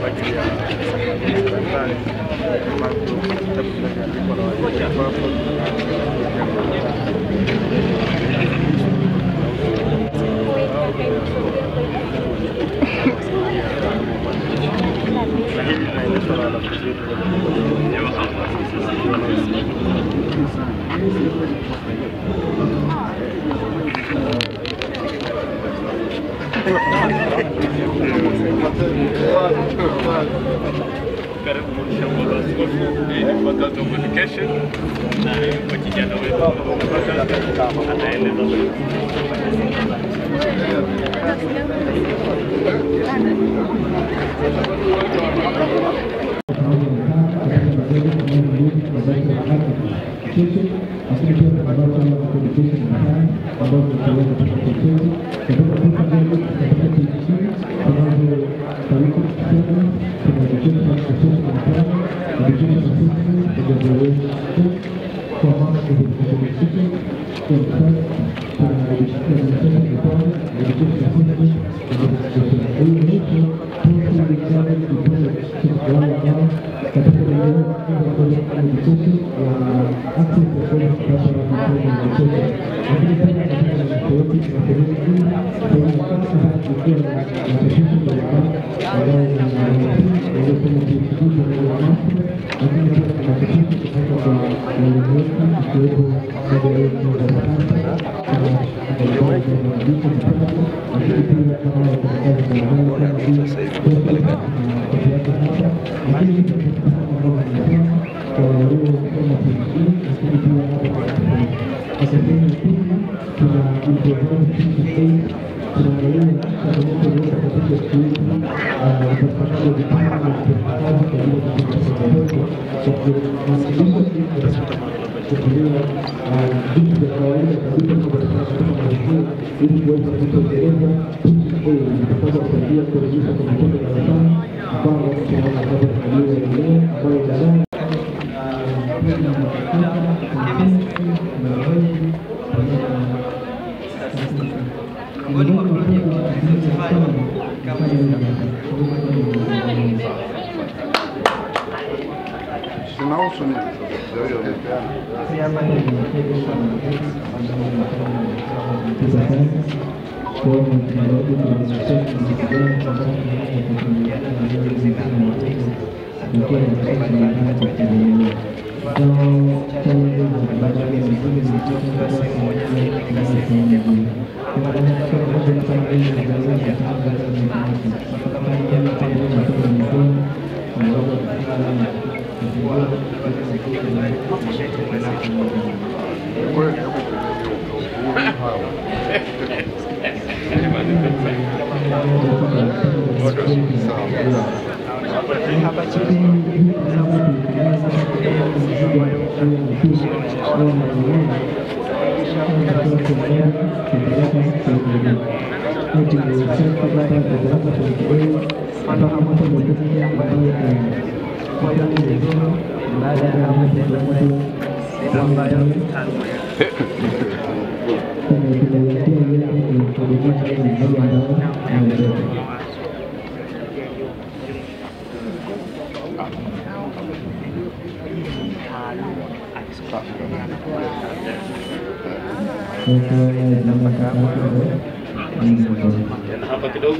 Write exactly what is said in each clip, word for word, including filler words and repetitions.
Hapa kidogo.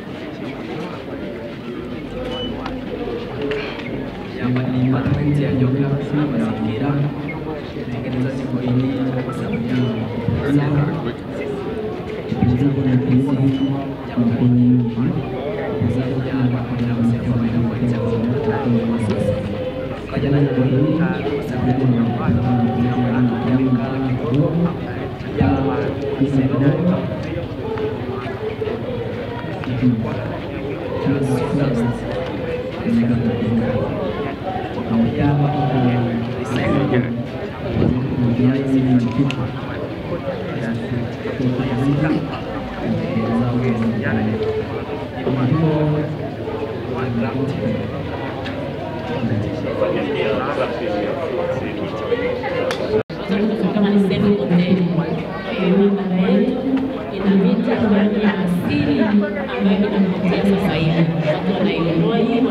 Hapa ni matumizi ya geography na mazingira. Tengeneza siku hii kwa sababu ya sana. Kipindi cha kipindi ya mkoni. Sababu ya kuna msemo wa ina kwa sababu kwa sasa. Kaja na jambo hili kwa sababu ya mfano ya kuamka kidogo ya seminari. Kama ni sehemu hoteli, mimba yetu ina miti ya asili ambayo inapotea sasa hivi. Watu wanaiondoa hii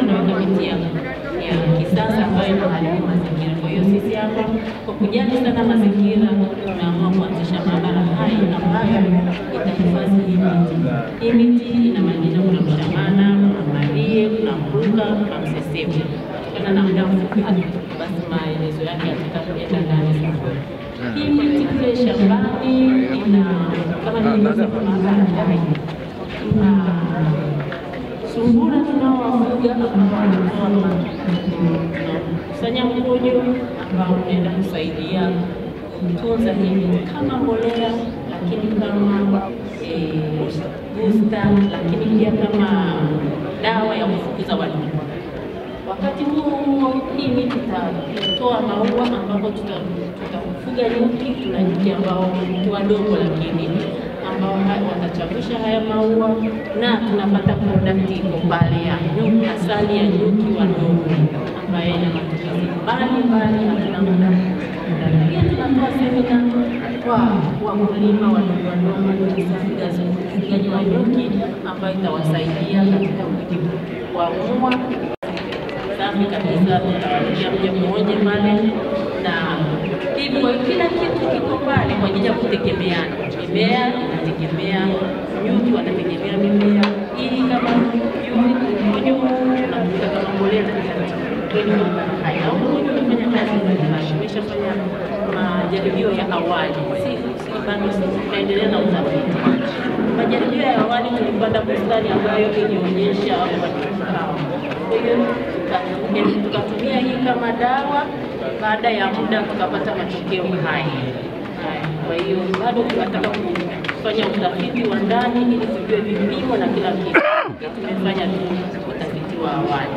tunaweka miti ya ya kisasa ambayo inaharibu mazingira. Kwa hiyo sisi hapa kwa kujali sana mazingira tumeamua kuanzisha maabara hai ambayo itahifadhi hii miti. Hii miti ina majina, kuna mshamana, kuna marie, kuna mruka, kuna mseseme. Kutokana na muda mfupi basi maelezo yake yatakwenda ndani sana. Hii miti kule shambani ina kama nilivyosema maabara hai. Ina sungura tunaowafuga ambao kusanya mkojo ambao unaenda kusaidia kutunza hii kama mbolea, lakini kama e, booster, lakini pia kama dawa ya kufukuza wadudu. Wakati huo hii miti itatoa maua ambapo tutafuga nyuki. Tuna nyuki ambao ni wadogo lakini ambao watachavusha haya maua na tunapata product iko pale ya nyuki, asali ya nyuki wadogo ambayo ina matumizi mbalimbali. Hatuna muda. Pia tunatoa semina kwa wakulima wadogo wadogo ufugaji wa nyuki ambayo itawasaidia katika kujikwamua safi kabisa. Tutawatia mje mmoja pale na hivyo kila kitu kiko pale kwa ajili ya kutegemeana. Mimea inategemea nyuki, wanategemea mimea. Hii kama nyuki kwenye tunatumika kama mbolea kwenye haya. Huko tunafanya kazi na tumeshafanya majaribio ya awali. Sisi bado tunaendelea na utafiti. Majaribio ya awali tulipanda bustani ambayo ilionyesha wadudu hao. Kwa hiyo tukatumia hii kama dawa. Baada ya muda tukapata matokeo haya. Kwa hiyo bado tunataka kufanya utafiti wa ndani ili tujue vipimo na kila kitu. Tumefanya tu utafiti wa awali.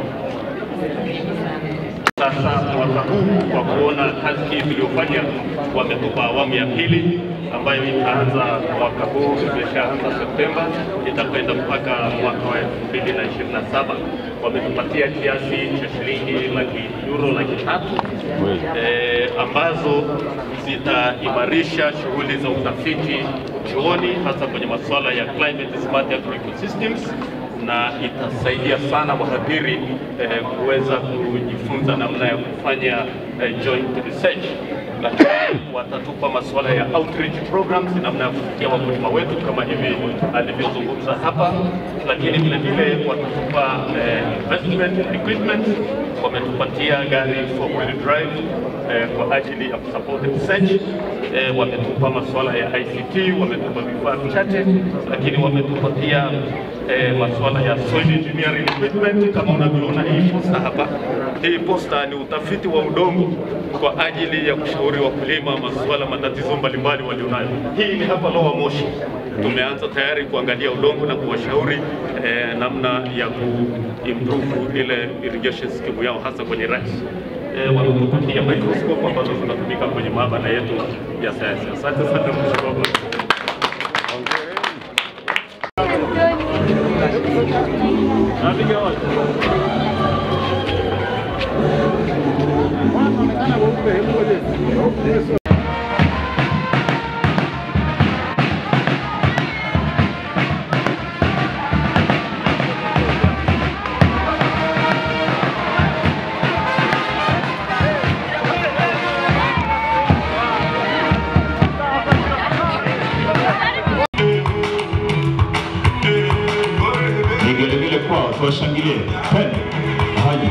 Sasa mwaka huu kwa kuona kazi hii tuliyofanya, wametupa awamu ya pili ambayo itaanza mwaka huu, imeshaanza Septemba, itakwenda mpaka mwaka wa elfu mbili na ishirini na saba. Wametupatia kiasi cha shilingi laki euro laki tatu eh, ambazo zitaimarisha shughuli za utafiti chuoni, hasa kwenye masuala ya climate smart ecosystems, na itasaidia sana wahadhiri eh, kuweza kujifunza namna ya kufanya eh, joint research. Lakini watatupa masuala ya outreach programs, namna ya kufikia wakulima wetu kama hivi alivyozungumza hapa. Lakini vile vile watatupa eh, investment equipment. Wametupatia gari four wheel drive eh, kwa ajili ya kusupport research. Eh, wametupa masuala ya I C T, wametupa vifaa vichache, lakini wametupatia eh, masuala ya soil engineering equipment. Kama unavyoona hii posta hapa, hii posta ni utafiti wa udongo kwa ajili ya kushauri wakulima masuala matatizo mbalimbali walionayo. Hii ni hapa Lower Moshi. Tumeanza tayari kuangalia udongo na kuwashauri eh, namna ya kuimprove ile irrigation scheme yao hasa kwenye rice. Eh, wametupatia microscope ambazo zinatumika kwenye maabara yetu ya sayansi. Asante sana mheshimiwa. Washangilie twende haji.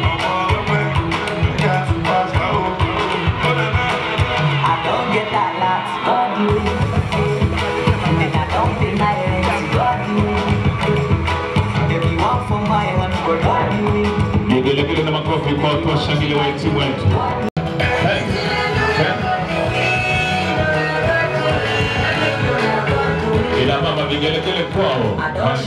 Vigelegele na makofi kwa watu washangilie wa timu yetu. Ila mama vigelegele kwao.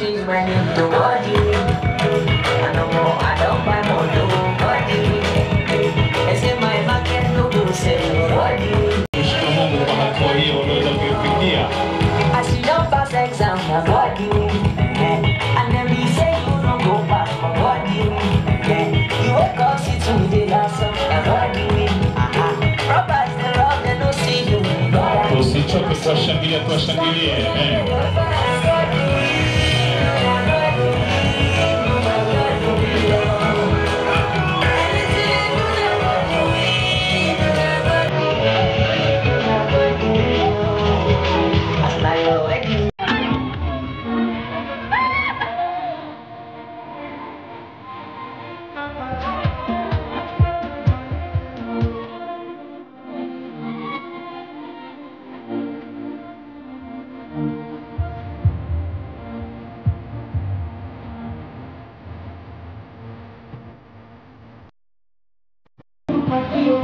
Usichoke kuwashangilia, tuwashangilie.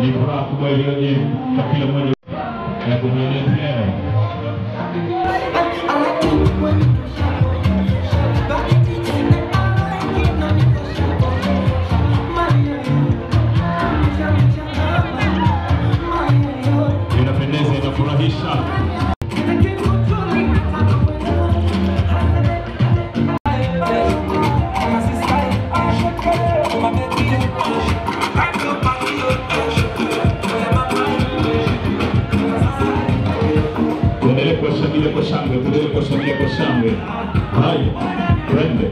Ni furaha kubwa iliyoje kwa kila mmoja ya kujielezea. Inapendeza, inafurahisha. Tuendelee kuwashangilia kwa shangwe, tuendelee kuwashangilia kwa shangwe. Hai, twende.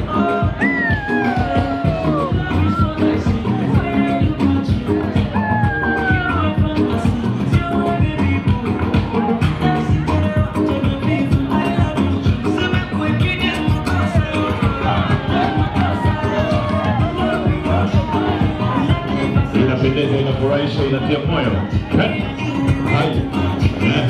Inapendeza, inafurahisha, inatia moyo. Hai. Hai. Eh.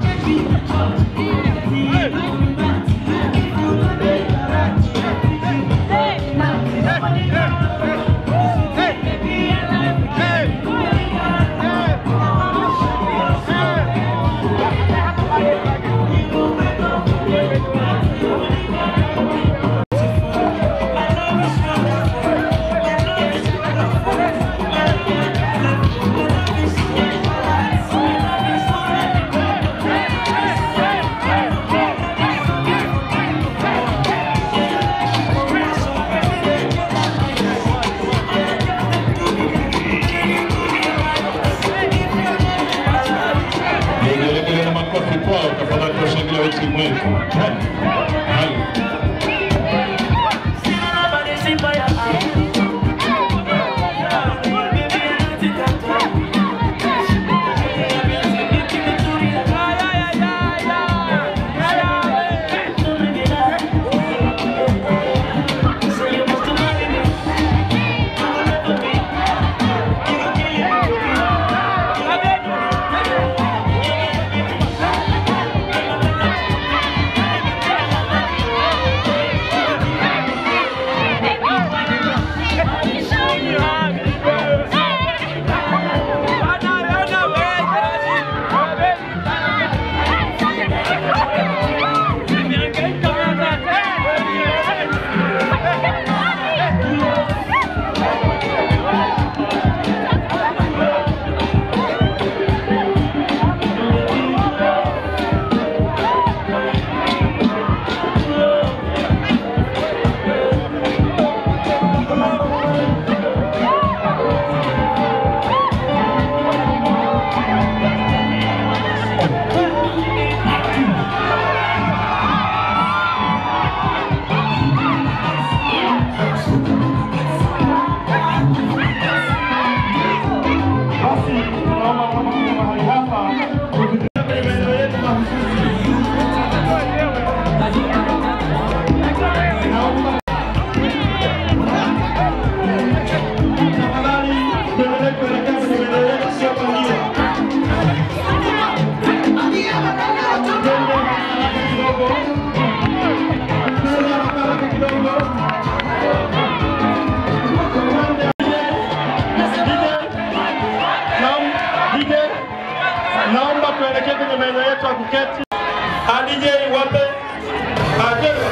Naomba tuelekee kwenye maeneo yetu ya kuketi. Hadije wape ajira.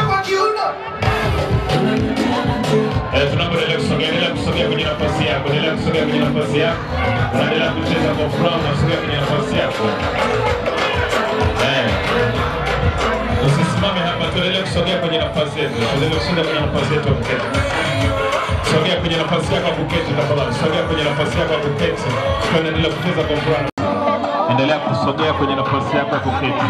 Eh, tunapoendelea kusogea, endelea kusogea kwenye nafasi yako, endelea kusogea kwenye nafasi yako. Endelea kucheza kwa furaha, kusogea kwenye nafasi yako. Eh. Usisimame hapa, tuendelee kusogea kwenye nafasi yetu. Tuendelee kusogea kwenye nafasi yetu ya kuketi. Sogea kwenye nafasi yako ya kuketi tafadhali. Sogea kwenye nafasi yako ya kuketi. Tuendelee kucheza kwa furaha. Endelea kusogea kwenye nafasi yako ya kuketi.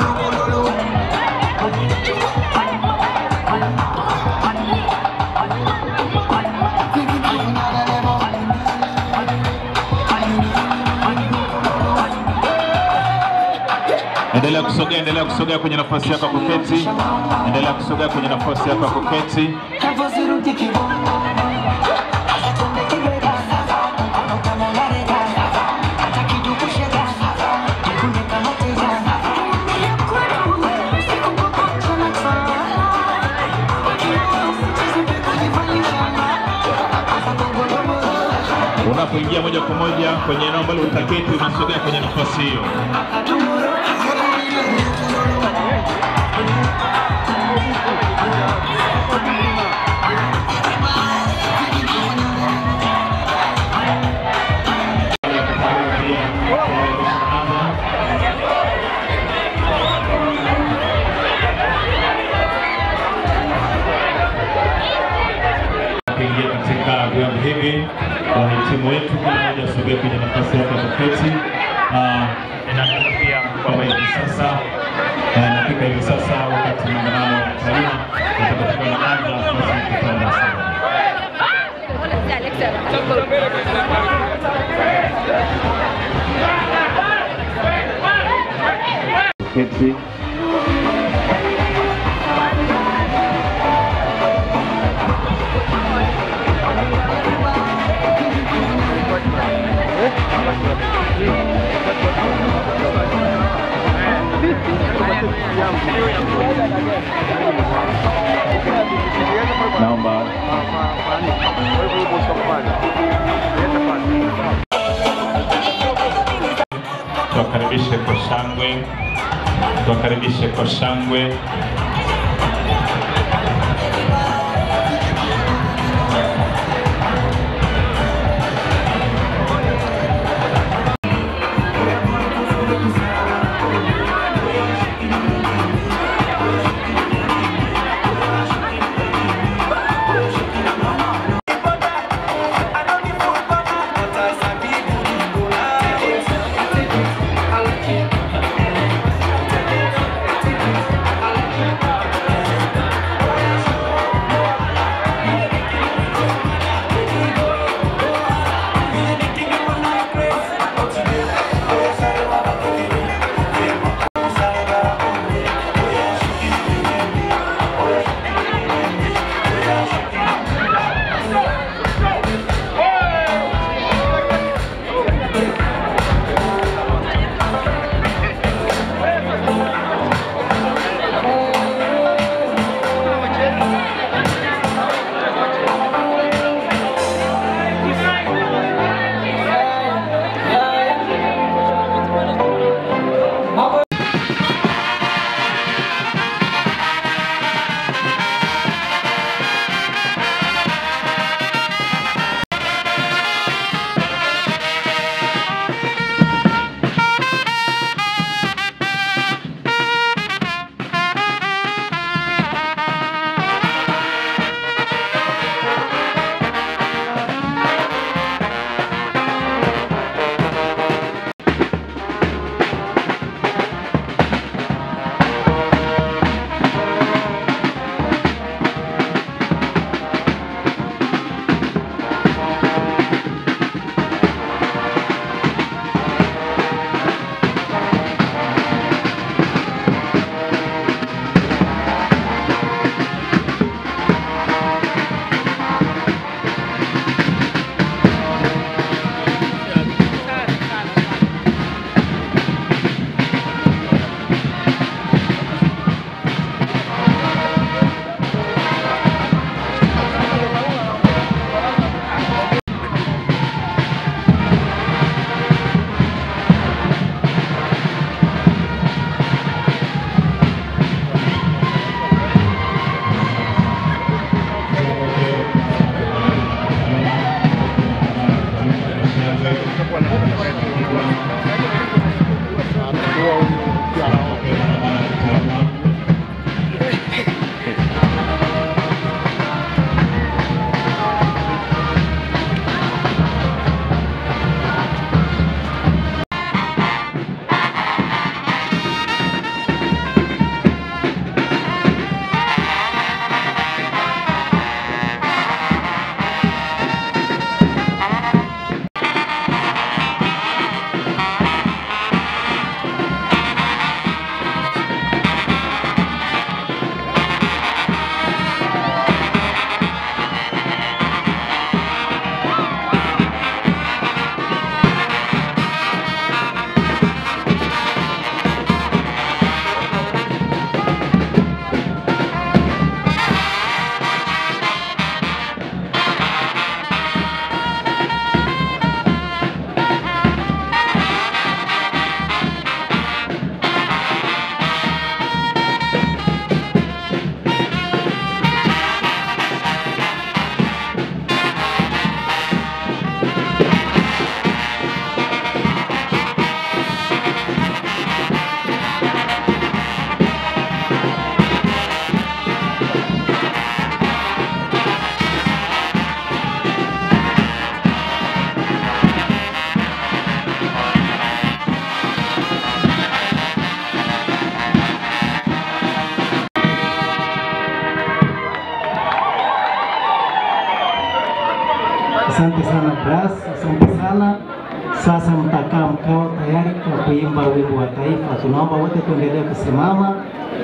Endelea kusogea, endelea kusogea kwenye nafasi yako ya kuketi. Endelea kusogea kwenye nafasi yako ya kuketi. Unapoingia moja kwa moja kwenye eneo ambalo utaketi, unasogea kwenye nafasi hiyo. Kuingia katika viwango hivi, wahitimu wetu kila mmoja asogea kwenye nafasi yake ya kuketi. Inafikia kwamba hivi sasa inafika hivi sasa wakati maandamano ya taifa yatakapokuwa na anza basi tutaanza sana. Keti. Naomba tuwakaribishe kwa shangwe, tuwakaribishe kwa shangwe. Asante sana Bras, asante sana. Sasa mtakaa mkao tayari kwa kuimba wimbo wa taifa. Tunaomba wote tuendelee kusimama.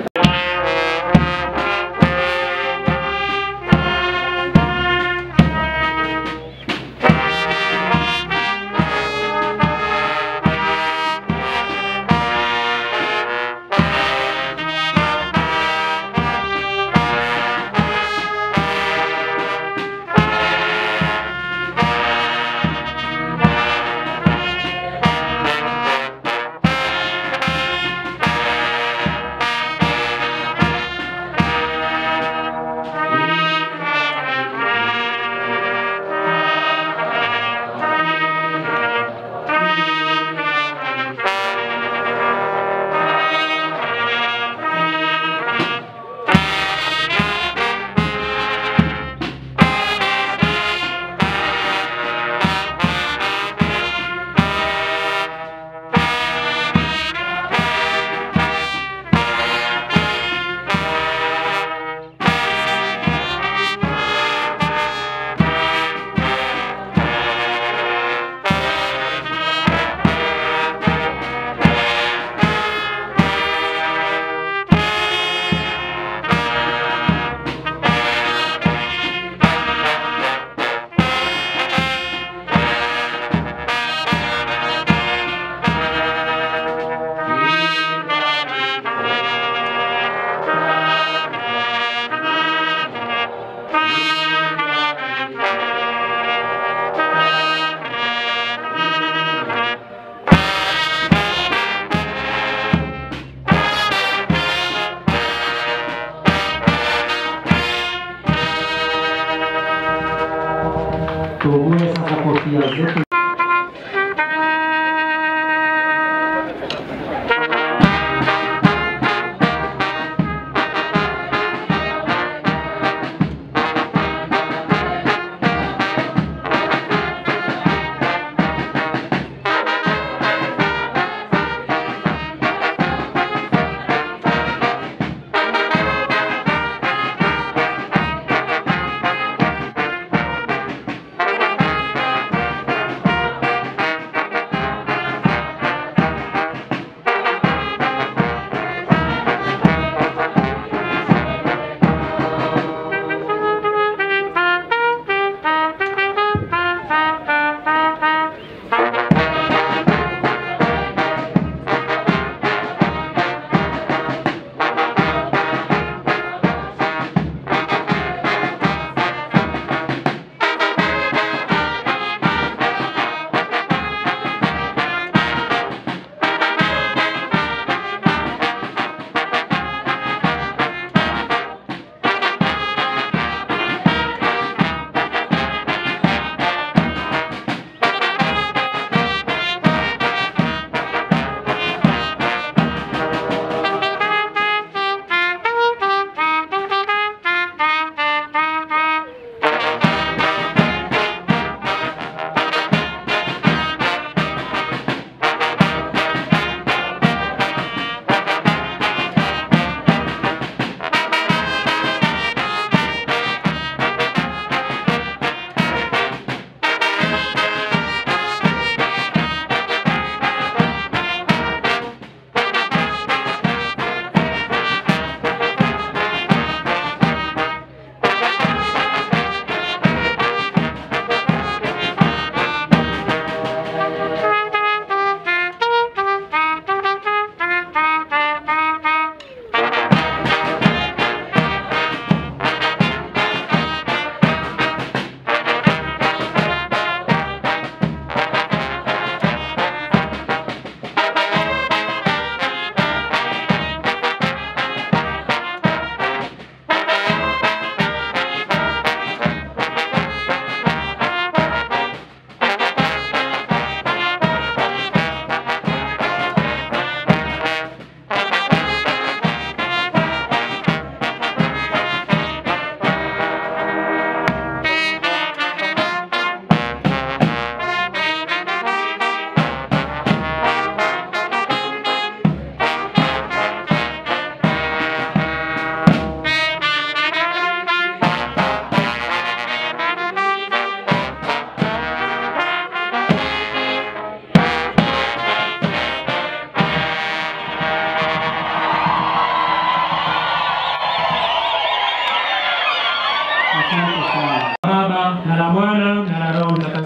Tuwe sasa kofia zetu.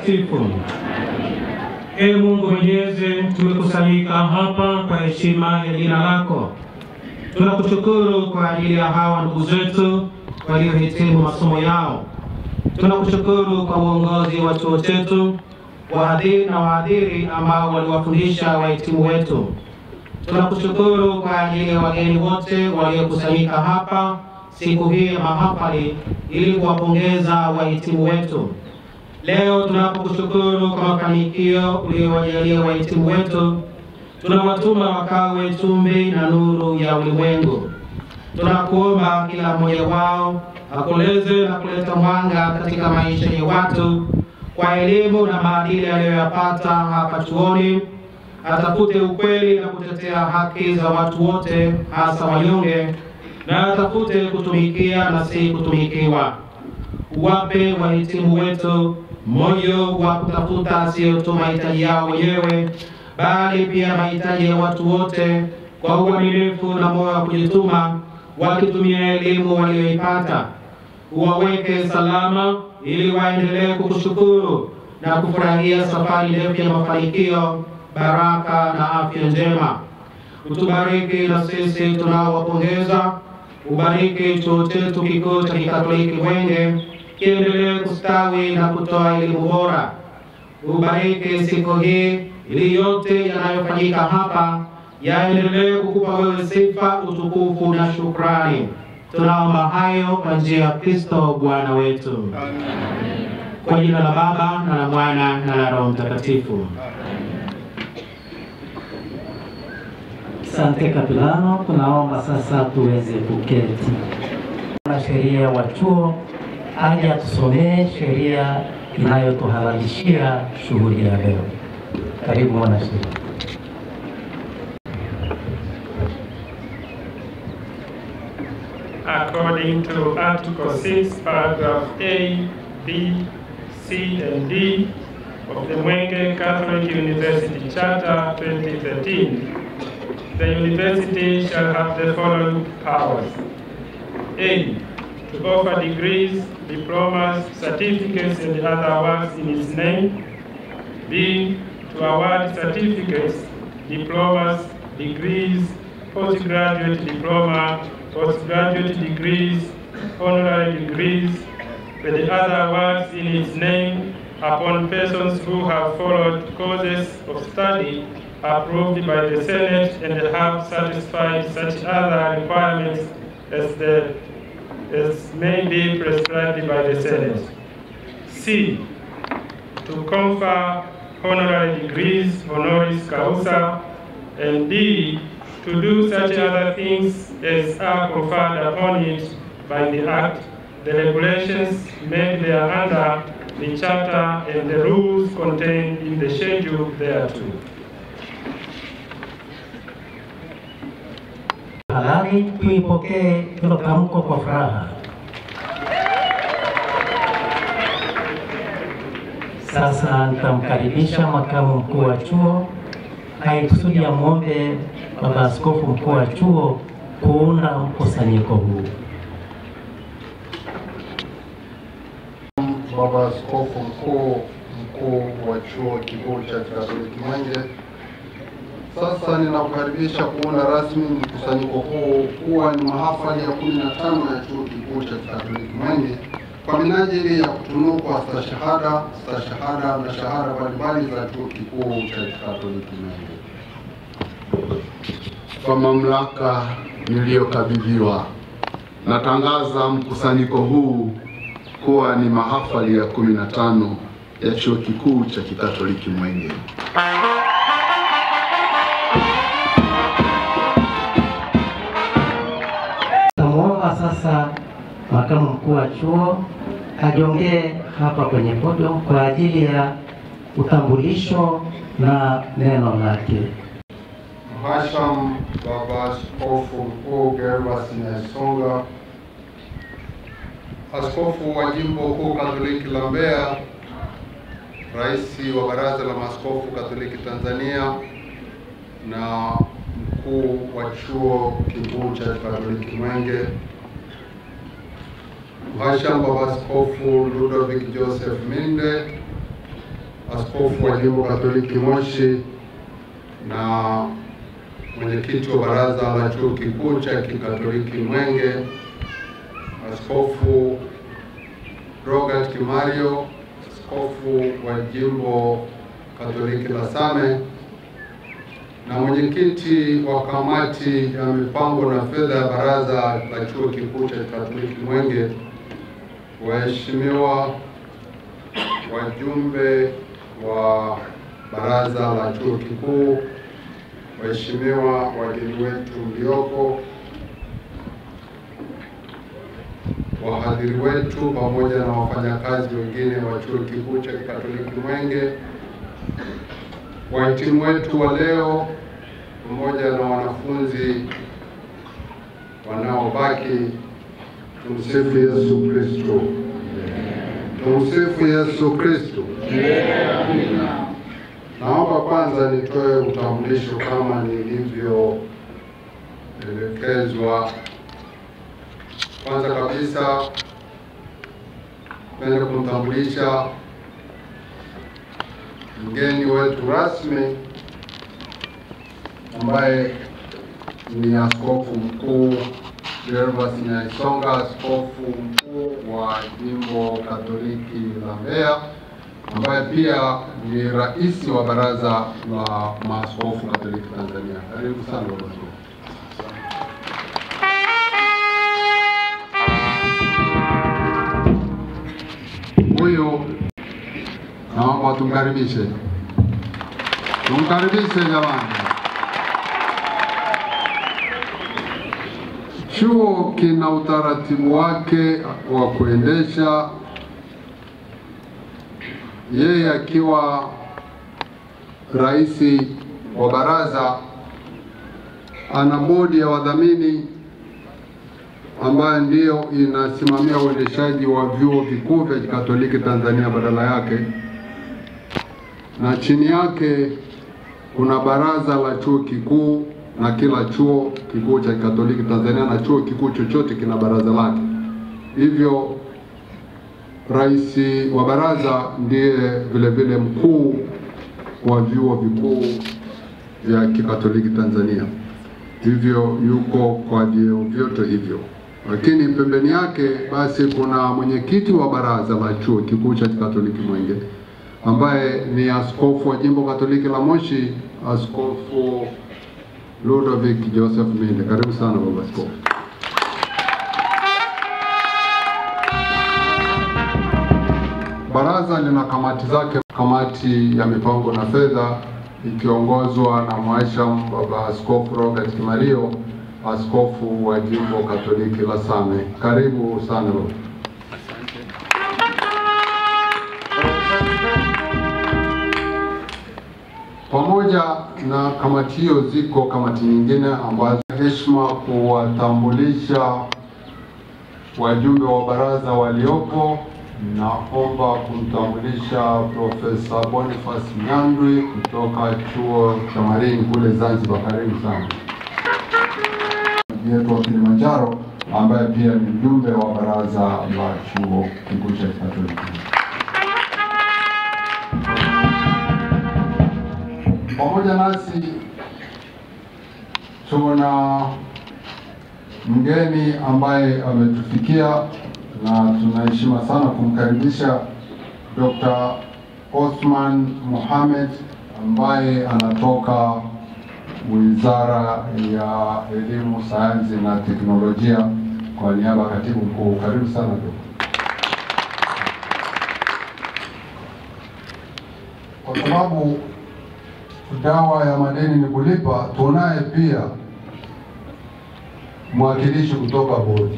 Mtakatifu. Ee Mungu Mwenyezi, tumekusanyika hapa kwa heshima ya jina lako. Tunakushukuru kwa ajili ya hawa ndugu zetu waliohitimu masomo yao. Tunakushukuru kwa uongozi wa chuo chetu, wahadhiri na wahadhiri ambao waliwafundisha wahitimu wetu. Tunakushukuru kwa ajili ya wageni wote waliokusanyika hapa siku hii ya mahafali ili kuwapongeza wahitimu wetu. Leo tunapokushukuru kwa mafanikio uliyowajalia wahitimu wetu, tunawatuma wakawe chumvi na nuru ya ulimwengu. Tunakuomba kila mmoja wao akoleze na kuleta mwanga katika maisha ya watu kwa elimu na maadili aliyoyapata hapa chuoni. Atafute ukweli na kutetea haki za watu wote, hasa wanyonge, na atafute kutumikia na si kutumikiwa. Uwape wahitimu wetu moyo wa kutafuta sio tu mahitaji yao wenyewe, bali pia mahitaji ya watu wote, kwa uaminifu na moyo wa kujituma, wakitumia elimu walioipata. Uwaweke salama ili waendelee kukushukuru na kufurahia safari ndefu ya mafanikio, baraka na afya njema. Utubariki na sisi tunaowapongeza. Ubariki chuo chetu kikuu cha Kikatoliki Mwenge kiendelee kustawi na kutoa elimu bora. Ubariki siku hii ili yote yanayofanyika hapa yaendelee kukupa wewe sifa, utukufu na shukrani. Tunaomba hayo kwa njia ya Kristo Bwana wetu. Amen. Kwa jina la Baba na la Mwana na la Roho Mtakatifu. Asante kapilano, tunaomba sasa tuweze kuketi. Mwanasheria wa chuo aje atusomee sheria inayotuhalalishia shughuli ya leo. Karibu mwanasheria. According to Article six, Paragraph A, B, C, and D of the Mwenge Catholic University Charter twenty thirteen, the university shall have the following powers. A. To offer degrees, diplomas, certificates, and other awards in its name. B. To award certificates, diplomas, degrees, postgraduate diploma, postgraduate degrees, honorary degrees, and the other awards in its name upon persons who have followed courses of study approved by the Senate and have satisfied such other requirements as, the, as may be prescribed by the Senate. C. To confer honorary degrees, honoris causa, and D. To do such other things as are conferred upon it by the Act, the regulations made thereunder, the Charter, and the rules contained in the schedule thereto. Halali tuipokee hilo tamko kwa furaha. Sasa nitamkaribisha makamu mkuu wa chuo aikusudi ya muombe Baba Askofu mkuu wa chuo kuunda mkusanyiko huu. Baba Askofu mkuu mkuu wa chuo kikuu cha Kikatoliki Mwenge, sasa ninakukaribisha kuunda rasmi mkusanyiko huu kuwa ni mahafali ya kumi na tano ya chuo kikuu cha Kikatoliki Mwenge kwa minajili ya kutunukwa stashahada, stashahada na shahada mbalimbali za chuo kikuu cha Kikatoliki Mwenge. Kwa mamlaka niliyokabidhiwa, natangaza mkusanyiko huu kuwa ni mahafali ya kumi na tano ya chuo kikuu cha Kikatoliki Mwenge. Namuomba sasa makamu mkuu wa chuo ajongee hapa kwenye podium kwa ajili ya utambulisho na neno lake. Mhashamu Baba Askofu Mkuu Gervas Nyaisonga, Askofu wa Jimbo Kuu Katoliki la Mbeya, Rais wa Baraza la Maaskofu Katoliki Tanzania na mkuu wa chuo kikuu cha Kikatoliki Mwenge, Mhashamu Baba Askofu Ludovic Joseph Minde, askofu wa jimbo Katoliki Moshi na mwenyekiti wa baraza la chuo kikuu cha Kikatoliki Mwenge, Askofu Robert Kimario, askofu wa jimbo Katoliki la Same, na mwenyekiti wa kamati ya mipango na fedha ya baraza la chuo kikuu cha Kikatoliki Mwenge, waheshimiwa wajumbe wa baraza la chuo kikuu, waheshimiwa wageni wetu mlioko, wahadhiri wetu pamoja na wafanyakazi wengine wa chuo kikuu cha Kikatoliki Mwenge, wahitimu wetu wa leo pamoja na wanafunzi wanaobaki, tumsifu Yesu Kristo. Tumsifu Yesu Kristo. Naomba kwanza nitoe utambulisho kama nilivyoelekezwa. Kwanza kabisa napenda kumtambulisha mgeni wetu rasmi ambaye ni askofu mkuu Gervas Nyaisonga, askofu mkuu wa jimbo Katoliki la Mbeya, ambaye pia ni rais wa baraza la maaskofu Katoliki Tanzania. Karibu sana baba askofu. Huyo naomba tumkaribishe. Tumkaribishe jamani. Chuo kina utaratibu wake wa kuendesha. Yeye akiwa rais wa baraza, ana bodi ya wadhamini ambayo ndio inasimamia uendeshaji wa vyuo vikuu vya Katoliki Tanzania badala yake, na chini yake kuna baraza la chuo kikuu, na kila chuo kikuu cha Katoliki Tanzania na chuo kikuu chochote kina baraza lake. Hivyo rais wa baraza ndiye vile vile mkuu wa vyuo vikuu vya Kikatoliki Tanzania. Hivyo yuko kwa vyeo vyote hivyo. Lakini pembeni yake basi kuna mwenyekiti wa baraza la chuo kikuu cha Kikatoliki Mwenge, ambaye ni askofu wa jimbo Katoliki la Moshi, Askofu Ludovic Joseph Minde. Karibu sana baba askofu. Baraza lina kamati zake, kamati ya mipango na fedha ikiongozwa na Mhashamu baba Askofu Robert Kimario, askofu wa jimbo Katoliki la Same. Karibu sana baba. Pamoja na kamati hiyo ziko kamati nyingine ambazo heshima kuwatambulisha wajumbe wa baraza waliopo. Naomba kumtambulisha Profesa Boniface Nyandwi kutoka chuo cha Marini kule Zanzibar. Karibu sana. Yetu wa Kilimanjaro ambaye pia ni mjumbe wa baraza la chuo kikuu cha Katoliki. Pamoja nasi tuna mgeni ambaye ametufikia na tunaheshima sana kumkaribisha Doctor Osman Mohamed ambaye anatoka Wizara ya Elimu, Sayansi na Teknolojia kwa niaba ya katibu mkuu. Karibu sana Doctor. Kwa sababu dawa ya madeni ni kulipa, tunaye pia mwakilishi kutoka bodi.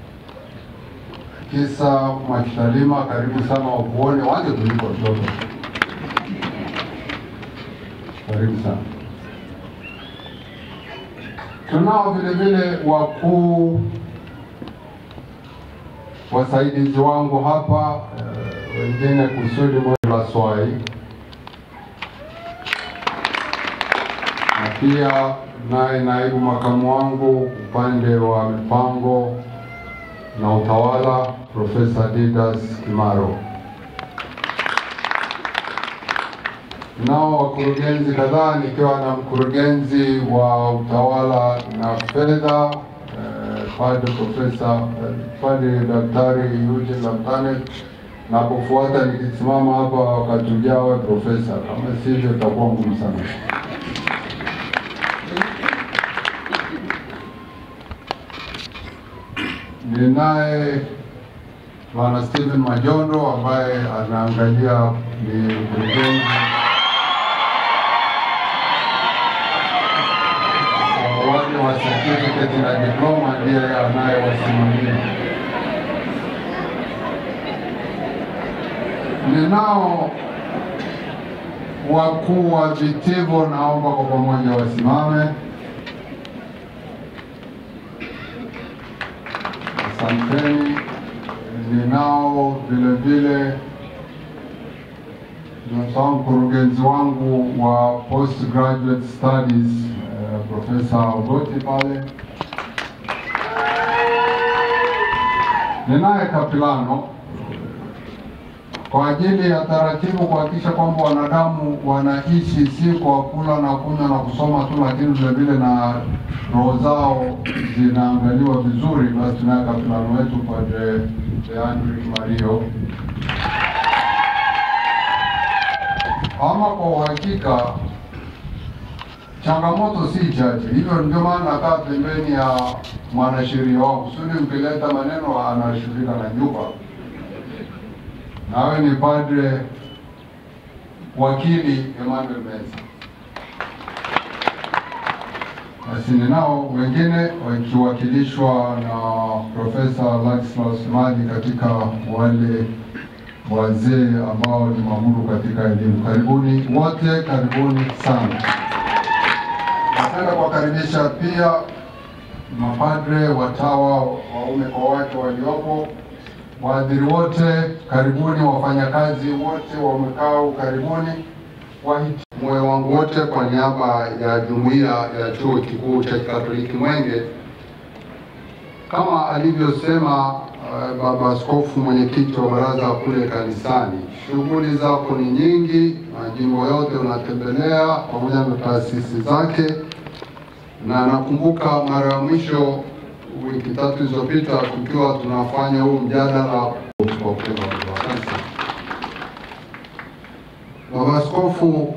Kisa Mwakitalima, karibu sana wakuone, waje kulipa mtoto. Karibu sana. Tunao vile vile wakuu wasaidizi wangu hapa, uh, wengine kusudi mwa swai. Na pia naye naibu makamu wangu upande wa mipango na utawala, Profesa Didas Kimaro. nao wakurugenzi kadhaa, nikiwa na mkurugenzi wa utawala na fedha eh, Padre Profesa Padre Daktari Ujionee, na kufuata nikisimama hapa wakati ujao profesa, kama sivyo itakuwa ngumu sana. Ninaye Bwana Stephen Majondo ambaye anaangalia ni mkurugenzi wale wa certificate na diploma, ndiye anayewasimamia. Ninao wakuu wa vitivo, naomba kwa pamoja wasimame. Asanteni. Ninao vile vile na mkurugenzi wangu wa Postgraduate Studies uh, Profesa Ogoti pale. Ninaye kapilano kwa ajili ya taratibu kuhakikisha kwamba wanadamu wanaishi si kwa kula na kunywa na kusoma tu, lakini vile vile na roho zao zinaangaliwa vizuri. Basi tunaye kapilano wetu Padre Leandri Mario. Ama kwa uhakika changamoto si chache, hivyo ndio maana nakaa pembeni ya mwanasheria wangu, kusudi mkileta maneno anashughulika na nyumba. Nawe ni Padre wakili Emmanuel Meza. Basi ninao wengine wakiwakilishwa na Profesa Ladislaus Mali katika wale wazee ambao ni mamuru katika elimu. Karibuni wote, karibuni sana. Napenda kuwakaribisha pia mapadre, watawa, waume kwa wake waliopo, waadhiri wote, karibuni, wafanyakazi wote wa mkao, karibuni. Moyo wangu wote kwa niaba ya jumuiya ya chuo kikuu cha Katoliki Mwenge, kama alivyosema uh, Baba Askofu mwenyekiti wa baraza kule kanisani, shughuli zako ni nyingi, majimbo yote unatembelea pamoja na taasisi zake, na nakumbuka mara ya mwisho wiki tatu zilizopita tukiwa tunafanya huu mjadala kwa upendo wa kanisa. Baba Askofu,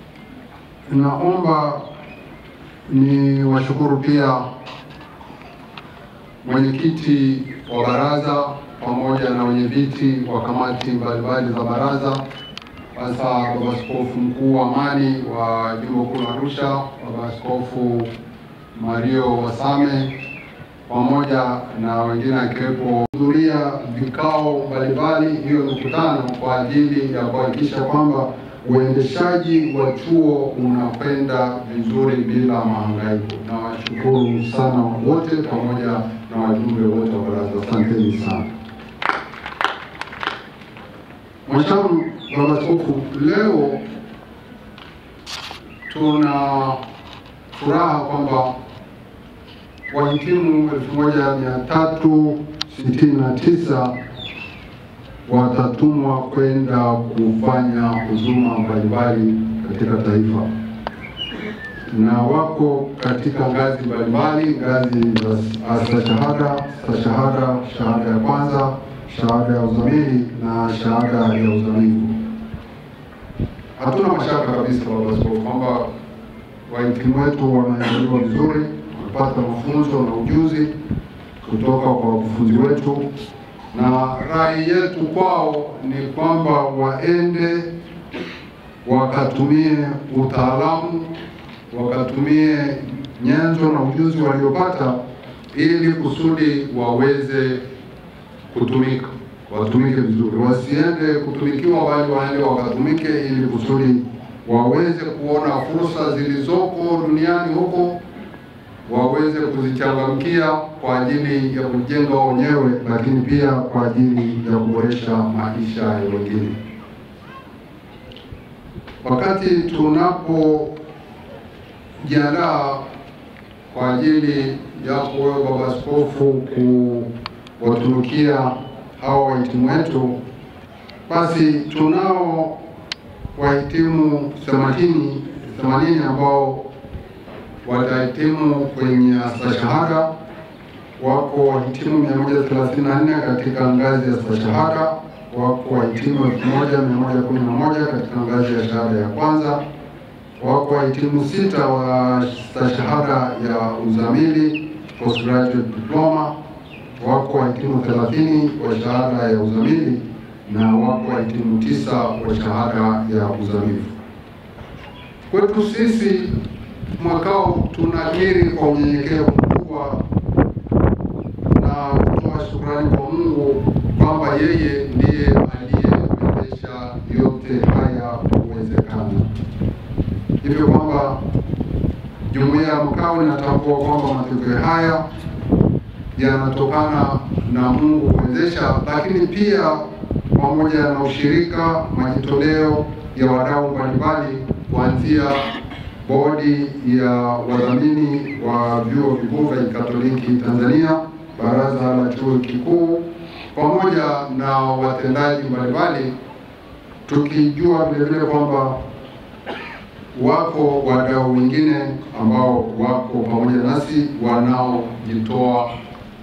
naomba ni washukuru pia mwenyekiti wa baraza pamoja na wenyeviti wa kamati mbalimbali za baraza, hasa Baba Askofu mkuu wa amani wa jimbo kuu la Arusha, Baba Askofu Mario Wasame, pamoja na wengine akiwepo kuhudhuria vikao mbalimbali, hiyo mikutano kwa ajili ya kuhakikisha kwamba uendeshaji wa chuo unakwenda vizuri bila mahangaiko. Na washukuru sana wote pamoja na wajumbe wote wa baraza. Asanteni sana. Mhashamu Baba Askofu, leo tuna furaha kwamba wahitimu elfu moja mia tatu sitini na tisa watatumwa kwenda kufanya huduma mbalimbali katika taifa, na wako katika ngazi mbalimbali, ngazi za stashahada, stashahada, shahada ya kwanza, shahada ya uzamili na shahada ya uzamivu. Hatuna mashaka kabisa Baba Askofu kwamba wahitimu wetu wanaandaliwa vizuri, wanapata mafunzo na ujuzi kutoka kwa wakufunzi wetu, na rai yetu kwao ni kwamba waende wakatumie utaalamu, wakatumie nyenzo na ujuzi waliopata ili kusudi waweze kutumika, watumike vizuri. Wasiende kutumikiwa, bali waende wakatumike ili kusudi waweze kuona fursa zilizoko duniani huko, waweze kuzichangamkia kwa ajili ya kujenga wenyewe, lakini pia kwa ajili ya kuboresha maisha ya wengine. Wakati tunapojiandaa kwa ajili ya wewe Baba Askofu kuwatumikia hao wahitimu wetu, basi tunao wahitimu themanini themanini ambao watahitimu kwenye stashahada. Wako wahitimu mia moja thelathini na nne katika ngazi ya stashahada, wako wahitimu elfu moja mia moja kumi na moja katika ngazi ya shahada ya kwanza, wako wahitimu sita wa stashahada ya uzamili Postgraduate Diploma, wako wahitimu thelathini wa shahada ya uzamili na wako wahitimu tisa wa shahada ya uzamivu. Kwetu sisi mwakao tunakiri kwa unyenyekevu mkubwa na kutoa shukrani kwa Mungu kwamba yeye ndiye aliyewezesha yote haya kuwezekana. Hivyo kwamba jumuiya ya mkao inatambua kwamba matokeo haya yanatokana na Mungu kuwezesha, lakini pia pamoja na ushirika, majitoleo ya wadau mbalimbali kuanzia bodi ya wadhamini wa vyuo vikuu vya Katoliki Tanzania, baraza la chuo kikuu, pamoja na watendaji mbalimbali, tukijua vile vile kwamba wako wadau wengine ambao wako pamoja nasi wanaojitoa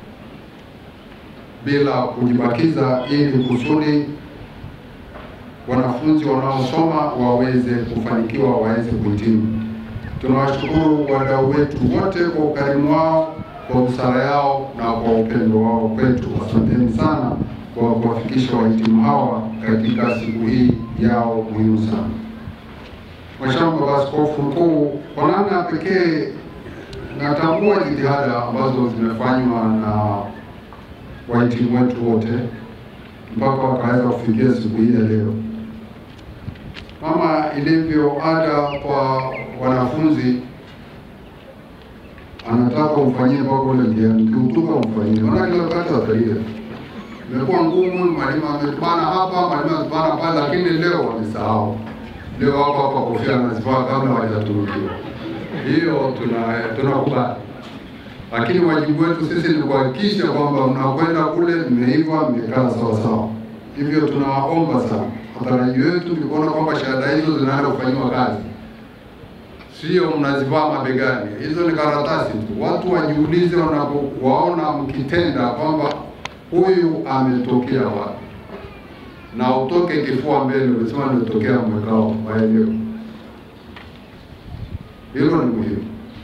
bila kujibakiza ili kusudi wanafunzi wanaosoma waweze kufanikiwa, waweze kuhitimu. Tunawashukuru wadau wetu wote kwa ukarimu wao, kwa busara yao na kwa upendo wao kwetu. Asanteni sana kwa kuwafikisha wahitimu hawa katika siku hii yao muhimu sana. Mhashamu Baba Askofu Mkuu, kwa namna pekee natambua jitihada ambazo zimefanywa na wahitimu wetu wote mpaka wakaweza kufikia siku hii ya leo. Kama ilivyo ada kwa wanafunzi, anataka umfanyie mpaka ule mtihani, kiutuka umfanyie. Maana kila wakati watalia. Imekuwa ngumu, mwalimu ametubana hapa, mwalimu ametubana pale, lakini leo wamesahau. Leo hapa hapa kofia anazivaa kabla hawajatunukiwa. Hiyo tuna tunakubali. Lakini wajibu wetu sisi ni kuhakikisha kwamba mnakwenda kule mmeiva, mmekaa sawa sawa. Hivyo tunawaomba sana. Matarajio yetu ni kuona kwamba shahada hizo zinaenda kufanywa kazi. Sio mnazivaa mabegani. Hizo ni karatasi tu. Watu wajiulize wanapowaona mkitenda kwamba huyu ametokea wapi. Na utoke kifua mbele unasema nimetokea mwekao waelewe. Hilo ni muhimu.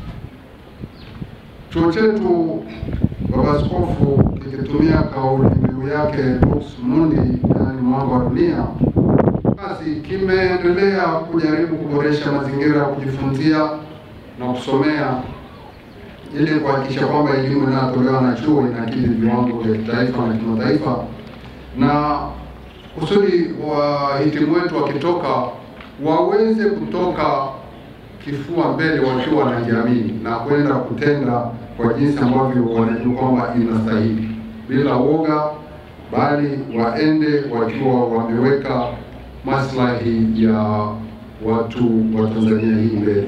Chuo chetu Baba Askofu kikitumia kauli mbiu yake Lux Mundi, yani mwanga wa dunia, basi kimeendelea kujaribu kuboresha mazingira ya kujifunzia na kusomea ili kuhakikisha kwamba elimu inayotolewa na chuo inakidhi viwango vya kitaifa na kimataifa, na kusudi wahitimu wetu wakitoka waweze kutoka kifua mbele wakiwa wanajiamini na kwenda kutenda kwa jinsi ambavyo wanajua kwamba inastahili, bila woga, bali waende wakiwa wameweka maslahi ya watu wa Tanzania hii mbele.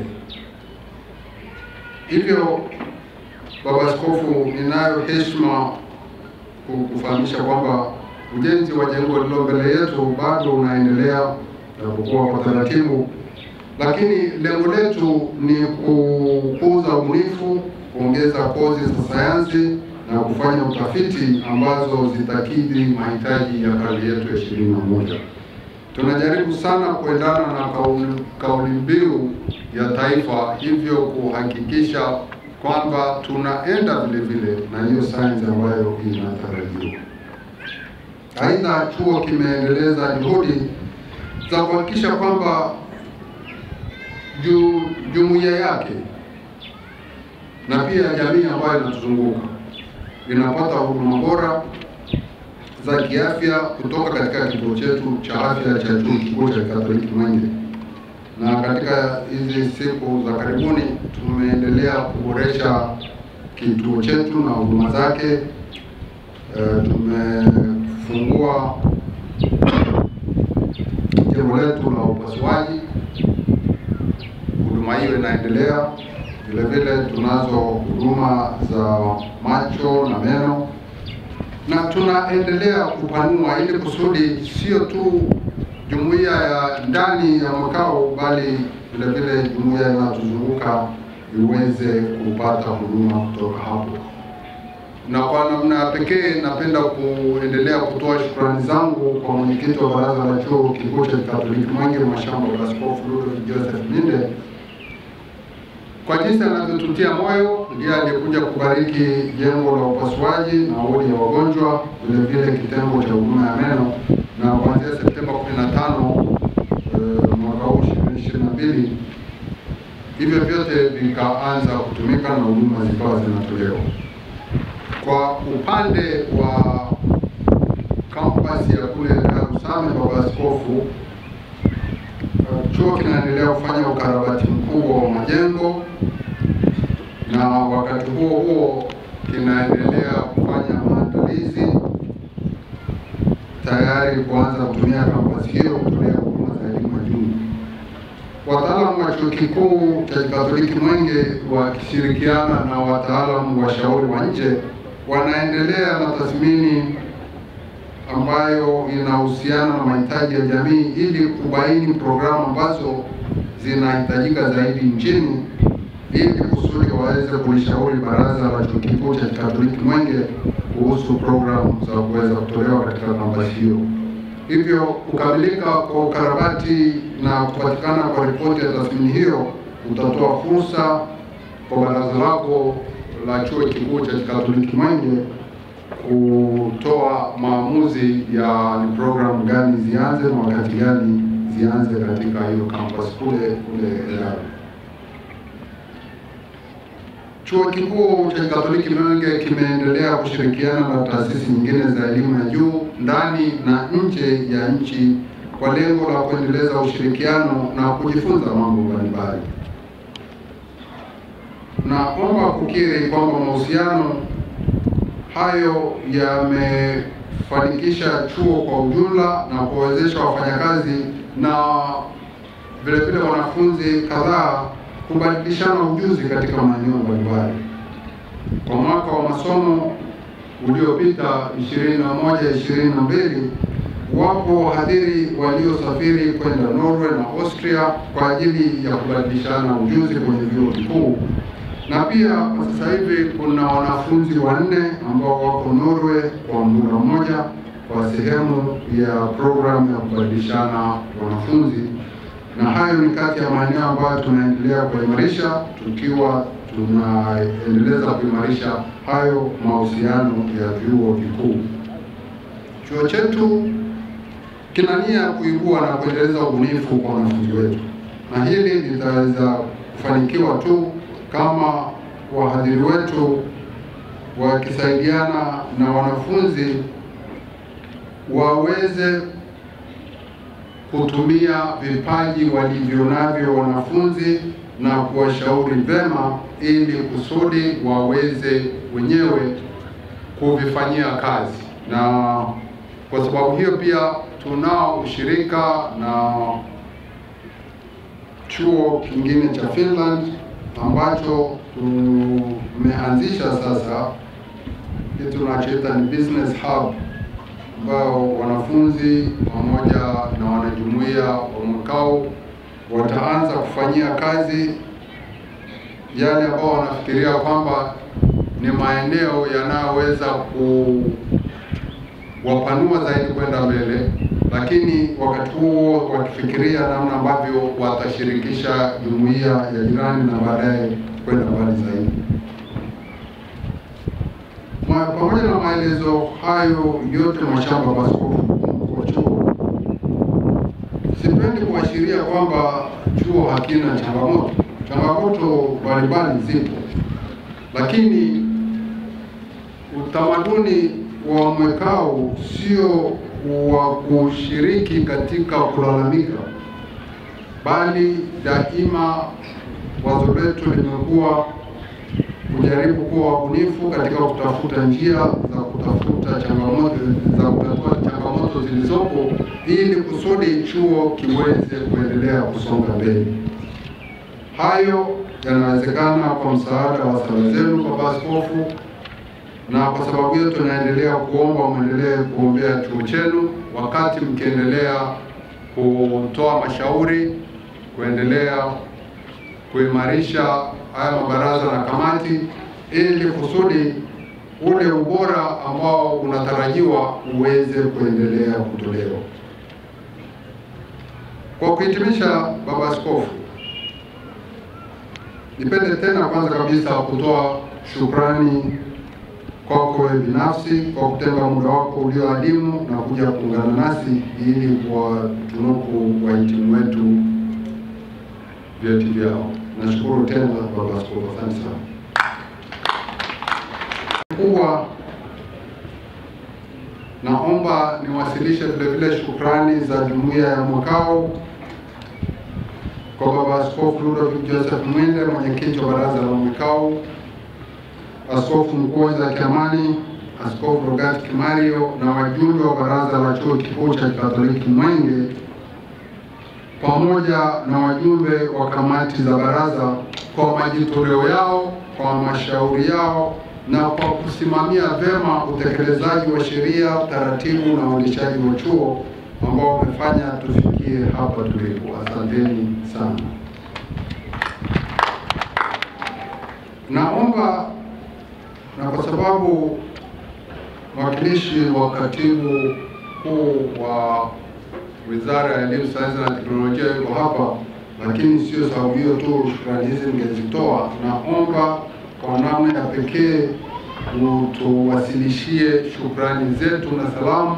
Hivyo Baba Askofu, ninayo heshima kufahamisha kwamba ujenzi wa jengo lilo mbele yetu bado unaendelea na kukua kwa taratibu, lakini lengo letu ni kukuza ubunifu, kuongeza kozi za sayansi na kufanya utafiti ambazo zitakidhi mahitaji ya karne yetu ya ishirini na moja. Tunajaribu sana kuendana na kauli, kauli mbiu ya taifa, hivyo kuhakikisha kwamba tunaenda vile vile na hiyo sayansi ambayo inatarajiwa. Aidha, chuo kimeendeleza juhudi za kuhakikisha kwamba ju, jumuiya yake na pia jamii ambayo inatuzunguka inapata huduma bora za kiafya kutoka katika kituo chetu cha afya cha chuo kikuu cha Katoliki Mwenge. Na katika hizi siku za karibuni tumeendelea kuboresha kituo chetu na huduma zake. E, tumefungua jengo letu la upasuaji, huduma hiyo inaendelea. Vile vile tunazo huduma za macho na meno, na tunaendelea kupanua ili kusudi sio tu jumuiya ya ndani ya makao, bali vile vile jumuiya inayotuzunguka iweze kupata huduma kutoka hapo. Na kwa namna pekee napenda kuendelea kutoa shukrani zangu kwa mwenyekiti wa baraza la chuo kikuu cha Katoliki Mwenge, Mhashamu Askofu Joseph Minde, kwa jinsi anavyotutia moyo. Ndiye aliyekuja kubariki jengo la upasuaji na wodi ya wagonjwa, vile vile kitengo cha huduma ya meno, na kuanzia Septemba kumi na tano e, mwaka huu ishirini na mbili hivyo vyote vikaanza kutumika na huduma zikawa zinatolewa. Kwa upande wa kampasi ya kule Dar es Salaam, Baba Askofu, chuo kinaendelea kufanya ukarabati mkubwa wa majengo, na wakati huo huo kinaendelea kufanya maandalizi tayari kuanza kutumia kampasi hiyo kutolea huduma za elimu ya juu. Wataalamu wa chuo kikuu cha Katoliki Mwenge wakishirikiana na wataalamu washauri wa nje wanaendelea na tathmini ambayo inahusiana na mahitaji ya jamii ili kubaini programu ambazo zinahitajika zaidi nchini, ili kusudi waweze kulishauri baraza la chuo kikuu cha Katoliki Mwenge kuhusu programu za kuweza kutolewa katika kampasi hiyo. Hivyo kukamilika kwa ukarabati na kupatikana kwa ripoti ya tathmini hiyo utatoa fursa kwa baraza lako la chuo kikuu cha Katoliki Mwenge kutoa maamuzi ya ni programu gani zianze na wakati gani zianze katika hiyo campus kule kule ya Chuo kikuu cha Katoliki Mwenge kimeendelea kushirikiana na taasisi nyingine za elimu ya juu ndani na nje ya nchi kwa lengo la kuendeleza ushirikiano na kujifunza mambo mbalimbali. Naomba kukiri kwamba mahusiano hayo yamefanikisha chuo kwa ujumla na kuwezesha wafanyakazi na vile vile wanafunzi kadhaa kubadilishana ujuzi katika maeneo mbalimbali. Kwa mwaka wa masomo uliopita ishirini na moja ishirini na mbili, wapo wahadhiri waliosafiri kwenda Norway na Austria kwa ajili ya kubadilishana ujuzi kwenye vyuo vikuu. Na pia kwa sasa hivi kuna wanafunzi wanne ambao wako Norway kwa muda mmoja kwa sehemu ya programu ya kubadilishana wanafunzi. Na hayo ni kati ya maeneo ambayo tunaendelea kuimarisha, tukiwa tunaendeleza kuimarisha hayo mahusiano ya vyuo vikuu. Chuo chetu kina nia ya kuibua na kuendeleza ubunifu kwa wanafunzi wetu, na hili litaweza kufanikiwa tu kama wahadhiri wetu wakisaidiana na wanafunzi waweze kutumia vipaji walivyonavyo wanafunzi na kuwashauri vema ili kusudi waweze wenyewe kuvifanyia kazi. Na kwa sababu hiyo pia tunao ushirika na chuo kingine cha Finland ambacho tumeanzisha sasa, kitu tunachoita ni business hub, ambao wanafunzi pamoja na wanajumuiya wa makao wataanza kufanyia kazi yale ambao wanafikiria kwamba ni maeneo yanayoweza kuwapanua zaidi kwenda mbele, lakini wakati huo wakifikiria namna ambavyo watashirikisha jumuiya ya jirani na baadaye kwenda mbali zaidi. Pamoja na maelezo hayo yote mashamba kwa askofu mkuu wa chuo, sipendi kuashiria kwamba chuo hakina changamoto. Changamoto mbalimbali zipo, lakini utamaduni wa mwekao sio wa kushiriki katika kulalamika, bali daima wazo letu limekuwa kujaribu kuwa wabunifu katika kutafuta njia za kutafuta changamoto za kutatua changamoto zilizopo ili kusudi chuo kiweze kuendelea kusonga mbele. Hayo yanawezekana kwa msaada wa sala zenu Baba Askofu, na kwa sababu hiyo tunaendelea kuomba muendelee kuombea chuo chenu wakati mkiendelea kutoa mashauri, kuendelea kuimarisha haya mabaraza na kamati ili kusudi ule ubora ambao unatarajiwa uweze kuendelea kutolewa. Kwa kuhitimisha, Baba Askofu, nipende tena kwanza kabisa kutoa shukrani kwako wewe binafsi kwa kutenga muda wako ulioadimu na kuja kuungana nasi ili kuwatunuku wahitimu wetu vyeti vyao. Nashukuru tena Baba Askofu, asante sana. Kubwa, naomba niwasilishe vile vile shukrani za jumuiya ya Mwakao kwa Baba Askofu Ludovic Joseph Mwenge, mwenyekiti wa baraza la Mwakao, Askofu Mkuu za Kiamani, Askofu Rogat Kimario na wajumbe wa baraza la chuo kikuu cha Katoliki Mwenge pamoja na wajumbe wa kamati za baraza kwa majitoleo yao, kwa mashauri yao na kwa kusimamia vema utekelezaji wa sheria, taratibu na uendeshaji wa chuo ambao wamefanya tufikie hapa tulipo. Asanteni sana. Naomba, na kwa sababu mwakilishi wa katibu mkuu wa Wizara ya Elimu, Sayansi na Teknolojia yuko hapa, lakini sio sababu hiyo tu shukrani hizi ningezitoa. Naomba kwa namna ya pekee tuwasilishie shukrani zetu na salamu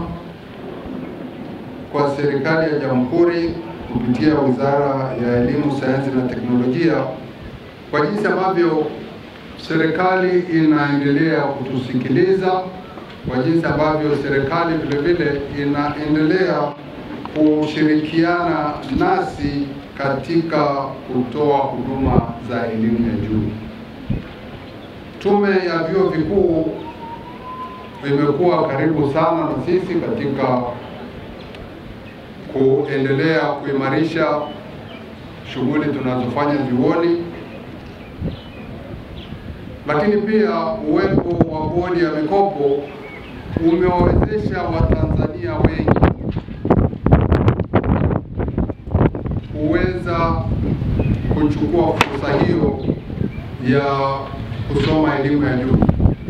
kwa serikali ya Jamhuri kupitia Wizara ya Elimu, Sayansi na Teknolojia kwa jinsi ambavyo serikali inaendelea kutusikiliza, kwa jinsi ambavyo serikali vile vile inaendelea kushirikiana nasi katika kutoa huduma za elimu ya juu. Tume ya vyuo vikuu imekuwa karibu sana na sisi katika kuendelea kuimarisha shughuli tunazofanya vyuoni, lakini pia uwepo wa bodi ya mikopo umewawezesha Watanzania wengi kuweza kuchukua fursa hiyo ya kusoma elimu ya juu.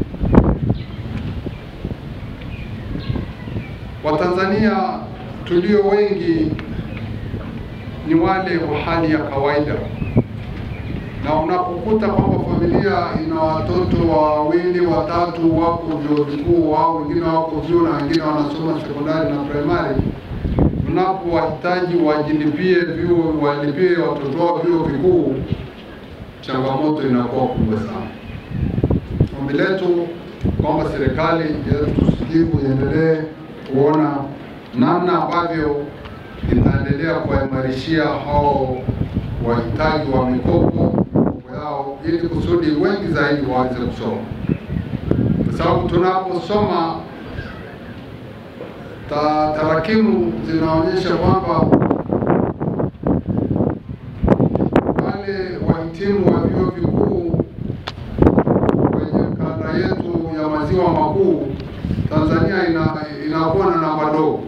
Watanzania tulio wengi ni wale wa hali ya kawaida, na unapokuta kwamba familia ina watoto wawili watatu wako vyuo vikuu au wengine wako vyuo na wengine wanasoma sekondari na primary, unapowahitaji wajilipie vyuo, walipie watoto wao vyuo vikuu, changamoto inakuwa kubwa sana. Ombi letu kwamba serikali yetu iendelee kuona namna ambavyo itaendelea kuimarishia hao wahitaji wa mikopo yao ili kusudi wengi zaidi waweze kusoma, kwa sababu tunaposoma ta, tarakimu zinaonyesha kwamba wale wahitimu wa vyuo vikuu kwenye kanda yetu ya maziwa makuu, Tanzania ina inakuwa na namba ndogo,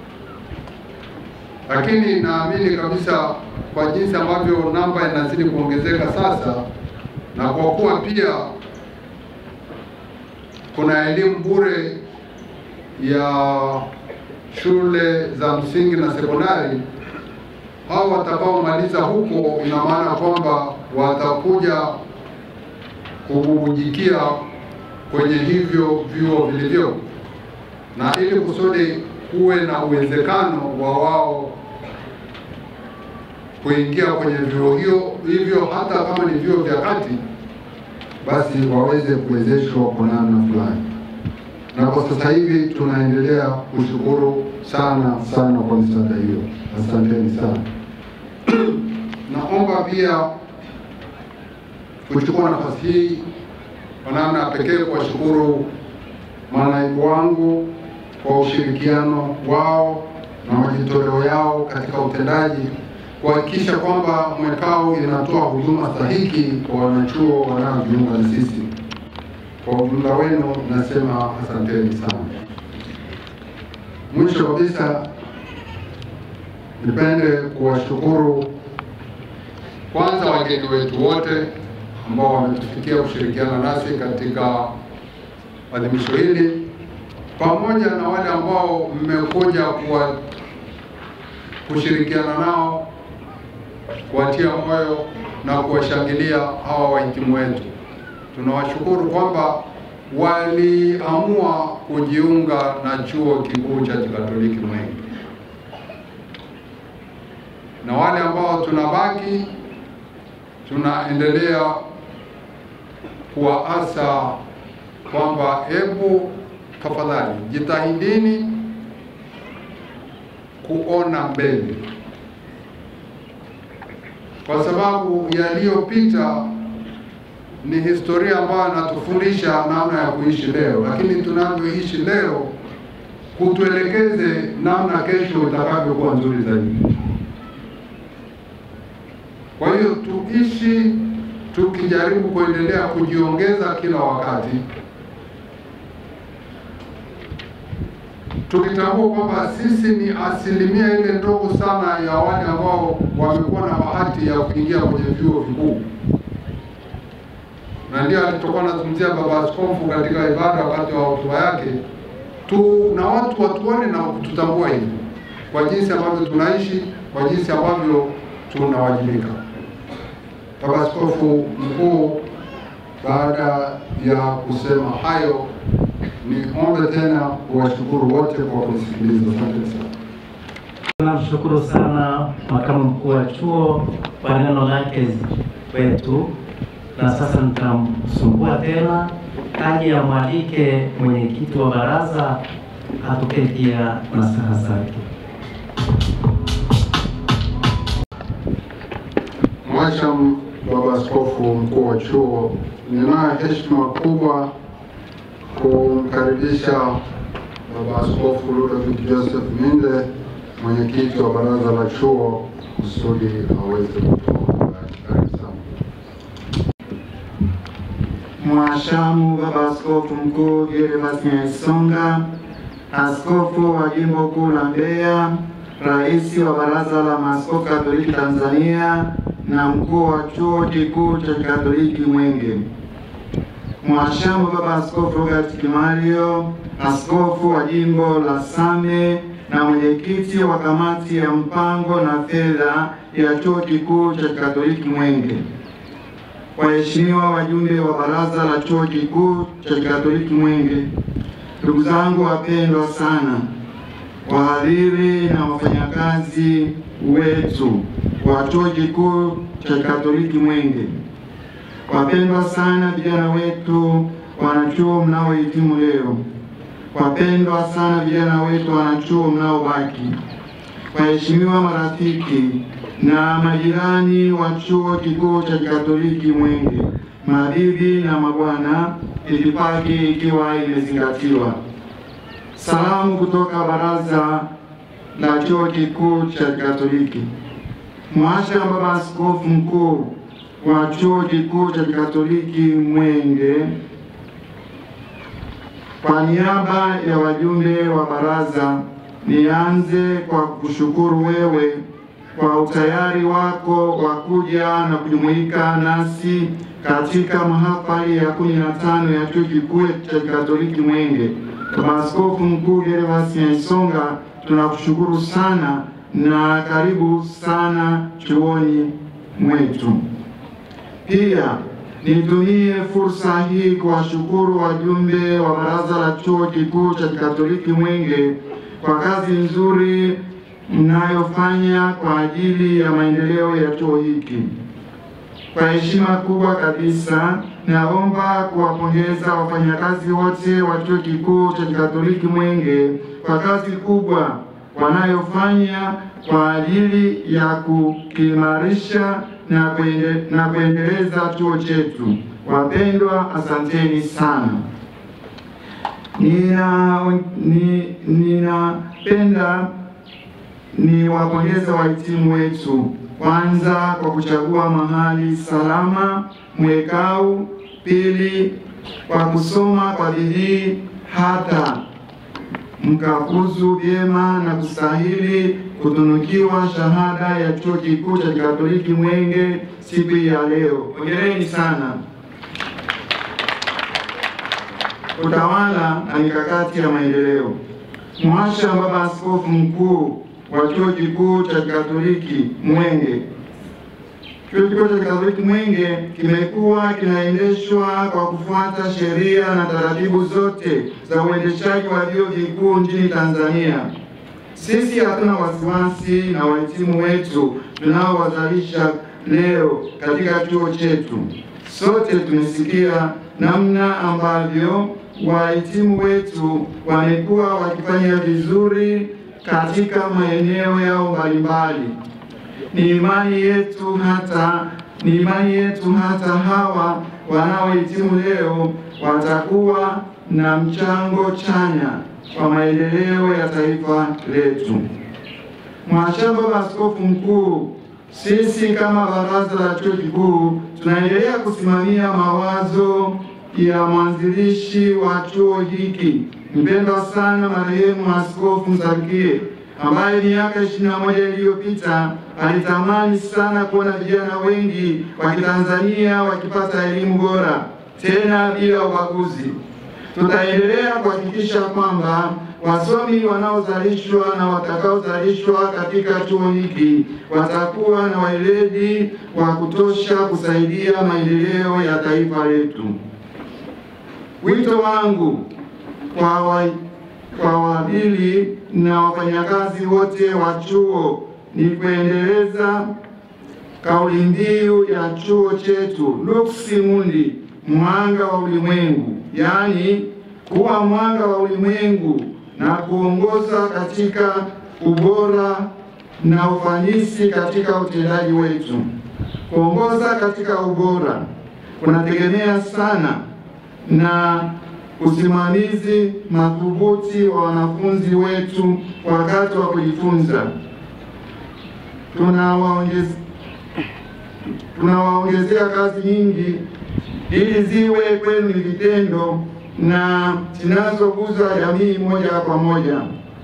lakini naamini kabisa kwa jinsi ambavyo namba inazidi kuongezeka sasa, na kwa kuwa pia kuna elimu bure ya shule za msingi na sekondari, hao watakaomaliza huko, ina maana kwamba watakuja kububujikia kwenye hivyo vyuo vilivyo, na ili kusudi kuwe na uwezekano wa wao kuingia kwenye vyuo hiyo hivyo, hata kama ni vyuo vya kati, basi waweze kuwezeshwa kwa namna fulani. Na kwa sasa hivi tunaendelea kushukuru sana sana kwa msaada hiyo. Asanteni sana. Naomba pia kuchukua nafasi hii kwa namna pekee kuwashukuru manaibu wangu kwa ushirikiano wao na majitoleo yao katika utendaji kuhakikisha kwamba Mwekao inatoa huduma stahiki kwa wanachuo wanaojiunga na sisi. Kwa ujumla wenu nasema asanteni sana. Mwisho kabisa, nipende kuwashukuru kwanza wageni wetu wote ambao wametufikia kushirikiana nasi katika adhimisho hili, pamoja na wale ambao mmekuja kuwa kushirikiana nao, kuwatia moyo na kuwashangilia hawa wahitimu wetu. Tunawashukuru kwamba waliamua kujiunga na chuo kikuu cha Kikatoliki Mwenge, na wale ambao tunabaki tunaendelea kuwaasa kwamba hebu tafadhali jitahidini kuona mbele, kwa sababu yaliyopita ni historia ambayo inatufundisha namna ya kuishi leo, lakini tunavyoishi leo kutuelekeze namna kesho itakavyokuwa nzuri zaidi. Kwa hiyo tuishi tukijaribu kuendelea kujiongeza kila wakati, tukitambua kwamba sisi ni asilimia ile ndogo sana ya wale ambao wamekuwa na bahati ya kuingia kwenye vyuo vikuu. Na ndio alitokuwa anazungumzia Baba Askofu katika ibada wakati wa hotuba yake, tu na watu watuone na kututambua hivi kwa jinsi ambavyo tunaishi, kwa jinsi ambavyo tunawajibika. Baba Askofu Mkuu, baada ya kusema hayo, niombe tena kuwashukuru wote kwa kusikiliza. Asante sana. Tunamshukuru sana makamu mkuu wa chuo kwa neno lake kwetu, na sasa nitamsumbua tena aje amwalike mwenyekiti wa baraza atupe pia nasaha zake. Mhashamu Baba Askofu Mkuu wa chuo, ninayo heshima kubwa kumkaribisha Baba Askofu Ludovic Joseph Mwenge, mwenyekiti wa baraza la chuo, kusudi aweze kutoa. Karibu sana. Mhashamu Baba Askofu Mkuu Gervas Nyaisonga, askofu wa jimbo kuu la Mbeya, rais wa baraza la maaskofu Katoliki Tanzania na mkuu wa chuo kikuu cha Kikatoliki Mwenge. Mhashamu Baba Askofu Robert Kimario, askofu wa jimbo la Same na mwenyekiti wa kamati ya mpango na fedha ya chuo kikuu cha Kikatoliki Mwenge. Waheshimiwa wajumbe wa baraza la chuo kikuu cha Kikatoliki Mwenge, ndugu zangu wapendwa sana, wahadhiri na wafanyakazi wetu wa chuo kikuu cha Kikatoliki Mwenge, wapendwa sana vijana wetu wanachuo mnaohitimu leo, wapendwa sana vijana wetu wanachuo mnaobaki, waheshimiwa marafiki na majirani wa chuo kikuu cha Kikatoliki Mwenge, mabibi na mabwana, itifaki ikiwa imezingatiwa. Salamu kutoka baraza la chuo kikuu cha Kikatoliki. Mhashamu Baba Askofu Mkuu wa chuo kikuu cha Kikatoliki Mwenge, kwa niaba ya wajumbe wa baraza, nianze kwa kushukuru wewe kwa utayari wako wa kuja na kujumuika nasi katika mahafali ya kumi na tano ya chuo kikuu cha Kikatoliki Mwenge. Baba Askofu Mkuu Gervas Nyaisonga, tunakushukuru sana na karibu sana chuoni mwetu. Pia nitumie fursa hii kuwashukuru wajumbe wa baraza la chuo kikuu cha Kikatoliki Mwenge kwa kazi nzuri mnayofanya kwa ajili ya maendeleo ya chuo hiki. Kwa heshima kubwa kabisa, naomba kuwapongeza wafanyakazi wote wa chuo kikuu cha Kikatoliki Mwenge kwa kazi kubwa wanayofanya kwa ajili ya kukimarisha na kuende, na kuendeleza chuo chetu. Wapendwa, asanteni sana. Nina ni, ninapenda ni wapongeza wahitimu wetu, kwanza kwa kuchagua mahali salama mwekau, pili kwa kusoma kwa bidii hata mkafuzu vyema na kustahili kutunukiwa shahada ya Chuo Kikuu cha Kikatoliki Mwenge siku ya leo. Hongereni sana. Utawala na mikakati ya maendeleo. Mhashamu Baba Askofu Mkuu wa Chuo Kikuu cha Kikatoliki Mwenge. Chuo Kikuu cha Kikatoliki Mwenge kimekuwa kinaendeshwa kwa kufuata sheria na taratibu zote za uendeshaji wa vyuo vikuu nchini Tanzania. Sisi hatuna wasiwasi na wahitimu wetu tunaowazalisha leo katika chuo chetu. Sote tumesikia namna ambavyo wahitimu wetu wamekuwa wakifanya vizuri katika maeneo yao mbalimbali. Ni imani yetu hata ni imani yetu hata hawa wanaohitimu leo watakuwa na mchango chanya kwa maendeleo ya taifa letu. Mhashamu Baba Askofu Mkuu, sisi kama baraza la chuo kikuu tunaendelea kusimamia mawazo ya mwanzilishi wa chuo hiki, mpendwa sana marehemu Askofu Msakie, ambaye miaka ishirini na moja iliyopita alitamani sana kuona vijana wengi wa Kitanzania wakipata elimu bora tena bila ubaguzi. Tutaendelea kuhakikisha kwamba wasomi wanaozalishwa na watakaozalishwa katika chuo hiki watakuwa na weledi wa kutosha kusaidia maendeleo ya taifa letu. Wito wangu kwa wa, kwa wadili na wafanyakazi wote wa chuo ni kuendeleza kauli mbiu ya chuo chetu, Lux Mundi, mwanga wa ulimwengu, yaani kuwa mwanga wa ulimwengu na kuongoza katika ubora na ufanisi katika utendaji wetu. Kuongoza katika ubora kunategemea sana na usimamizi madhubuti wa wanafunzi wetu wakati wa kujifunza. Tunawaongezea tunawaongezea kazi nyingi ili ziwe kwenu ni vitendo na zinazoguza jamii moja kwa moja.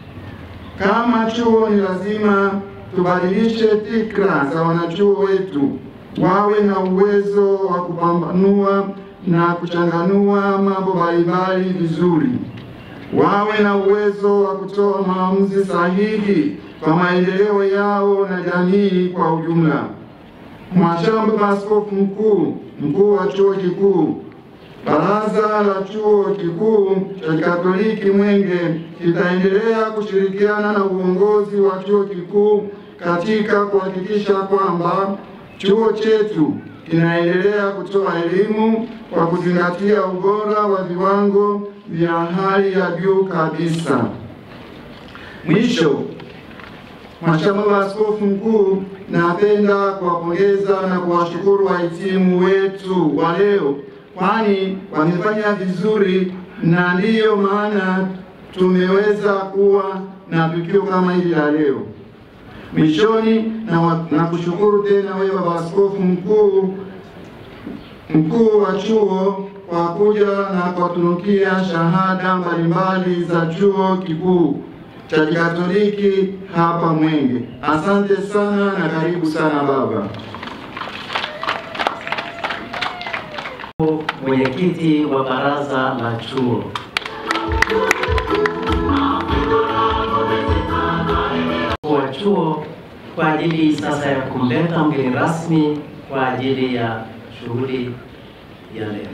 Kama chuo ni lazima tubadilishe fikra za wanachuo wetu, wawe na uwezo wa kupambanua na kuchanganua mambo mbalimbali vizuri, wawe na uwezo wa kutoa maamuzi sahihi kwa maendeleo yao na jamii kwa ujumla. Mhashamu Baba Askofu Mkuu, mkuu wa chuo kikuu, baraza la chuo kikuu cha Kikatoliki Mwenge kitaendelea kushirikiana na uongozi wa chuo kikuu katika kuhakikisha kwamba chuo chetu kinaendelea kutoa elimu kwa kuzingatia ubora wa viwango vya hali ya juu kabisa. Mwisho, Mhashamu Baba Askofu Mkuu, napenda kuwapongeza na kuwashukuru wahitimu wetu wa leo, kwani wamefanya vizuri na ndiyo maana tumeweza kuwa na tukio kama hili la leo. Mwishoni na, na kushukuru tena wewe Baba Askofu Mkuu mkuu wa chuo kwa kuja na kutunukia shahada mbalimbali za chuo kikuu cha Kikatoliki hapa Mwenge. Asante sana na karibu sana baba. Mwenyekiti wa baraza la chuo. Wa chuo kwa ajili sasa ya kumleta mgeni rasmi kwa ajili ya shughuli ya leo.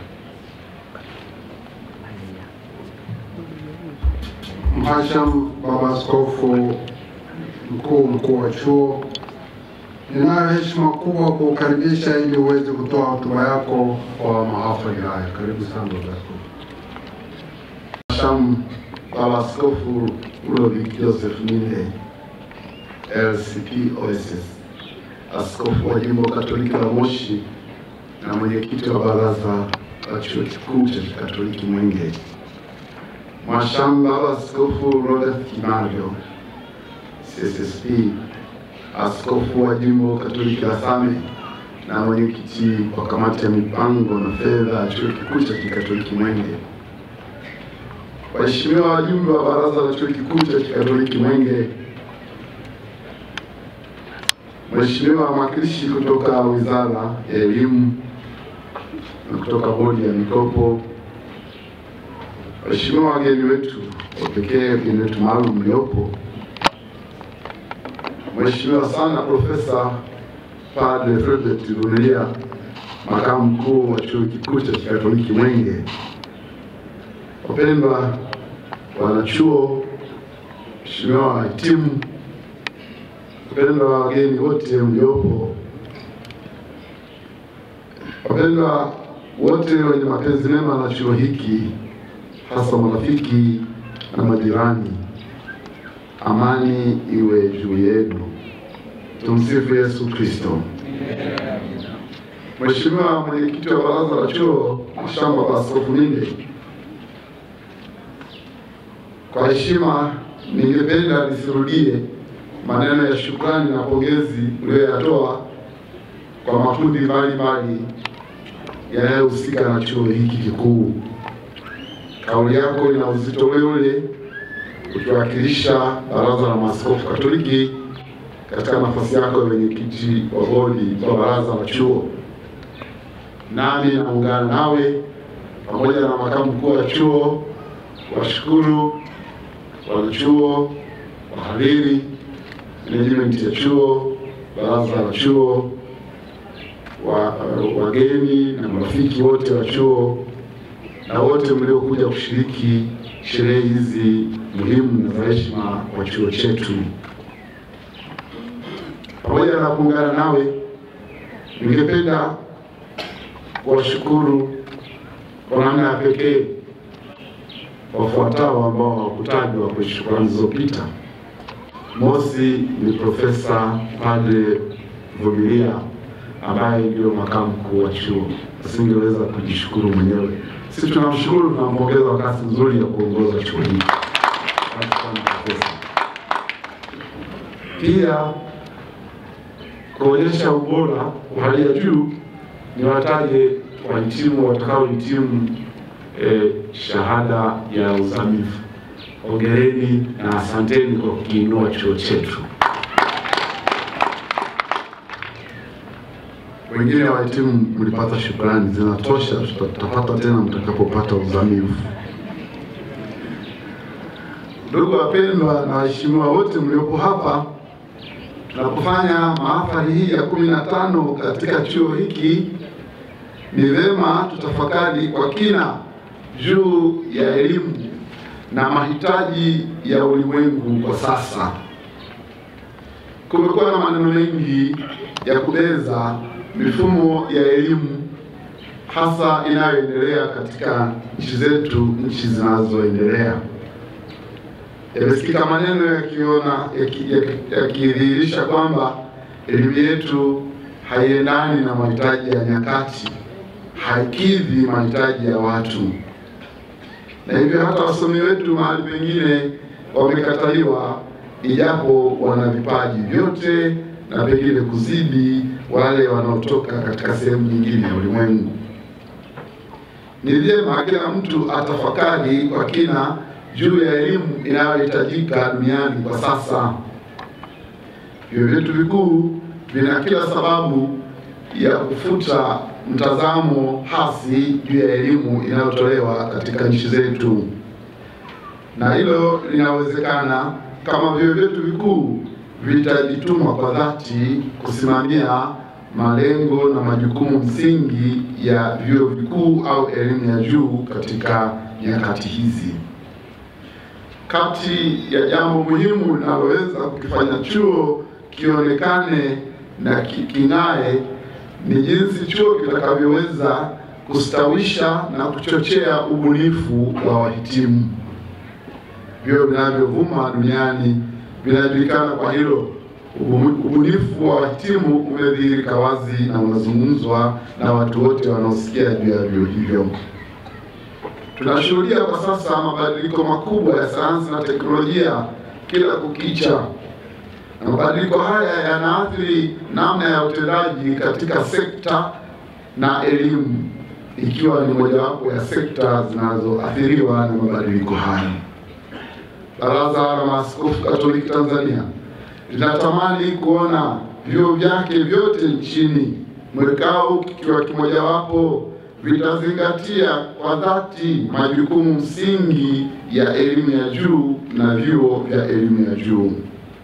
Mhashamu Baba Askofu Mkuu mkuu wa chuo, ninayo heshima kubwa kukaribisha ili uweze kutoa hotuba yako kwa mahafali haya. Karibu sana Baba Askofu. Mhashamu Baba Askofu Ulrich Joseph Mwenge, L C P O S S, askofu wa jimbo Katoliki la Moshi na mwenyekiti wa baraza la chuo kikuu cha Kikatoliki Mwenge. Mhashamu Baba Askofu Robert Kimario, C S S P, askofu wa jimbo Katoliki la Same na mwenyekiti wa kamati ya mipango na fedha ya chuo kikuu cha Kikatoliki Mwenge. Waheshimiwa wajumbe wa baraza la chuo kikuu cha Kikatoliki Mwenge, Mheshimiwa mwakilishi kutoka Wizara ya Elimu na kutoka Bodi ya Mikopo, Mheshimiwa wageni wetu wa pekee, wageni wetu maalum mliopo, Mheshimiwa sana Profesa Padre Frederick Runelia, makamu mkuu wa Chuo Kikuu cha Kikatoliki Mwenge, wapendwa wanachuo, Mheshimiwa wahitimu, wapendwa wageni wote mliopo, wapendwa wote wenye mapenzi mema na chuo hiki, hasa marafiki na majirani, amani iwe juu yenu. Tumsifu Yesu Kristo. Mheshimiwa mwenyekiti wa baraza la chuo, Mhashamu Baba Askofu Mwenge, kwa heshima ningependa nisirudie maneno ya shukrani na pongezi uliyoyatoa kwa makundi mbalimbali yanayohusika na chuo hiki kikuu. Kauli yako ina uzito ule ukiwakilisha Baraza la Maaskofu Katoliki katika nafasi yako ya mwenyekiti wa bodi wa baraza la chuo. Nami naungana nawe pamoja na makamu mkuu wa chuo washukuru wanachuo, wahariri, management ya chuo, baraza la chuo, wa, wageni na marafiki wote wa chuo na wote mliokuja kushiriki sherehe hizi muhimu na za heshima kwa chuo chetu. Pamoja na kuungana nawe, ningependa kuwashukuru kwa namna ya pekee wafuatao ambao hawakutajwa kwa shukrani zilizopita. Mosi ni Profesa Padre Vumilia ambaye ndio makamu mkuu wa chuo. Asingeweza kujishukuru mwenyewe. Sisi tunamshukuru na kumpongeza kwa kazi nzuri ya kuongoza chuo hiki. Pia kuonyesha ubora wa hali ya juu, ni wataje wahitimu watakaohitimu eh, shahada ya uzamivu. Hongereni na asanteni kwa kukiinua chuo chetu. Wengine wahitimu mlipata shukrani, zinatosha, tutapata tena mtakapopata uzamivu. Ndugu wapendwa na waheshimiwa wote mliopo hapa, tunapofanya mahafali hii ya kumi na tano katika chuo hiki, ni vema tutafakari kwa kina juu ya elimu na mahitaji ya ulimwengu kwa sasa. Kumekuwa na maneno mengi ya kubeza mifumo ya elimu hasa inayoendelea katika nchi zetu, nchi zinazoendelea. Yamesikika maneno yakiona yakidhihirisha kwamba elimu yetu haiendani na mahitaji ya nyakati, haikidhi mahitaji ya watu. Na hivyo hata wasomi wetu mahali pengine wamekataliwa, ijapo wana vipaji vyote na pengine kuzidi wale wanaotoka katika sehemu nyingine ya ulimwengu. Ni vyema kila mtu atafakari kwa kina juu ya elimu inayohitajika duniani kwa sasa. Vyuo vyetu vikuu vina kila sababu ya kufuta mtazamo hasi juu ya elimu inayotolewa katika nchi zetu, na hilo linawezekana kama vyuo vyetu vikuu vitajituma kwa dhati kusimamia malengo na majukumu msingi ya vyuo vikuu au elimu ya juu katika nyakati hizi. Kati ya jambo muhimu linaloweza kukifanya chuo kionekane na king'ae ni jinsi chuo kitakavyoweza kustawisha na kuchochea ubunifu wa wahitimu. Vyuo vinavyovuma duniani vinajulikana kwa hilo. Ubunifu wa wahitimu umedhihirika wazi na unazungumzwa na watu wote wanaosikia juu ya vyuo hivyo. Tunashuhudia kwa sasa mabadiliko makubwa ya sayansi na teknolojia kila kukicha. Na mabadiliko haya yanaathiri namna ya utendaji katika sekta na elimu, ikiwa ni mojawapo ya sekta zinazoathiriwa na mabadiliko haya. Baraza la Maaskofu Katoliki Tanzania linatamani kuona vyuo vyake vyote nchini, mwekao kikiwa kimojawapo, vitazingatia kwa dhati majukumu msingi ya elimu ya juu na vyuo vya elimu ya juu.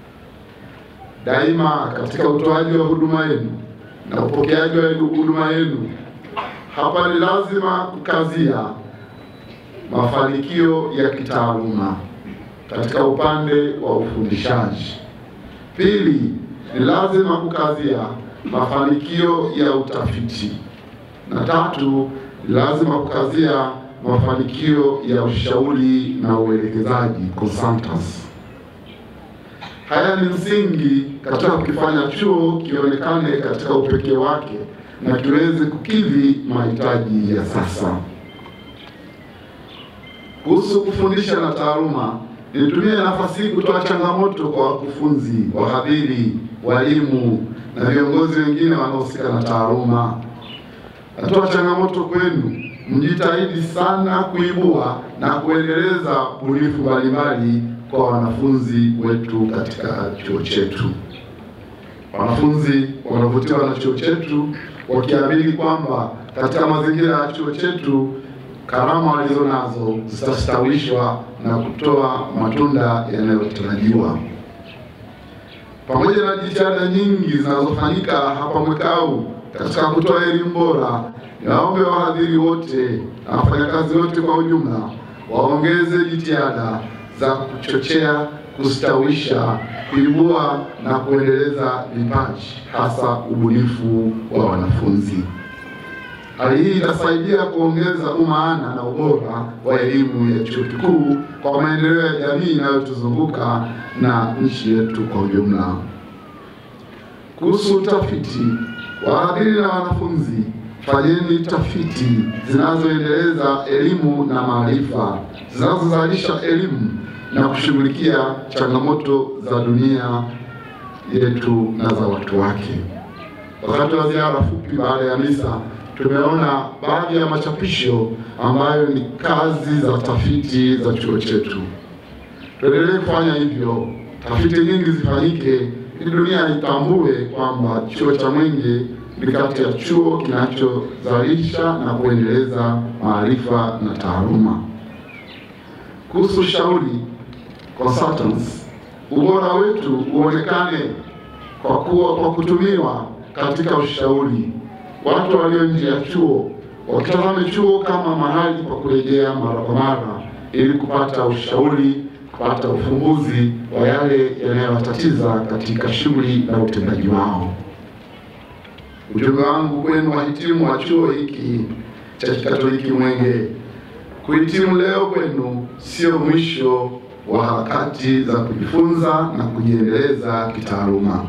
Daima katika utoaji wa huduma yenu na upokeaji wa huduma yenu, hapa ni lazima kukazia mafanikio ya kitaaluma katika upande wa ufundishaji. Pili, ni lazima kukazia mafanikio ya utafiti. Na tatu, ni lazima kukazia mafanikio ya ushauri na uelekezaji, consultants. Haya ni msingi katika kukifanya chuo kionekane katika upekee wake na kiweze kukidhi mahitaji ya sasa. Kuhusu kufundisha na taaluma, nitumie nafasi hii kutoa changamoto kwa wakufunzi, wahadhiri, walimu na viongozi wengine wanaohusika na taaluma. Natoa changamoto kwenu, mjitahidi sana kuibua na kuendeleza ubunifu mbalimbali kwa wanafunzi wetu katika chuo chetu. Wanafunzi wanavutiwa na chuo chetu wakiamini kwamba katika mazingira ya chuo chetu karama walizonazo zitastawishwa na kutoa matunda yanayotarajiwa. Pamoja na jitihada nyingi zinazofanyika hapa mwekao katika kutoa elimu bora, niwaombe wahadhiri wote na wafanyakazi wote kwa ujumla waongeze jitihada za kuchochea, kustawisha, kuibua na kuendeleza vipaji, hasa ubunifu wa wanafunzi. Hali hii itasaidia kuongeza umaana na ubora wa elimu ya chuo kikuu kwa maendeleo ya jamii inayotuzunguka na nchi yetu kwa ujumla. Kuhusu utafiti, wahadhiri na wanafunzi, fanyeni tafiti zinazoendeleza elimu na maarifa, zinazozalisha elimu na kushughulikia changamoto za dunia yetu na za watu wake. Wakati wa ziara fupi baada ya misa, tumeona baadhi ya machapisho ambayo ni kazi za tafiti za chuo chetu. Tuendelee kufanya hivyo, tafiti nyingi zifanyike ili dunia itambue kwamba chuo cha Mwenge ni kati ya chuo kinachozalisha na kuendeleza maarifa na taaluma. Kuhusu shauri, consultants, ubora wetu uonekane kwa kuwa kwa kutumiwa katika ushauri. Watu walio nje ya chuo wakitazame chuo kama mahali pa kurejea mara kwa mara ili kupata ushauri, kupata ufumbuzi wa yale yanayowatatiza katika shughuli na utendaji wao. Ujumbe wangu kwenu wahitimu wa chuo hiki cha Kikatoliki Mwenge, kuhitimu leo kwenu sio mwisho wa harakati za kujifunza na kujiendeleza kitaaluma.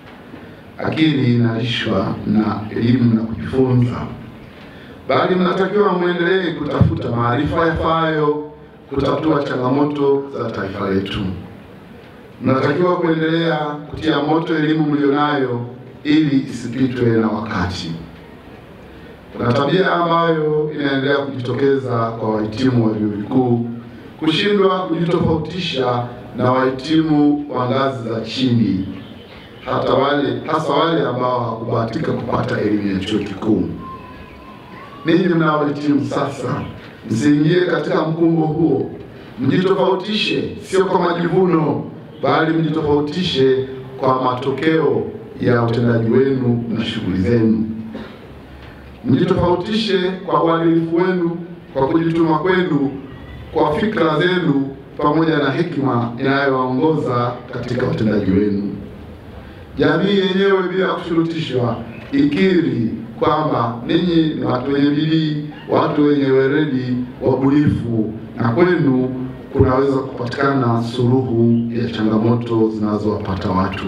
Akili inalishwa na elimu na kujifunza, bali mnatakiwa muendelee kutafuta maarifa yafayo kutatua changamoto za taifa letu. Mnatakiwa kuendelea kutia moto elimu mlionayo ili isipitwe na wakati. Kuna tabia ambayo inaendelea kujitokeza kwa wahitimu wa vyuo vikuu, kushindwa kujitofautisha na wahitimu wa ngazi za chini, hata wale hasa wale ambao hawakubahatika kupata elimu ya chuo kikuu. Ninyi mnaohitimu sasa, msiingie katika mkumbo huo. Mjitofautishe sio kwa majivuno, bali mjitofautishe kwa matokeo ya utendaji wenu na shughuli zenu. Mjitofautishe kwa uadilifu wenu, kwa kujituma kwenu, kwa fikra zenu pamoja na hekima inayowaongoza katika utendaji wenu. Jamii yenyewe bila kushurutishwa ikiri kwamba ninyi ni watu wenye bidii, watu wenye weledi, wabunifu, na kwenu kunaweza kupatikana suluhu ya changamoto zinazowapata watu.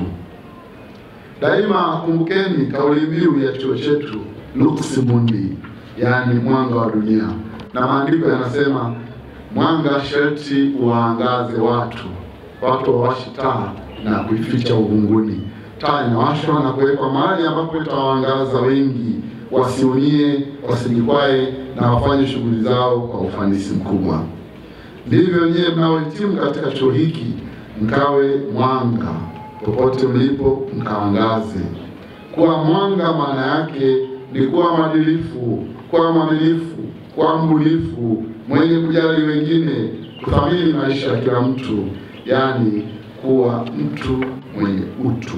Daima kumbukeni kauli mbiu ya chuo chetu, Lux Mundi, yani mwanga wa dunia. Na maandiko yanasema mwanga sharti uangaze watu, watu wawashi taa na kuificha uvunguni. Taa inawashwa na kuwekwa mahali ambapo itawaangaza wengi, wasiunie, wasijikwae na wafanye shughuli zao kwa ufanisi mkubwa. Ndivyo nyewe mnaohitimu katika chuo hiki mkawe mwanga popote mlipo mkaangaze. Kuwa mwanga maana yake ni kuwa mwadilifu, kuwa mwaminifu, kuwa mbunifu, mwenye kujali wengine, kuthamini maisha ya kila mtu, yani kuwa mtu mwenye utu.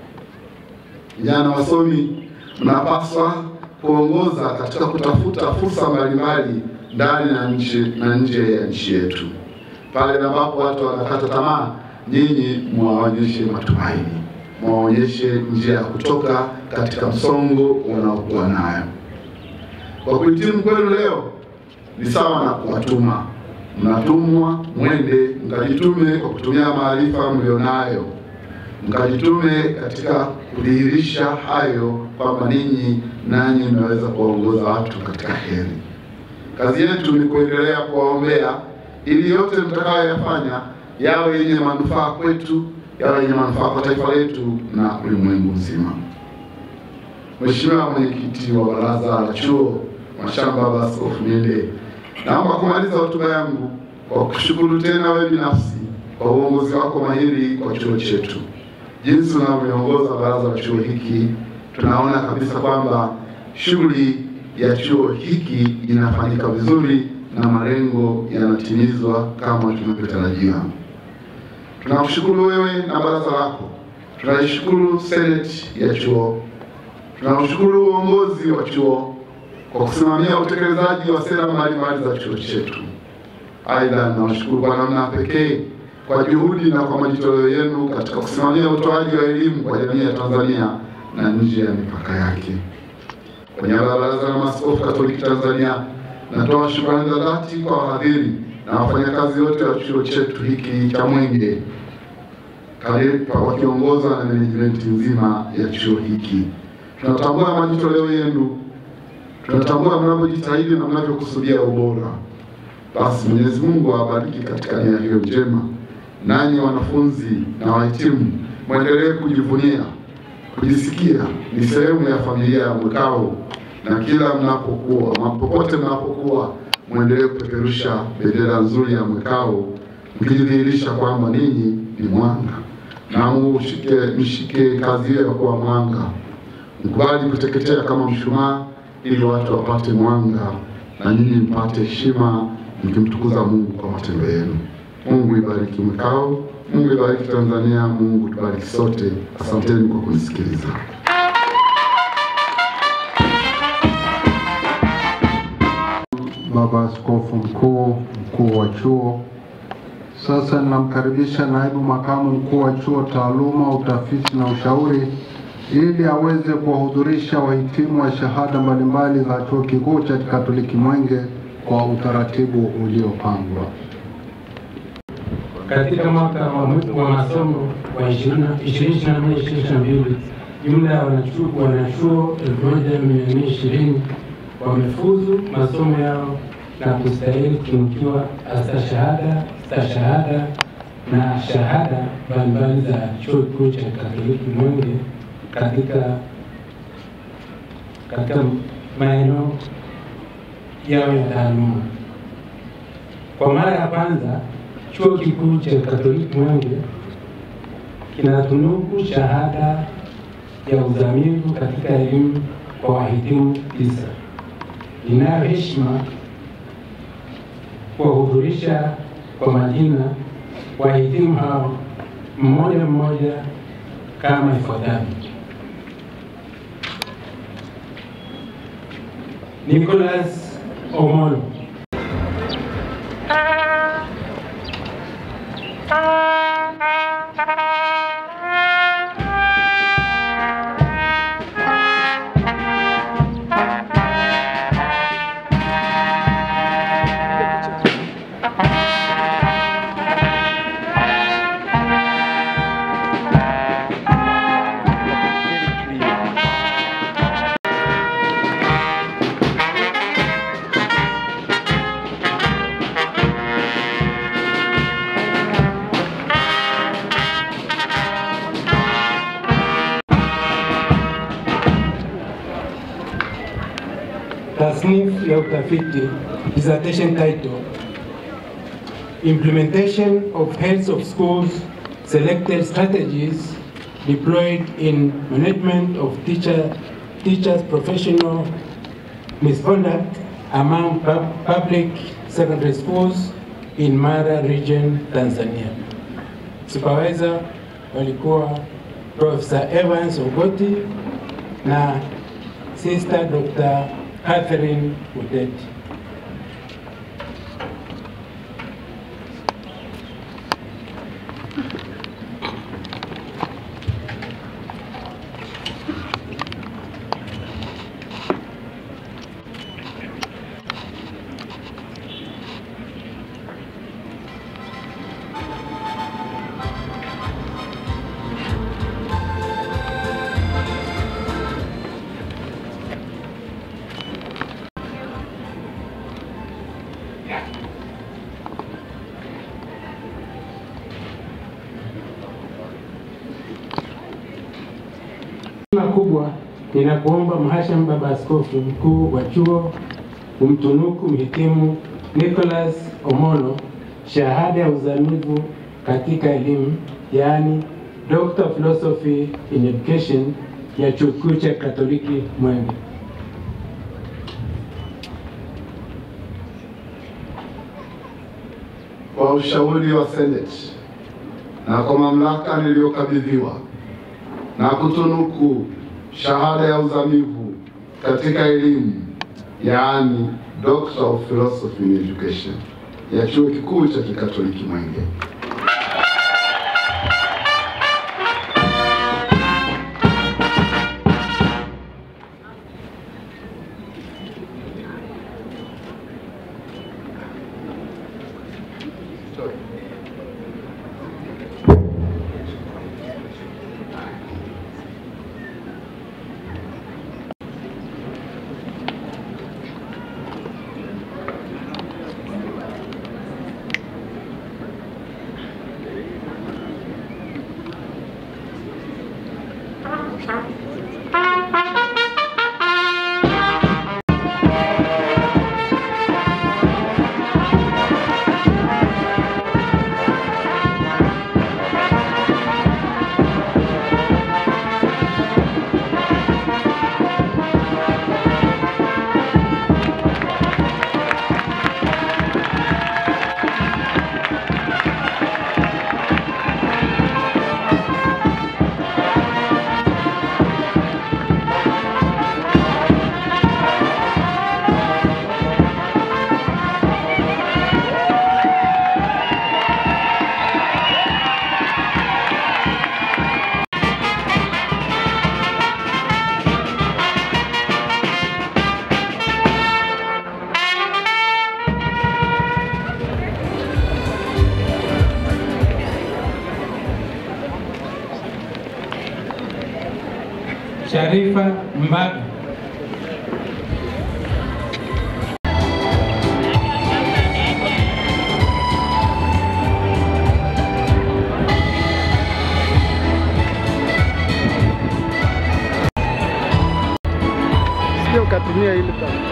Vijana wasomi, mnapaswa kuongoza katika kutafuta fursa mbalimbali ndani na nje na nje ya nchi yetu. Pale ambapo watu wanakata tamaa, nyinyi mwaonyeshe matumaini, mwaonyeshe njia ya kutoka katika msongo unaokuwa nayo. Kwa kuhitimu kwenu leo ni sawa na kuwatuma. Mnatumwa mwende mkajitume kwa kutumia maarifa mlionayo, mkajitume katika kudhihirisha hayo kwamba ninyi nanyi mnaweza kuwaongoza watu katika heri. Kazi yetu ni kuendelea kuwaombea ili yote mtakayoyafanya yawe yenye manufaa kwetu, yawe yenye manufaa kwa taifa letu na ulimwengu mzima. Mheshimiwa Mwenyekiti wa Baraza la Chuo Mashamba Baba Askofu Mwenge, naomba kumaliza hotuba yangu kwa kushukuru tena wewe binafsi kwa uongozi wako mahiri kwa chuo chetu. Jinsi unavyoongoza baraza la chuo hiki, tunaona kabisa kwamba shughuli ya chuo hiki inafanyika vizuri na malengo yanatimizwa kama tunavyotarajia. Tunakushukuru wewe na baraza lako. Tunaishukuru Senate ya chuo. Tunashukuru uongozi wa chuo kwa kusimamia utekelezaji wa sera mbalimbali za chuo chetu. Aidha, nawashukuru kwa namna pekee kwa juhudi na kwa majitoleo yenu katika kusimamia utoaji wa elimu kwa jamii ya Tanzania na nje ya mipaka yake. Kwa niaba ya Baraza la Maaskofu Katoliki Tanzania, natoa shukrani za dhati kwa wahadhiri na wafanyakazi wote wa chuo chetu hiki cha Mwenge, Karibu wakiongozwa na management nzima ya chuo hiki. Tunatambua majitoleo yenu, tunatambua mnapojitahidi na mnavyokusudia ubora. Basi Mwenyezi Mungu awabariki katika nia hiyo njema. Nanyi wanafunzi na wahitimu, muendelee kujivunia, kujisikia ni sehemu ya familia ya Mwekao, na kila mnapokuwa, popote mnapokuwa, muendelee kupeperusha bendera nzuri ya Mwekao, mkijidhihirisha kwamba ninyi ni mwanga. Na mshike mshike kazi hiyo ya kuwa mwanga. Mkubali kuteketea kama mshumaa ili watu wapate mwanga na nyinyi mpate heshima mkimtukuza Mungu kwa matendo yenu. Mungu ibariki Mwekao, Mungu ibariki Tanzania, Mungu tubariki sote. Asanteni kwa kunisikiliza. Baba Askofu Mkuu, mkuu wa chuo. Sasa ninamkaribisha naibu makamu mkuu wa chuo taaluma, utafiti na ushauri ili aweze kuwahudhurisha wahitimu wa shahada mbalimbali za chuo kikuu cha Katoliki Mwenge kwa utaratibu uliopangwa. Katika mwaka wa masomo wa ishirini ishirini na moja ishirini na mbili, jumla ya wanachuo wanachuo elfu moja mia nne ishirini wamefuzu masomo yao na kustahili kutunukiwa astashahada, stashahada na shahada mbalimbali za chuo kikuu cha Katoliki Mwenge katika katika maeneo yao ya taaluma. Kwa mara ya kwanza, chuo kikuu cha Katoliki Mwenge kinatunuku shahada ya uzamivu katika elimu kwa wahitimu tisa. Ninayo heshima kuwahudhurisha kwa majina wahitimu hao mmoja mmoja kama ifuatavyo: Nicholas Omolo, tasnif ya utafiti, dissertation title, Implementation of Heads of Schools Selected Strategies deployed in management of teacher, teachers' professional misconduct among pub public secondary schools in Mara region, Tanzania. Supervisor walikuwa Professor Evans Ogoti na Sister Doctor Catherine Udeti. Kubwa ninakuomba Mhashamu Baba Askofu Mkuu wa chuo umtunuku mhitimu Nicholas Omolo shahada ya uzamivu katika elimu, yaani Doctor of Philosophy in Education ya Chuo Kikuu cha Katoliki Mwenge. Kwa ushauri wa Senate na kwa mamlaka niliyokabidhiwa na kutunuku shahada ya uzamivu katika elimu, yaani Doctor of Philosophy in Education ya Chuo Kikuu cha Kikatoliki Mwenge. Sharifa Mbaga. Sio ukatumia ile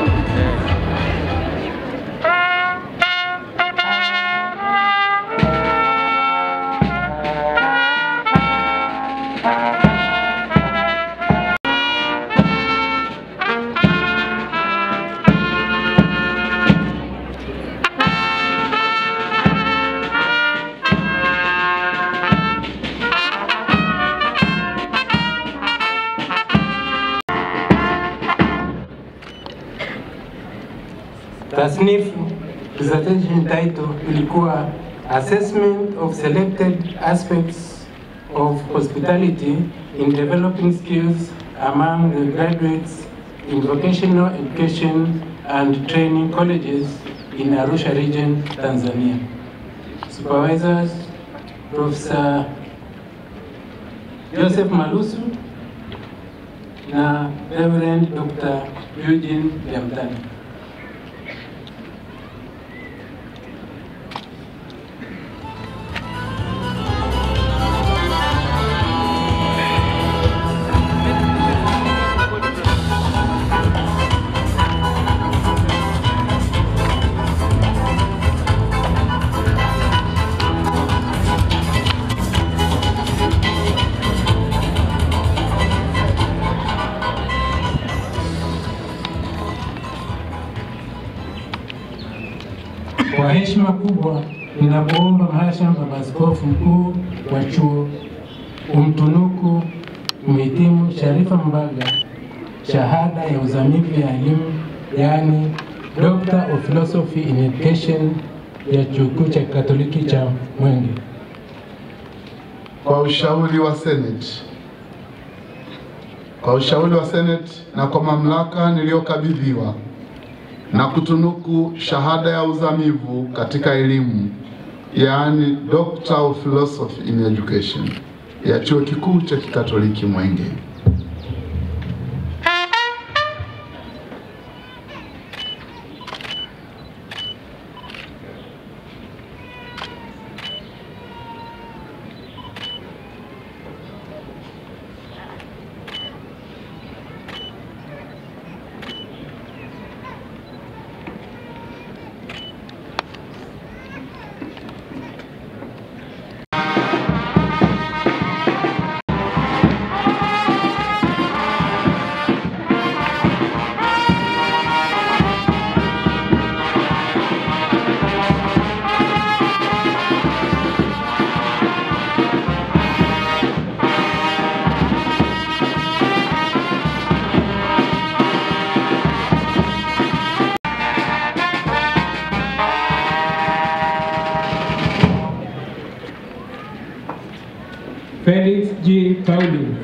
Tasnifu presentation title ilikuwa Assessment of Selected Aspects of Hospitality in Developing Skills Among the Graduates in Vocational Education and Training Colleges in Arusha Region, Tanzania. Supervisors, Professor Joseph Malusu na Reverend Doctor Ujionee. Kwa heshima kubwa ninakuomba Mhashamu Baba Askofu Mkuu wa chuo umtunuku mhitimu Sharifa Mbaga shahada ya uzamivu ya elimu, yaani Doctor of Philosophy in Education ya chuo kikuu cha Katoliki cha Mwenge. Kwa ushauri wa Senate, kwa ushauri wa Senate na kwa mamlaka niliyokabidhiwa na kutunuku shahada ya uzamivu katika elimu, yaani Doctor of Philosophy in Education ya chuo kikuu cha Kikatoliki Mwenge. Felix G. Pauling.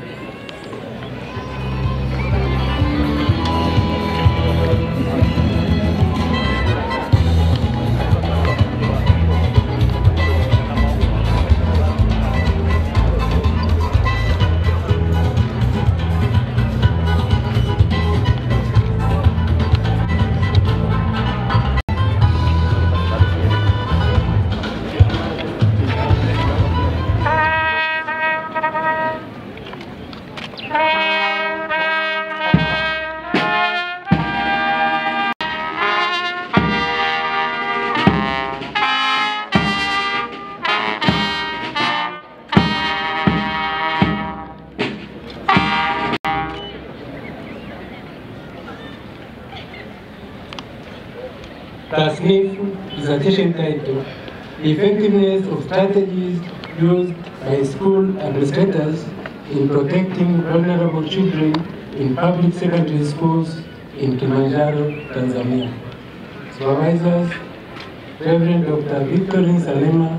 Tasnifu dissertation title: Effectiveness of strategies used by school administrators in protecting vulnerable children in public secondary schools in Kilimanjaro, Tanzania. Supervisors: Reverend Doctor Victorine Salema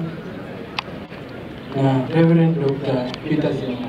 and Reverend Doctor Peter Sema.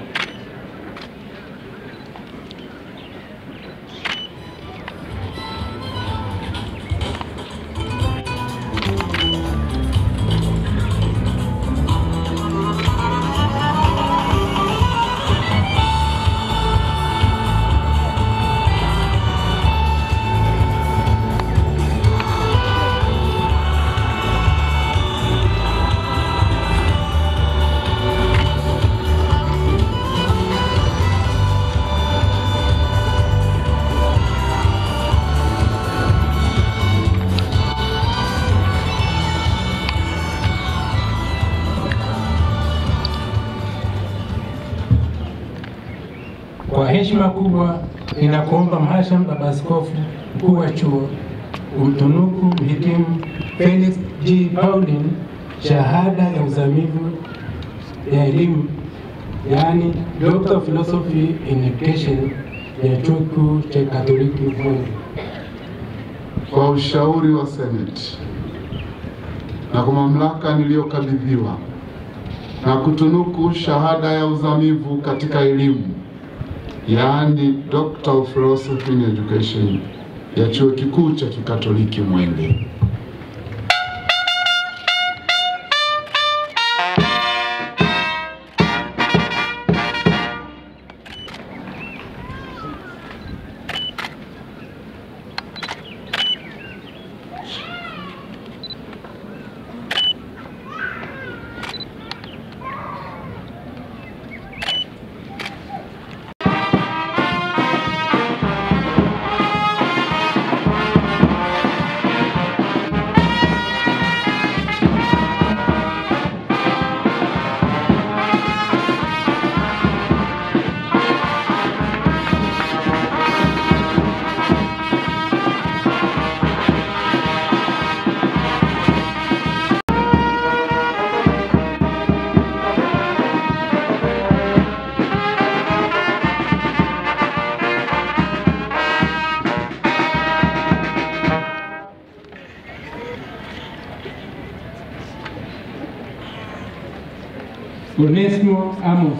Kwa heshima kubwa ninakuomba Mhashamu Baba Askofu Mkuu wa chuo umtunuku mhitimu Felix G. Pauling shahada ya uzamivu ya elimu, yaani Doctor of Philosophy in Education ya chuo kikuu cha Katoliki Mwenge. Kwa ushauri wa Senate na kwa mamlaka niliyokabidhiwa na kutunuku shahada ya uzamivu katika elimu, yaani Doctor of Philosophy in Education ya chuo kikuu cha Kikatoliki Mwenge. Onesmo Amos.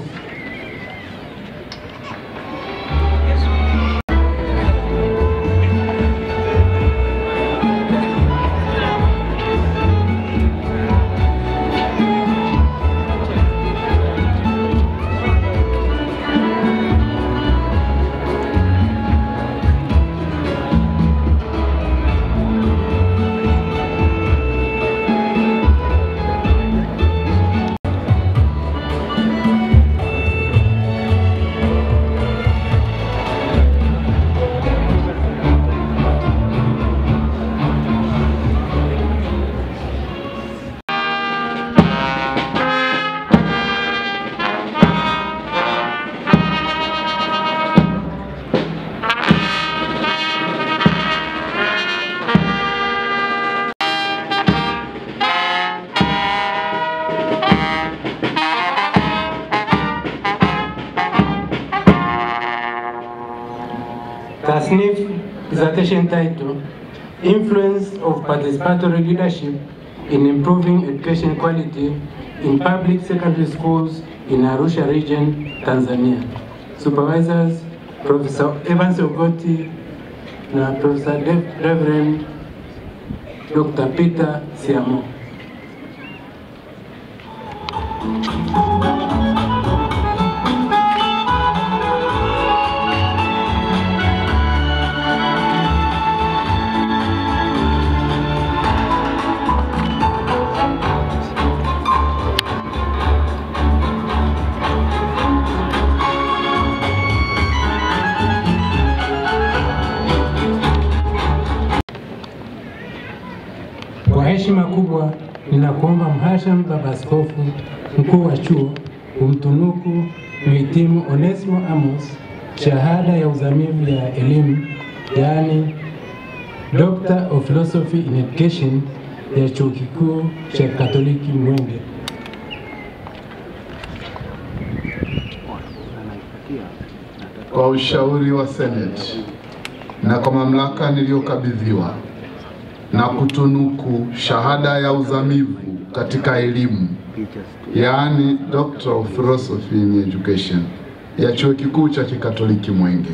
Tasnif dissertation title, Influence of Participatory Leadership in Improving Education Quality in Public Secondary Schools in Arusha Region, Tanzania. Supervisors, Professor Evans Ogoti and Professor Reverend Doctor Peter Siamo. Kwa heshima kubwa ninakuomba Mhashamu Baba Askofu Mkuu wa Chuo umtunuku mhitimu Onesmo Amos shahada ya uzamivu ya elimu, yaani Doctor of Philosophy in Education ya Chuo Kikuu cha Katoliki Mwenge. Kwa ushauri wa Senate na kwa mamlaka niliyokabidhiwa na kutunuku shahada ya uzamivu katika elimu, yaani Doctor of Philosophy in Education ya Chuo Kikuu cha Kikatoliki Mwenge.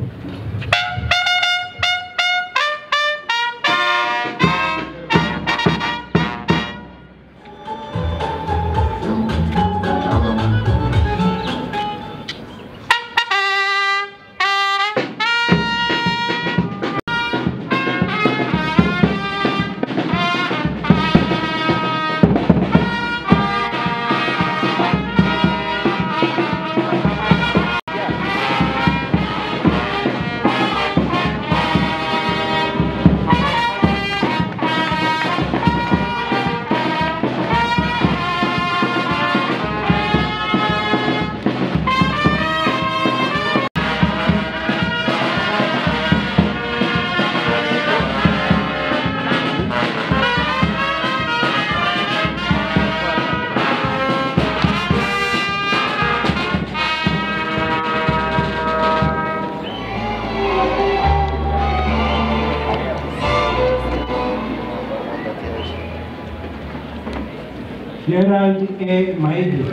Gerald A. Maidi.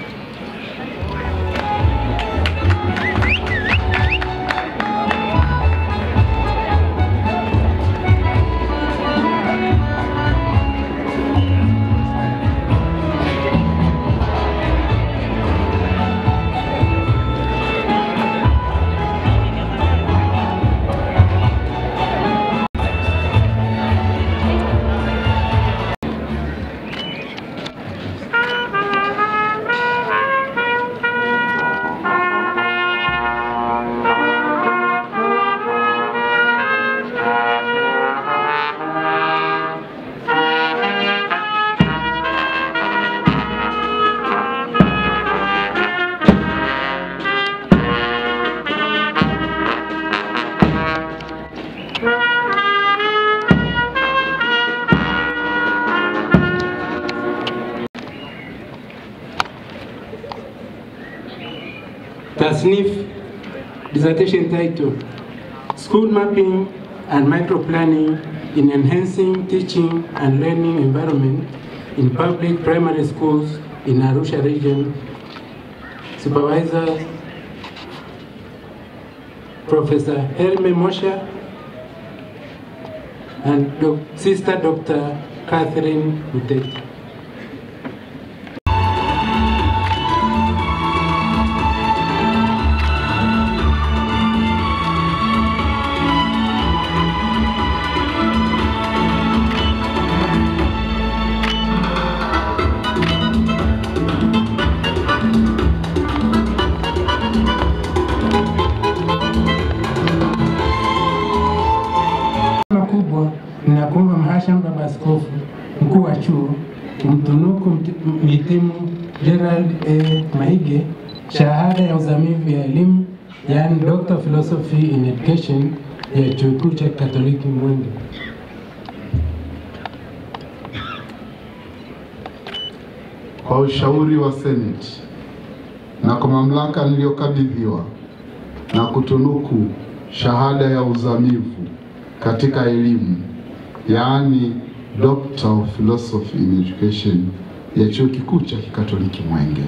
Tasnif dissertation title, School Mapping and Microplanning in Enhancing Teaching and Learning Environment in Public Primary Schools in Arusha region. Supervisors, Professor Helme Mosha and doc Sister Doctor Catherine Muteti. Ninakuomba Mhashamu Baba Askofu Mkuu wa Chuo kumtunuku mhitimu Gerald A. Mwenge shahada ya uzamivu ya elimu, yaani Doctor of Philosophy in Education ya Chuo Kikuu cha Katoliki Mwenge. Kwa ushauri wa Seneti na kwa mamlaka niliyokabidhiwa na kutunuku shahada ya uzamivu katika elimu, yaani Doctor of Philosophy in Education ya Chuo Kikuu cha Kikatoliki Mwenge.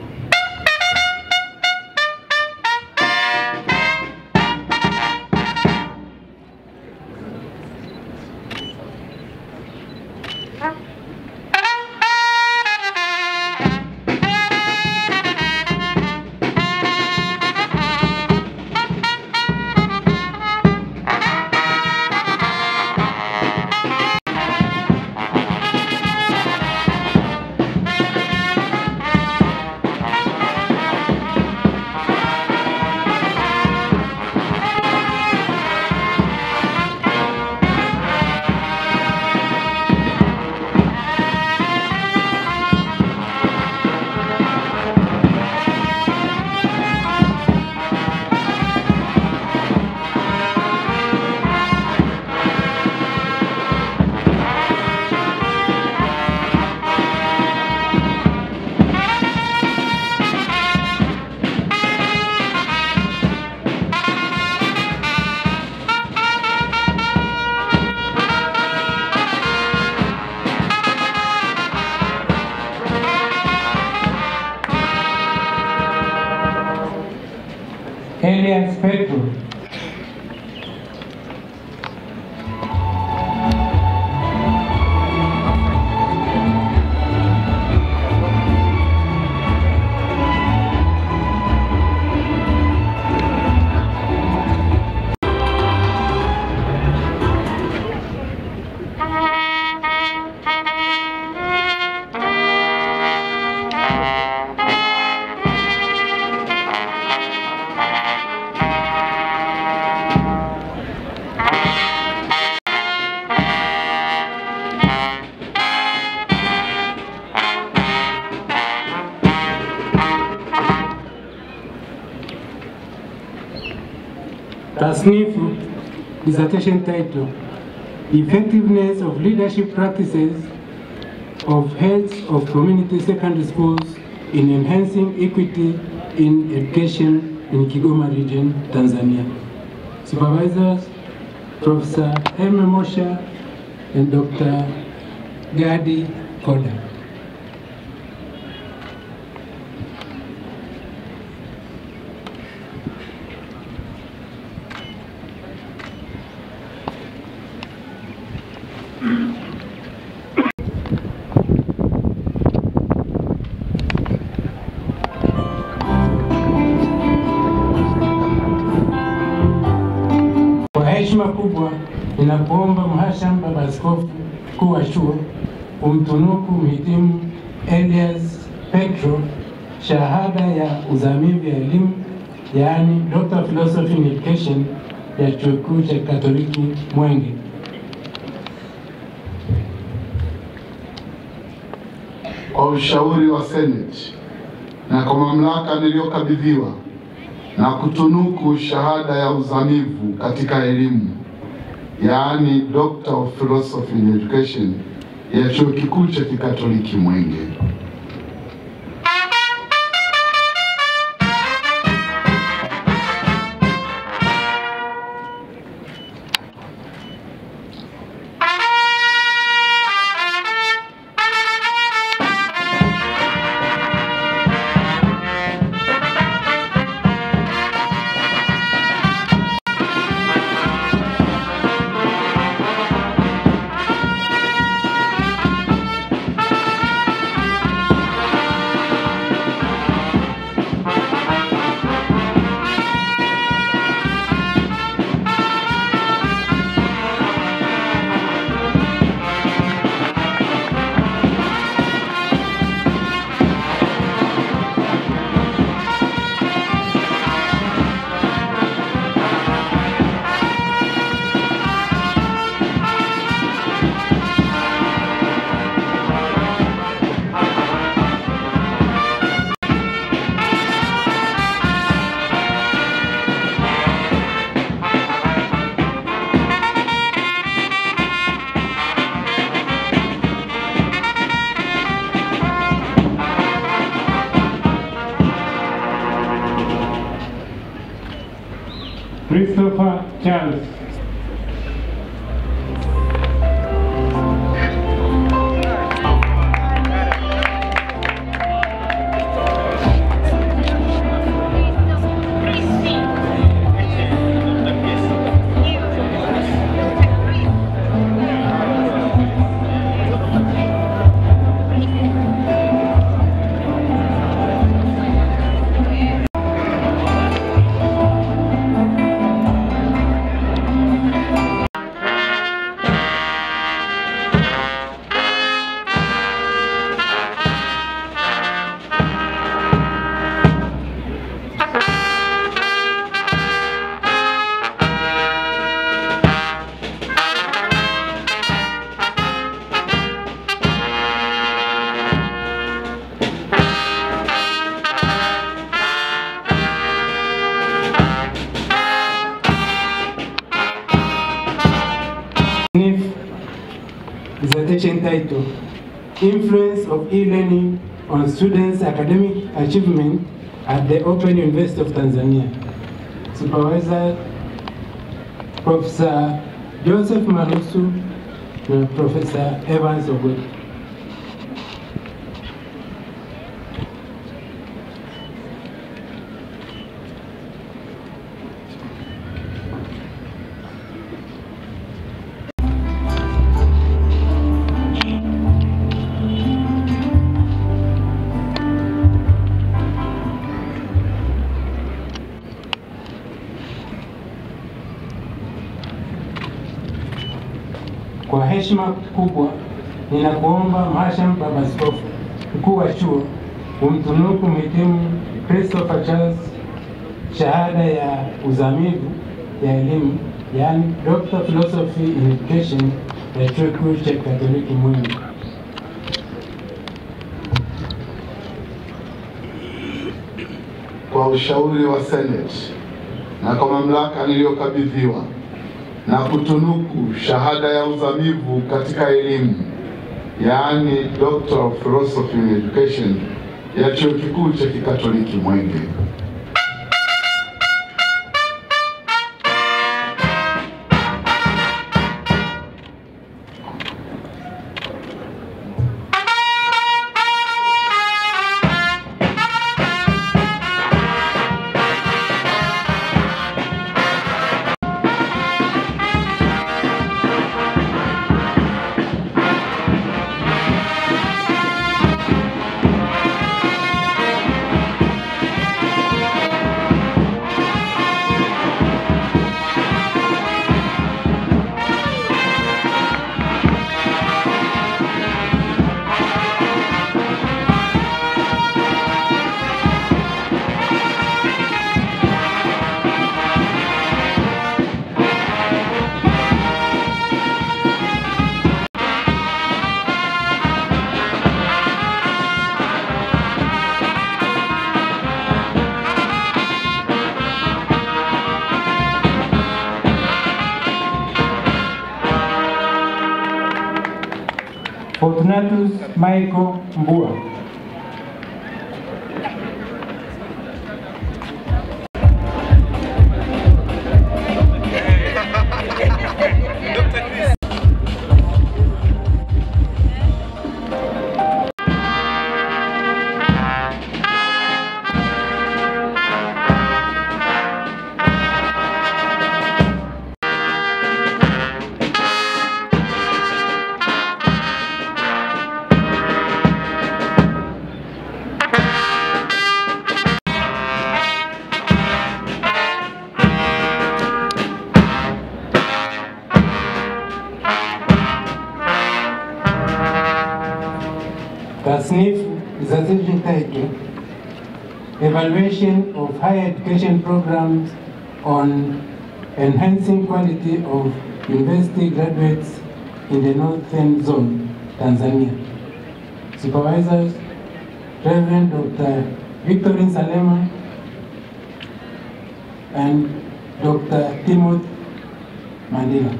Petro. Tasnifu dissertation title: Effectiveness of Leadership Practices of Heads of Community Secondary Schools in Enhancing Equity in Education in Kigoma Region, Tanzania. Supervisors, Professor Helme Mosha and Doctor Gadi Koda. Heshima kubwa ninakuomba Mhashamu Baba Askofu Mkuu wa Chuo umtunuku mhitimu Elias Petro shahada ya uzamivu ya elimu, yaani Doctor of Philosophy in Education ya Chuo Kikuu cha Katoliki Mwenge. Kwa ushauri wa Seneti na kwa mamlaka niliyokabidhiwa na kutunuku shahada ya uzamivu katika elimu, yaani Doctor of Philosophy in Education ya Chuo Kikuu cha Kikatoliki Mwenge. Girls. Dissertation title: Influence of e-learning on students' academic achievement at the Open University of Tanzania. Supervisor Professor Joseph Marusu and Professor Evans Ogwe. Kwa heshima kubwa ninakuomba Mhashamu Baba Askofu Mkuu wa chuo umtunuku mhitimu Christopher Charles shahada ya uzamivu ya elimu, yani Doctor Philosophy in Education ya Chuo Kikuu cha Katoliki Mwenge. Kwa ushauri wa Senate na kwa mamlaka niliyokabidhiwa na kutunuku shahada ya uzamivu katika elimu, yaani Doctor of Philosophy in Education ya Chuo Kikuu cha Kikatoliki Mwenge. Fortunatus Michael Mbua. Tasnif dissertation title: Evaluation of Higher Education Programs on Enhancing Quality of University Graduates in the Northern Zone, Tanzania. Supervisors: Reverend Doctor Victorine Salema and Doctor Timothy Mandela.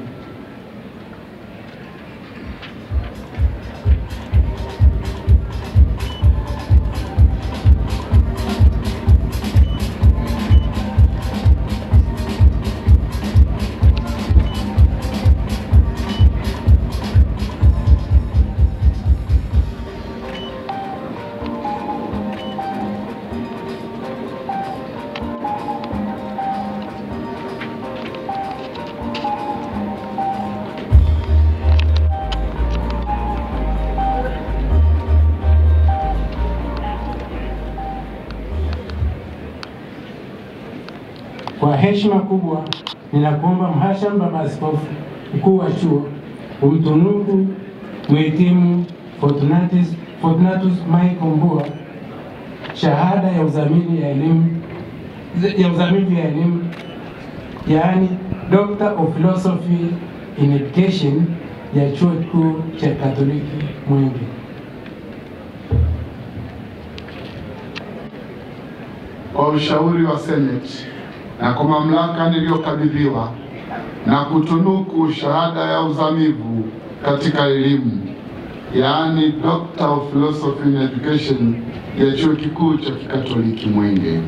heshima kubwa ninakuomba Mhashamu Baba Askofu Mkuu wa Chuo umtunuku mhitimu Fortunatus, Fortunatus Michael Mbua shahada ya uzamili ya elimu ya uzamili ya elimu yaani Doctor of Philosophy in Education ya Chuo Kikuu cha Katoliki Mwenge. Kwa ushauri wa Senate na kwa mamlaka niliyokabidhiwa na kutunuku shahada ya uzamivu katika elimu yaani Doctor of Philosophy in Education ya Chuo Kikuu cha Kikatoliki Mwenge.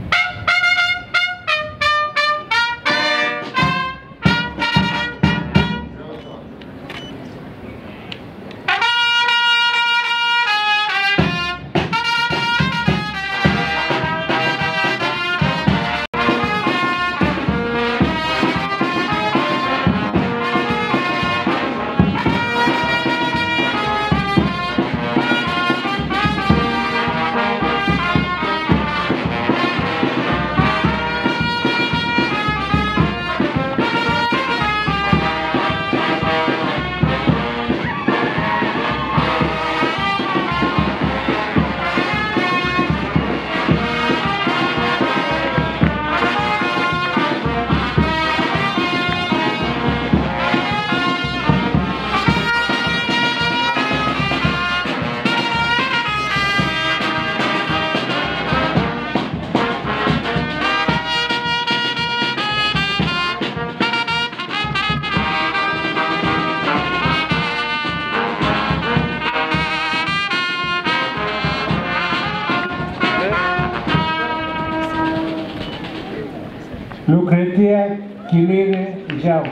Lucretia Kilire Njau.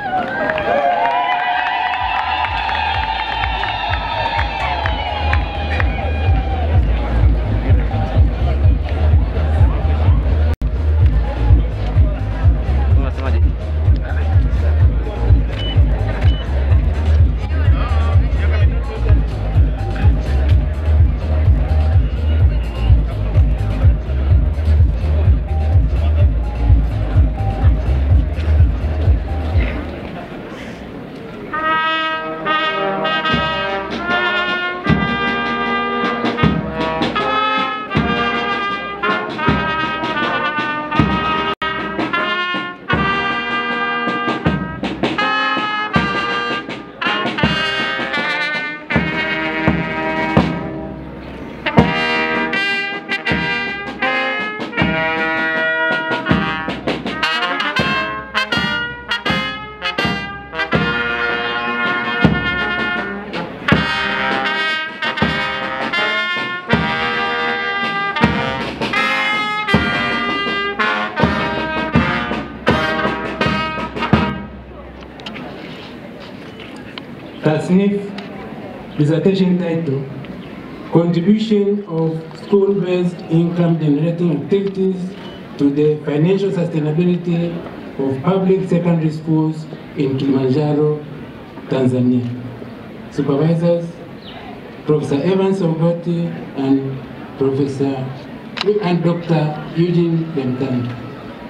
Tasnif dissertation title, Contribution of School-Based Income Generating Activities to the Financial Sustainability of Public Secondary Schools in Kilimanjaro, Tanzania. Supervisors, Professor Evans Omboti and Professor and Doctor Eugene Lemtani.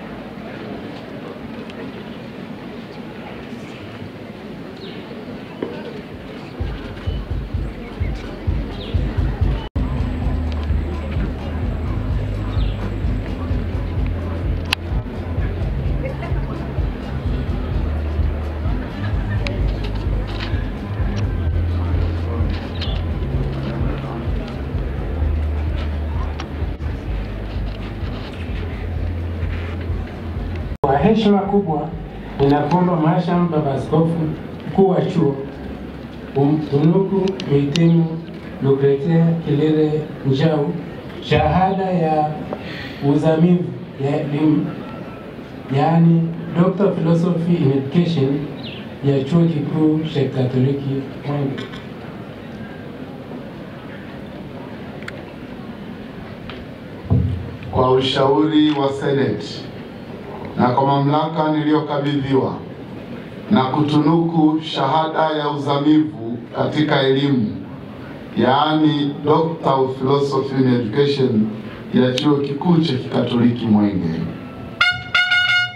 Kwa heshima kubwa ninakuomba Mhashamu Baba Askofu Mkuu wa Chuo umtunuku mhitimu Lucretia Kilire Njau shahada ya uzamivu ya elimu yaani Doctor of Philosophy in Education ya Chuo Kikuu cha Katoliki Mwenge. Kwa ushauri wa Senate na kwa mamlaka niliyokabidhiwa na kutunuku shahada ya uzamivu katika elimu yaani Doctor of Philosophy in Education ya Chuo Kikuu cha Kikatoliki Mwenge.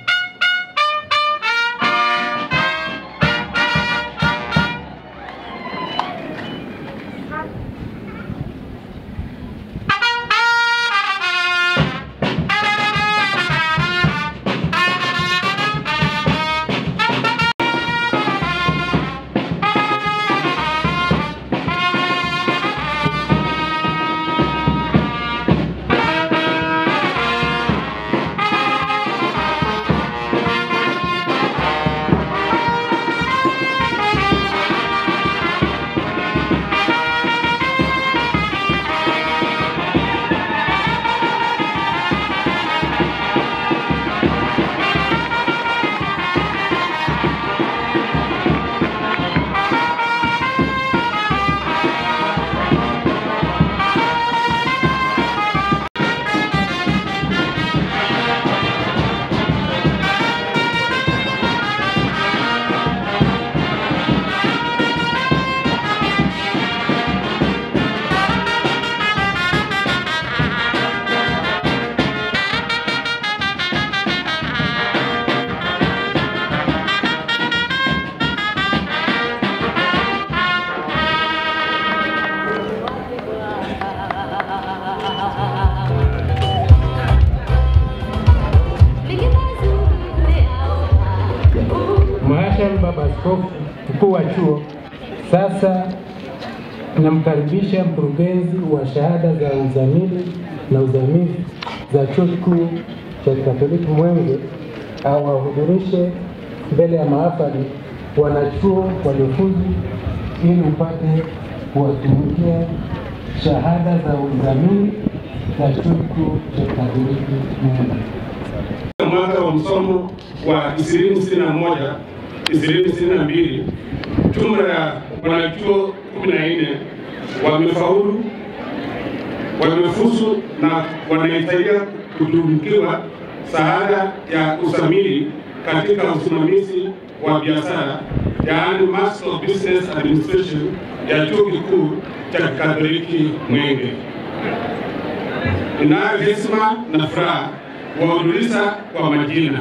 Askofu mkuu wa chuo, sasa namkaribisha mkurugenzi wa shahada za uzamili na uzamivu za chuo kikuu cha Kikatoliki Mwenge au wahudhurishe mbele ya mahafali wanachuo waliofuzu ili upate kuwatumikia shahada za uzamili za chuo kikuu cha Kikatoliki Mwenge. Mwaka wa msomo wa ishirini ishirini na moja ishirini ishirini na mbili jumla ya wanachuo kumi na nne wamefaulu, wamefuzu na wanahitaji kutunukiwa shahada ya uzamili katika usimamizi wa biashara, yaani Master of Business Administration ya chuo kikuu cha Kikatoliki Mwenge. Ninayo heshima na furaha kuwahudhurisha kwa majina: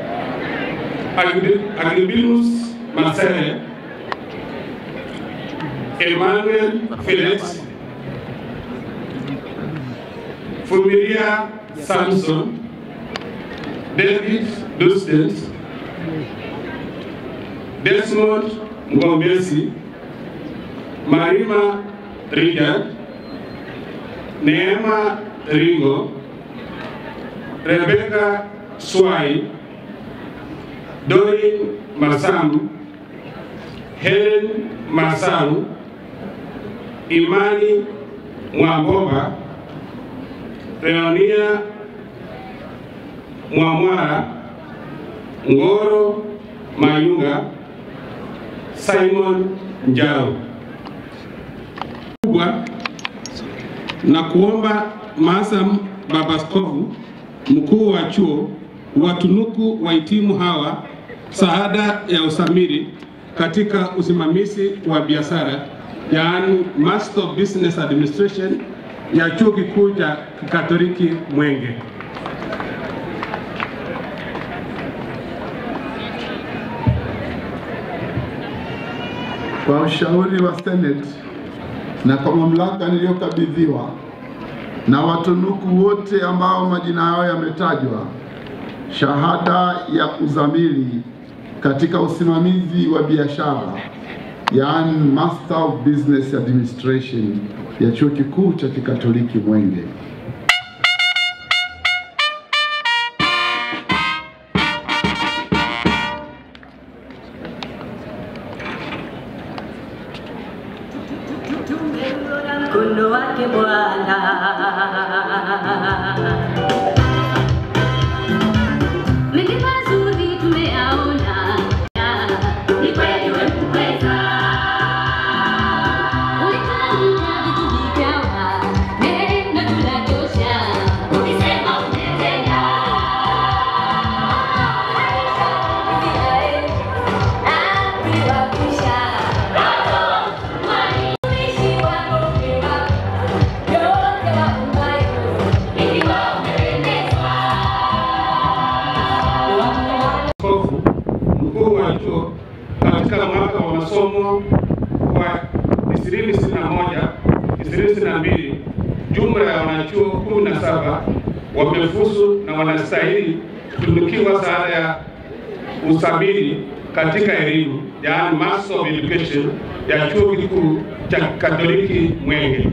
Agribius Marcel, Emmanuel Felix, Fumilia Samson, David Dustin, Desmond Ngombesi, Marima Richard, Neema Ringo, Rebecca Swai, Doreen Masamu, Helen Masamu, Imani Mwambomba, Leonia Mwamwara, Ngoro Mayunga, Simon Njao. Kubwa na kuomba Masam Baba Askofu mkuu wa chuo watunuku wahitimu hawa shahada ya uzamili katika usimamizi wa biashara, yaani Master of Business Administration ya chuo kikuu cha Kikatoliki Mwenge. Kwa ushauri wa Senate na kwa mamlaka niliyokabidhiwa na watunuku wote ambao majina yao yametajwa, shahada ya uzamili katika usimamizi wa biashara, yaani Master of Business Administration ya chuo kikuu cha Kikatoliki Mwenge. Mkono wake Bwana mengi mazuri tumeyaona, ni kweli wewe uweza, ulitenda vitu vikawa, neno tunatosha, ukisema umetenda. Katika mwaka wa masomo wa ishirini ishirini na moja ishirini ishirini na mbili jumla ya wanachuo kumi na saba wamefuzu na wanastahili kutunukiwa shahada ya uzamili katika elimu, yaani Master of Education ya chuo kikuu cha Kikatoliki Mwenge.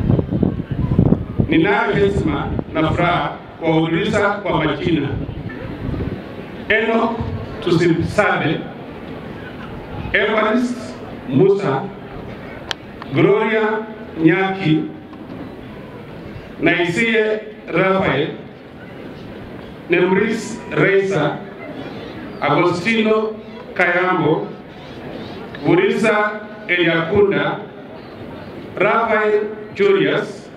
Ninayo heshima na furaha kuwahudhurisha kwa majina: Enoch Tusisabe, Evarist Musa, Gloria Nyaki, Naisie Rafael, Nemris Reisa, Agostino Kayambo, Burisa Eliakunda, Rafael Julius,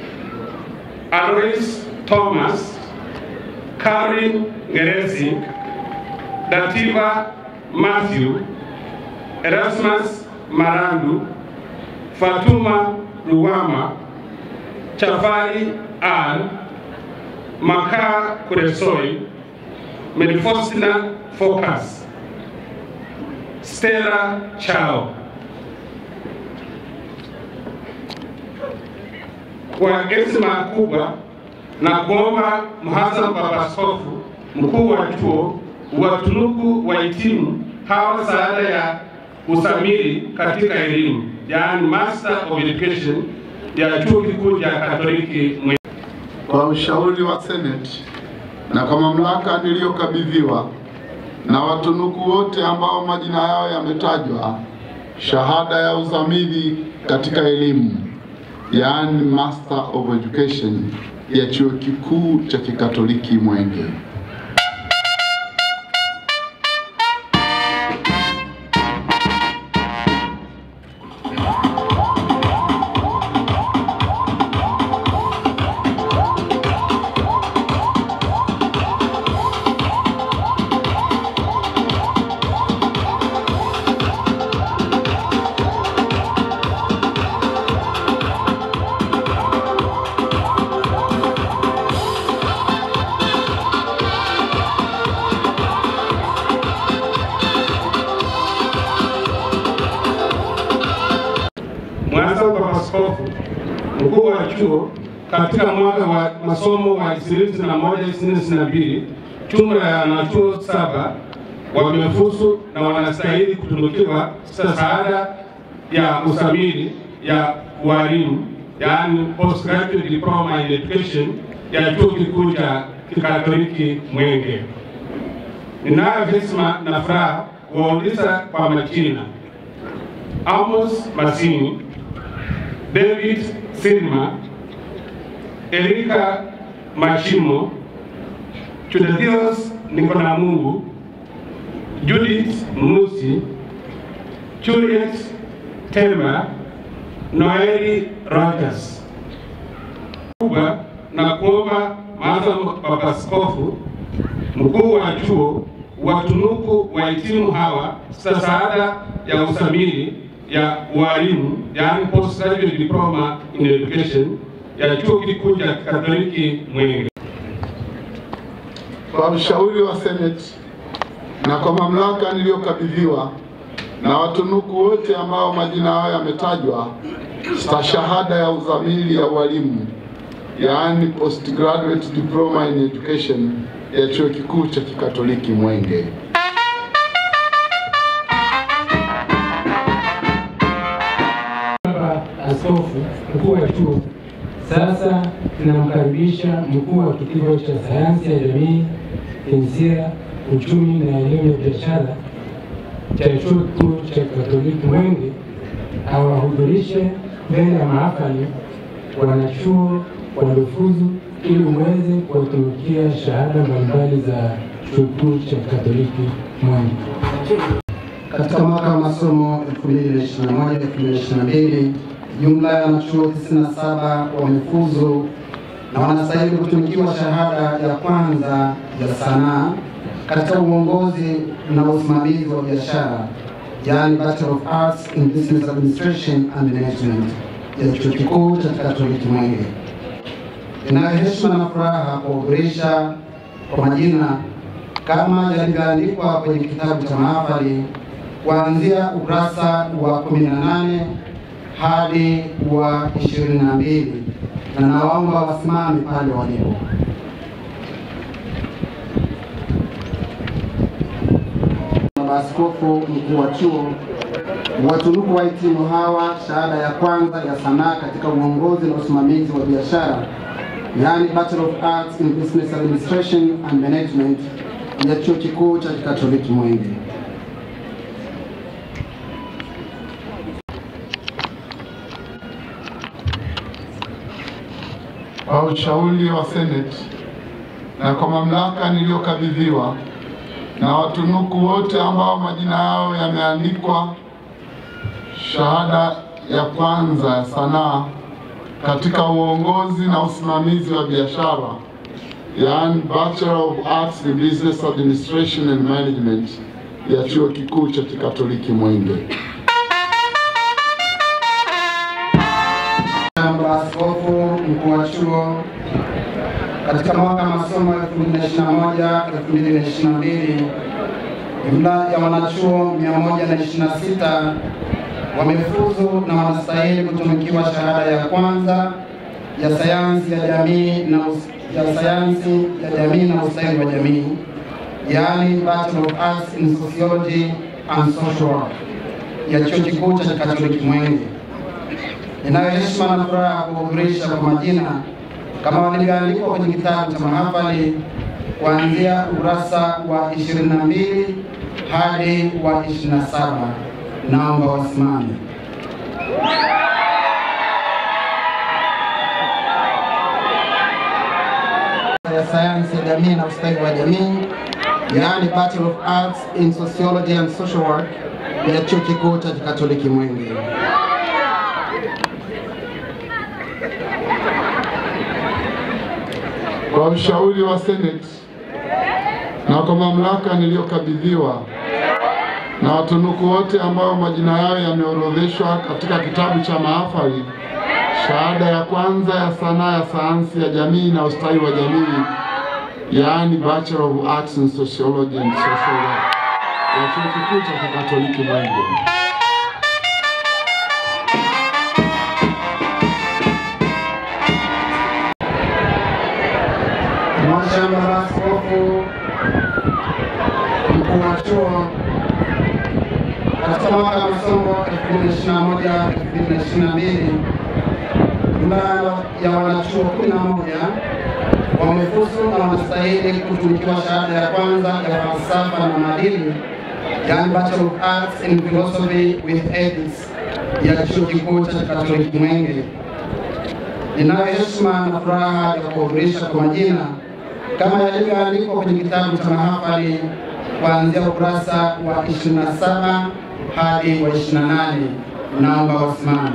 Alois Thomas, Karin Geresi, Dativa Matthew, Erasmus Marandu, Fatuma Ruwama, Chafari Al, Maka Kuresoi, Medifostina Focus, Stella Chao. Kwa heshima kubwa na kuomba Mhashamu Baba Askofu mkuu wa chuo watunuku wahitimu hawana shahada ya usamiri katika elimu, yaani Master of Education ya chuo kikuu cha Katoliki Mwenge. Kwa ushauri wa Senate na kwa mamlaka niliyokabidhiwa na watunuku wote ambao majina yao yametajwa, shahada ya uzamili katika elimu, yaani Master of Education ya chuo kikuu cha Kikatoliki Mwenge. Askofu mkuu wa chuo katika mwaka wa masomo wa ishirini na moja ishirini na mbili, jumla ya wanachuo saba wamefuzu na wanastahili kutunukiwa shahada ya usamiri ya walimu, yaani Postgraduate Diploma in Education ya chuo kikuu cha Kikatoliki Mwenge. Ninayo heshima na furaha kuwauliza kwa majina: Amos Masini, David Silma, Erika Machimo, Chudadios Nikonamungu, Judith Musi, Juliet Tema, Noeli Rogers. Kuba na kuomba Maza Baba Askofu mkuu wa chuo watunuku wahitimu hawa shahada ya usamiri ya walimu, yaani Postgraduate Diploma in Education ya chuo kikuu cha Katoliki Mwenge. Kwa ushauri wa Senate na kwa mamlaka niliyokabidhiwa na watunuku wote ambao majina yao yametajwa, stashahada ya uzamili ya walimu, yaani Postgraduate Diploma in Education ya chuo kikuu cha Kikatoliki Mwenge. Askofu mkuu wa chuo, sasa tunamkaribisha mkuu wa kitivo cha sayansi ya jamii, jinsia, uchumi na elimu ya biashara cha chuo kikuu cha Katoliki Mwenge awahudhurishe mbele ya mahafali wanachuo waliofuzu ili uweze kuwatunukia shahada mbalimbali za chuo kikuu cha Katoliki Mwenge. Katika mwaka wa masomo elfu mbili na ishirini na moja elfu mbili na ishirini na mbili, jumla ya wanachuo tisini na saba wamefuzu na wanastahili kutunukiwa shahada ya kwanza ya sanaa katika uongozi na usimamizi wa biashara, yaani Bachelor of Arts in Business Administration and Management ya chuo kikuu cha Katoliki Mwenge. Ninayo heshima na furaha kuwajulisha kwa majina kama yalivyoandikwa kwenye kitabu cha mahafali kuanzia ukurasa wa kumi na nane hadi wa ishirini na mbili, na nawaomba wasimame pale walipo. Askofu mkuu wa chuo watunuku wahitimu hawa shahada ya kwanza ya sanaa katika uongozi na usimamizi wa biashara, yaani Bachelor of Arts in Business Administration and Management ya chuo kikuu cha Katoliki Mwenge. Kwa ushauri wa Senate na kwa mamlaka niliyokabidhiwa na watunuku wote ambao majina yao yameandikwa shahada ya kwanza ya sanaa katika uongozi na usimamizi wa biashara, yaani Bachelor of Arts in Business Administration and Management ya chuo kikuu cha Kikatoliki Mwenge. Askofu mkuu wa chuo, katika mwaka wa masomo elfu mbili na ishirini na moja elfu mbili na ishirini na mbili, jumla ya wanachuo mia moja na ishirini na sita wamefuzu na wanastahili kutunukiwa shahada ya kwanza ya sayansi ya jamii na ya sayansi ya jamii na ustawi wa jamii, yaani Bachelor of Arts in Sociology and Social Work ya Chuo Kikuu cha Katoliki Mwenge. Ninayo heshima na furaha kuhudhurisha kwa majina kama walivyoandikwa kwenye kitabu cha mahafali kuanzia ukurasa wa ishirini na mbili hadi wa ishirini na saba. Naomba wasimame. Ya sayansi ya jamii na ustawi wa jamii, yaani Bachelor of Arts in Sociology and Social Work ya Chuo Kikuu cha Katoliki Mwenge. Kwa ushauri wa Senate na kwa mamlaka niliyokabidhiwa na watunuku wote ambao majina yao yameorodheshwa katika kitabu cha mahafali, shahada ya kwanza ya sanaa ya sayansi ya jamii na ustawi wa jamii, yaani Bachelor of Arts in Sociology and Social Work ya Chuo Kikuu cha Katoliki Mwenge. Mhashamu Askofu Mkuu wa Chuo, katika mwaka wa masomo elfu mbili ishirini na moja elfu mbili ishirini na mbili, jumla ya wanachuo kumi na moja wamefuzu na wanastahili kutunukiwa shahada ya kwanza ya falsafa na maadili, yaani Bachelor of Arts in Philosophy with Ethics ya Chuo Kikuu cha Katoliki Mwenge. Ninayo heshima na furaha ya kuhudhurisha kwa majina kama yalivyoandikwa kwenye kitabu cha mahafali kuanzia ukurasa wa ishirini na saba hadi wa ishirini na nane. Naomba wasimame.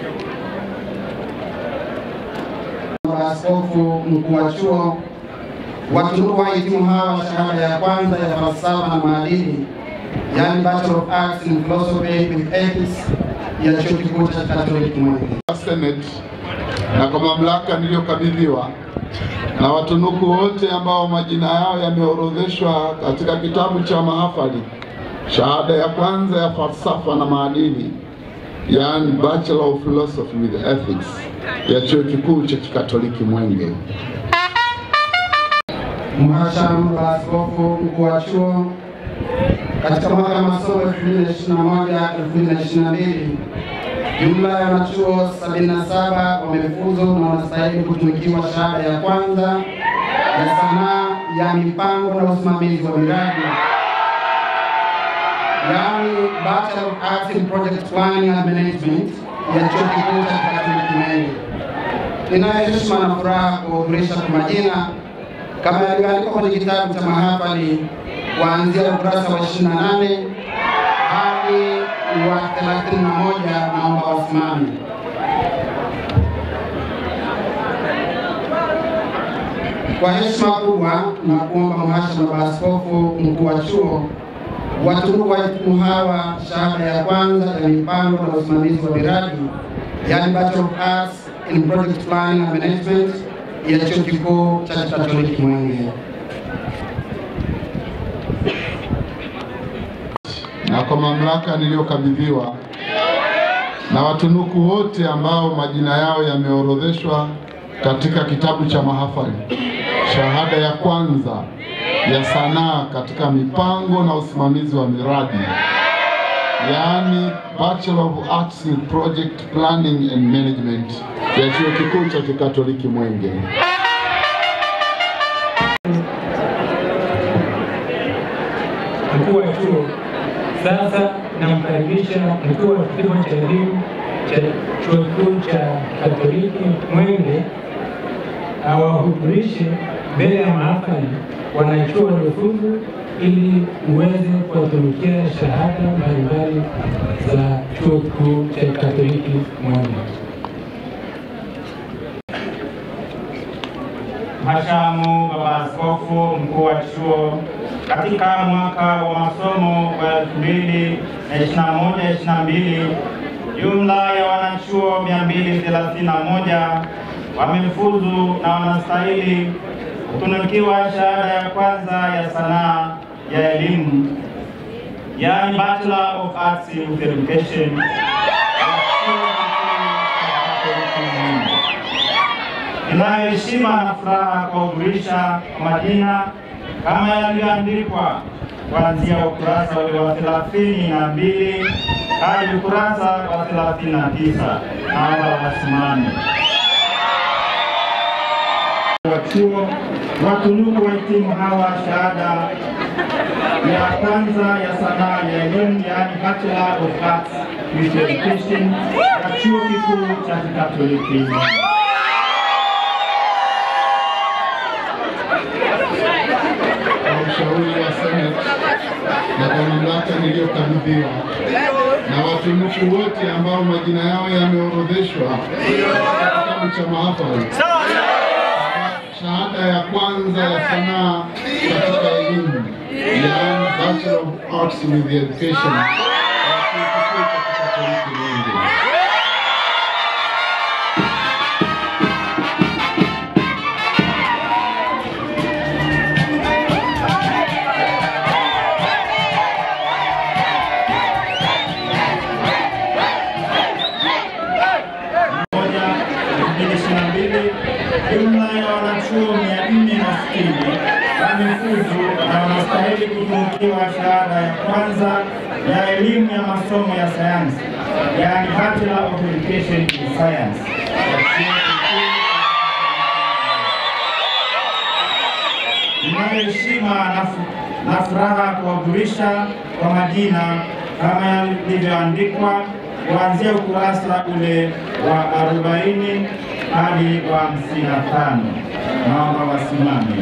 Askofu Mkuu wa Chuo, watunuku wahitimu hawa shahada ya kwanza ya falsafa na maadili, yaani Bachelor of Arts in Philosophy with Ethics ya Chuo Kikuu cha Katoliki Mwenge. Senate na kwa mamlaka niliyokabidhiwa na watunuku wote ambao majina yao yameorodheshwa katika kitabu cha mahafali, shahada ya kwanza ya falsafa na maadili, yaani Bachelor of Philosophy with Ethics ya Chuo Kikuu cha Katoliki Mwenge. Mhashamu Askofu Mkuu wa Chuo, katika mwaka wa masomo elfu mbili ishirini na moja elfu mbili ishirini na mbili, jumla ya wanachuo sabini na saba wamefuzu na wanastahili kutunukiwa shahada ya kwanza ya sanaa ya mipango na usimamizi wa miradi, yaani Bachelor of Arts in Project Planning and Management ya Chuo Kikuu cha Katoliki Mwenge. Ninayo heshima na furaha kuhudhurisha kwa majina kama yalivyoandikwa kwenye kitabu cha mahafali kuanzia ukurasa wa ishirini na nane hadi wa thelathini na moja. Naomba wasimame. Kwa heshima kubwa na kuomba Mhashamu Askofu Mkuu wa Chuo, watunuku wahitimu hawa shahada ya kwanza ya mipango na usimamizi wa miradi, yaani Bachelor of Arts in Project Planning and Management ya Chuo Kikuu cha Katoliki Mwenge. Na kwa mamlaka niliyokabidhiwa na watunuku wote ambao majina yao yameorodheshwa katika kitabu cha mahafali, shahada ya kwanza ya sanaa katika mipango na usimamizi wa miradi, yaani Bachelor of Arts in Project Planning and Management ya Chuo Kikuu cha Katoliki Mwenge. Mkuu wa chuo, sasa namkaribisha mkuu wa kitivo cha elimu cha Chuo Kikuu cha Katoliki Mwenge awahudhurishe mbele ya mahafali wanachuo waliofuzu ili uweze kuwatunukia shahada mbalimbali za Chuo Kikuu cha Katoliki Mwenge. Mhashamu Baba Askofu Mkuu wa Chuo, katika mwaka wa masomo wa elfu mbili ishirini na moja ishirini na mbili, jumla ya wanachuo mia mbili thelathini na moja wamefuzu na wanastahili kutunukiwa shahada ya kwanza ya sanaa ya elimu, yaani Bachelor of Arts in Education. Ninayo heshima na furaha kuhudhurisha majina kama yalivyoandikwa kuanzia ukurasa wa thelathini na mbili hadi ukurasa wa thelathini na tisa. Naomba wasimame. Wa chuo watunuku wahitimu hawa shahada ya kwanza ya sanaa ya elimu, yaani Bachelor of Arts with Education ya chuo kikuu cha Kikatoliki. Ushauri wa Senate na kwa mamlaka niliyokabidhiwa na watunuku wote ambao majina yao yameorodheshwa katika kitabu cha mahafali, shahada ya kwanza ya sanaa katika elimu, yaani Bachelor of Arts with Education ya chuo kikuu cha Kikatoliki Mwenge. Jumla ya wanachuo mia nne na sitini wamefuzu na wanastahili kutunukiwa shahada ya kwanza ya elimu ya masomo ya sayansi, yaani Bachelor of Education in Science. Ninayo heshima na furaha kuwajulisha kwa majina kama yalivyoandikwa kuanzia ukurasa ule wa arobaini hadi wa hamsini na tano. Naomba wasimame.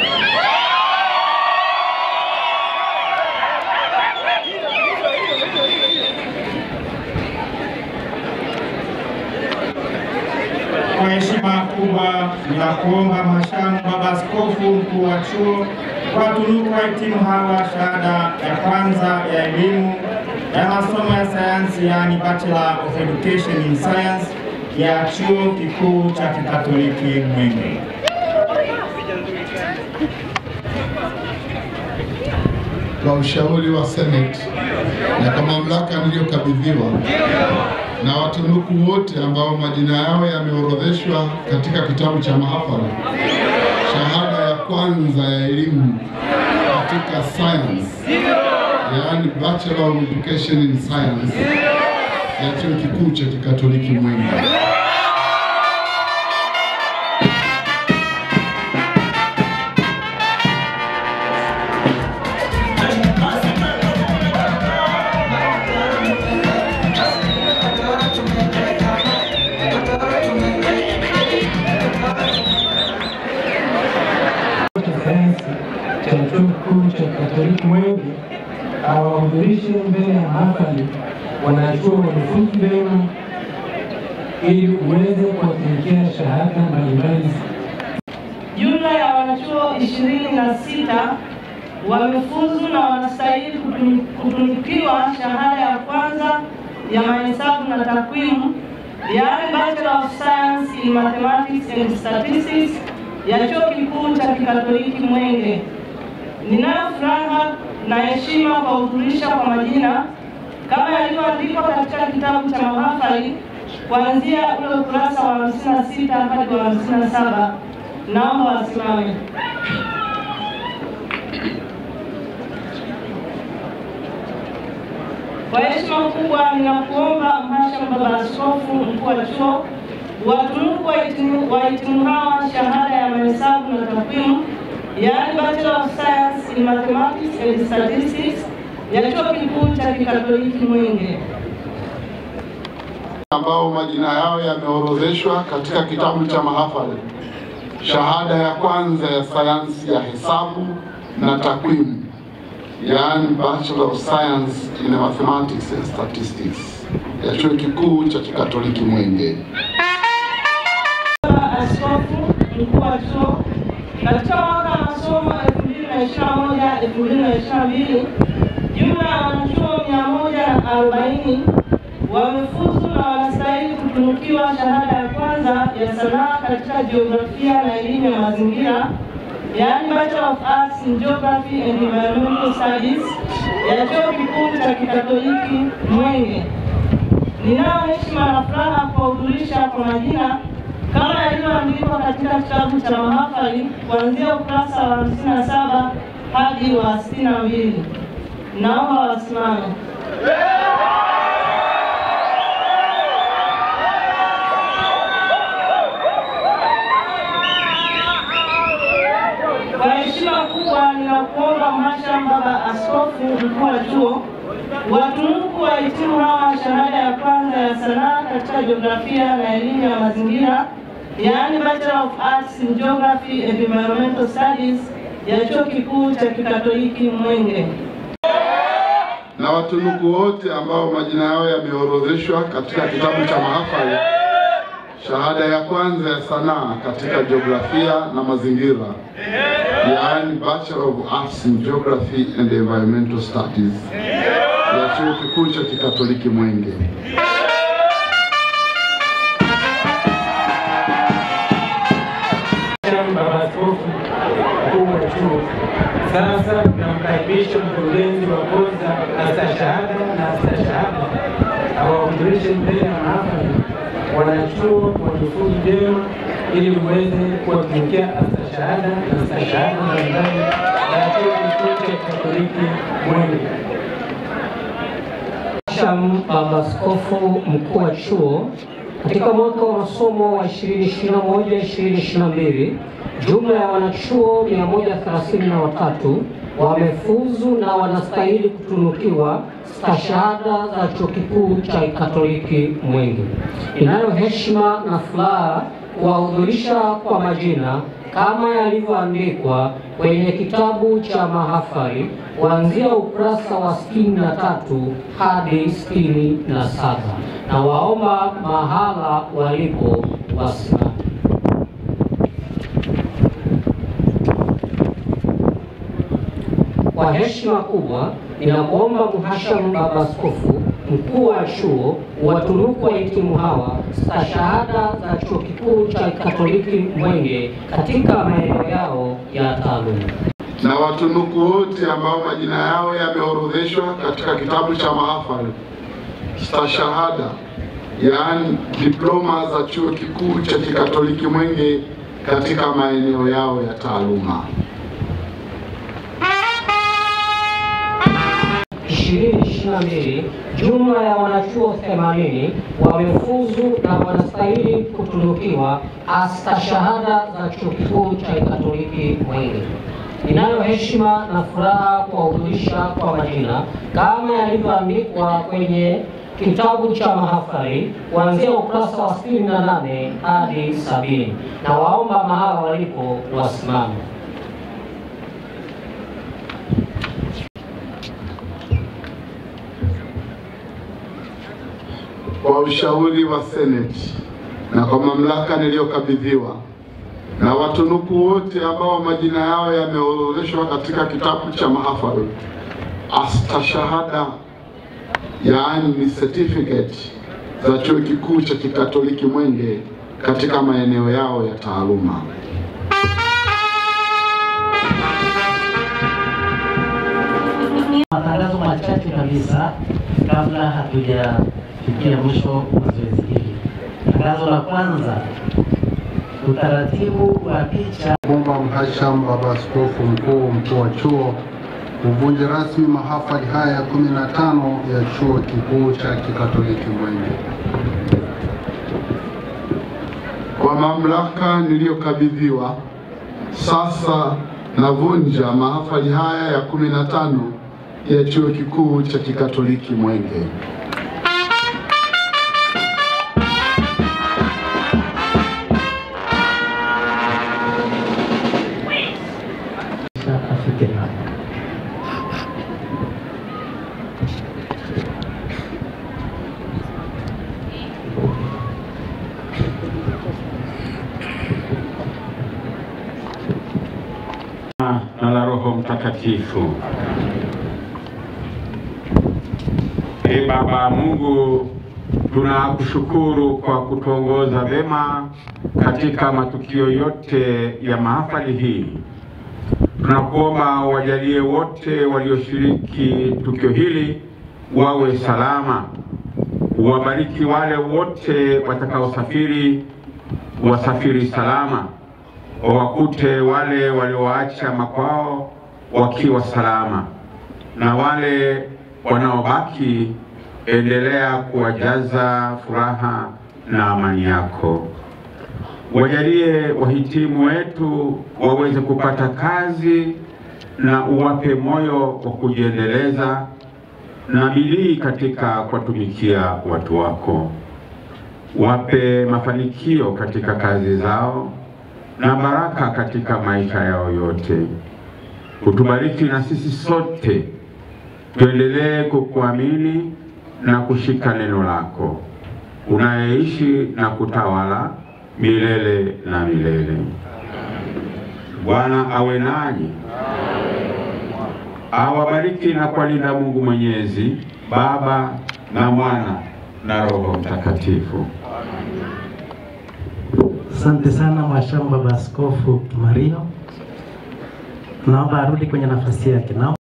Kwa heshima kubwa ninakuomba Mhashamu Baba Askofu Mkuu wa chuo watunuku wahitimu hawa shahada ya kwanza ya elimu ya masomo ya sayansi, yaani Bachelor of Education in Science ya chuo kikuu cha Kikatoliki Mwenge. Kwa ushauri wa Senate na kwa mamlaka niliyokabidhiwa na watunuku wote ambao majina yao yameorodheshwa katika kitabu cha mahafali, shahada ya kwanza ya elimu katika science, yaani Bachelor of Education in Science ya chuo kikuu cha Kikatoliki Mwenge. Kikatoliki Mwenge awahudhurishe mbele ya mahafali wanachuo wanafunzi vyema ili uweze kuwatunukia shahada mbalimbali. Jumla ya wanachuo ishirini na sita wamefuzu na wanastahili kutunukiwa shahada ya kwanza ya mahesabu na takwimu, yaani Bachelor of Science in Mathematics and Statistics ya chuo kikuu cha Kikatoliki Mwenge. Ninayo furaha na heshima kwa kuhudhurisha kwa majina kama yalivyoandikwa katika kitabu cha mahafali kuanzia ule ukurasa wa hamsini na sita hadi wa hamsini na saba. Naomba wasimame. Kwa heshima kubwa ninakuomba Mhashamu Baba Askofu Mkuu wa chuo watunuku wahitimu hawa shahada ya mahesabu na takwimu, yaani Bachelor of Science in Mathematics and Statistics ya chuo kikuu cha Kikatoliki Mwenge, ambao majina yao yameorodheshwa katika kitabu cha mahafali, shahada ya kwanza ya sayansi ya hesabu na takwimu, yaani Bachelor of Science in Mathematics and Statistics ya chuo kikuu cha Kikatoliki Mwenge. Askofu Mkuu wa chuo, katika mwaka wa masomo elfu mbili na ishirini na moja elfu mbili na ishirini na mbili jumla ya wanachuo mia moja na arobaini wamefuzu na wanastahili kutunukiwa shahada ya kwanza ya sanaa katika jiografia na elimu ya mazingira, yaani Bachelor of Arts in Geography and Environmental Studies ya chuo kikuu cha Kikatoliki Mwenge. Ninao heshima na furaha kuwahudhurisha kwa majina kama yalivyoandikwa katika kitabu cha mahafali kuanzia ukurasa wa hamsini na saba hadi wa sitini na mbili. naomba wasimame. Kwa heshima kubwa ninakuomba Mhashamu Baba Askofu Mkuu wa Chuo watunuku wahitimu hawa shahada ya kwanza ya sanaa katika jiografia na elimu ya mazingira, yaani Bachelor of Arts in Geography and Environmental Studies ya Chuo Kikuu cha Kikatoliki Mwenge. Na watunuku wote ambao majina yao yameorodheshwa katika kitabu cha mahafali shahada ya kwanza ya sanaa katika jiografia na mazingira, yaani Bachelor of Arts in Geography and Environmental Studies ya Chuo Kikuu cha Kikatoliki Mwenge. Baba Askofu Mkuu wa Chuo, sasa tunamkaribisha mkurugenzi wa kozi za astashahada na astashahada awahudhurishe mbele ya mahafali wanachuo wajifunze vyema ili uweze kuwatumikia astashahada na astashahada mbalimbali ya Chuo Kikuu cha Kikatoliki Mwenge. Mhashamu Baba Askofu Mkuu wa Chuo, katika mwaka wa masomo wa ishirini ishirini na moja ishirini ishirini na mbili jumla ya wanachuo mia moja thelathini na watatu wamefuzu na wanastahili kutunukiwa stashahada za Chuo Kikuu cha Kikatoliki Mwenge. Inayo heshima na furaha kuwahudhurisha kwa majina kama yalivyoandikwa kwenye kitabu cha mahafali kuanzia ukurasa wa sitini na tatu hadi sitini na saba, na waomba mahala walipo wasimame. Kwa heshima kubwa ninakuomba Mhashamu Baba Askofu Mkuu wa Chuo watunuku wahitimu hawa stashahada za Chuo Kikuu cha Kikatoliki Mwenge katika maeneo yao ya taaluma. Na watunuku wote ambao majina yao yameorodheshwa katika kitabu cha mahafali stashahada, yaani diploma za Chuo Kikuu cha Kikatoliki Mwenge katika maeneo yao ya taaluma. ishirini ishirini na mbili jumla ya wanachuo themanini wamefuzu na wanastahili kutunukiwa astashahada za Chuo Kikuu cha Kikatoliki Mwenge. Ninayo heshima na furaha kuwahudhurisha kwa majina kama yalivyoandikwa kwenye kitabu cha mahafali kuanzia ukurasa wa sitini na nane hadi sabini, na waomba mahala walipo wasimame. Kwa ushauri wa Seneti na kwa mamlaka niliyokabidhiwa, na watunuku wote ambao majina yao yameorodheshwa katika kitabu cha mahafali astashahada, yaani ni certificate za Chuo Kikuu cha Kikatoliki Mwenge katika maeneo yao ya taaluma. Matangazo machache kabisa kabla hatujafikia mwisho wa zoezi hili. Tangazo la kwanza, utaratibu wa picha. Bomba Mhashamu Baba Askofu Mkuu Mkuu wa Chuo uvunje rasmi mahafali haya ya kumi na tano ya Chuo Kikuu cha Kikatoliki Mwenge. Kwa mamlaka niliyokabidhiwa, sasa navunja mahafali haya ya kumi na tano ya Chuo Kikuu cha Kikatoliki Mwenge. Na la Roho Mtakatifu. Ee Baba Mungu, tunakushukuru kwa kutuongoza vema katika matukio yote ya mahafali hii. Tunakuomba wajalie wote walioshiriki tukio hili wawe salama. Uwabariki wale wote watakaosafiri, wasafiri salama. Wawakute wale walioacha makwao wakiwa salama. na wale wanaobaki endelea kuwajaza furaha na amani yako. Wajalie wahitimu wetu waweze kupata kazi na uwape moyo wa kujiendeleza na bidii katika kuwatumikia watu wako. Wape mafanikio katika kazi zao na baraka katika maisha yao yote. Utubariki na sisi sote tuendelee kukuamini na kushika neno lako, unayeishi na kutawala milele na milele. Bwana awe nanyi, awabariki na kuwalinda Mungu Mwenyezi, Baba na Mwana na Roho Mtakatifu. Asante sana Mhashamu Baba Askofu Mario. Naomba arudi kwenye nafasi yake. Naomba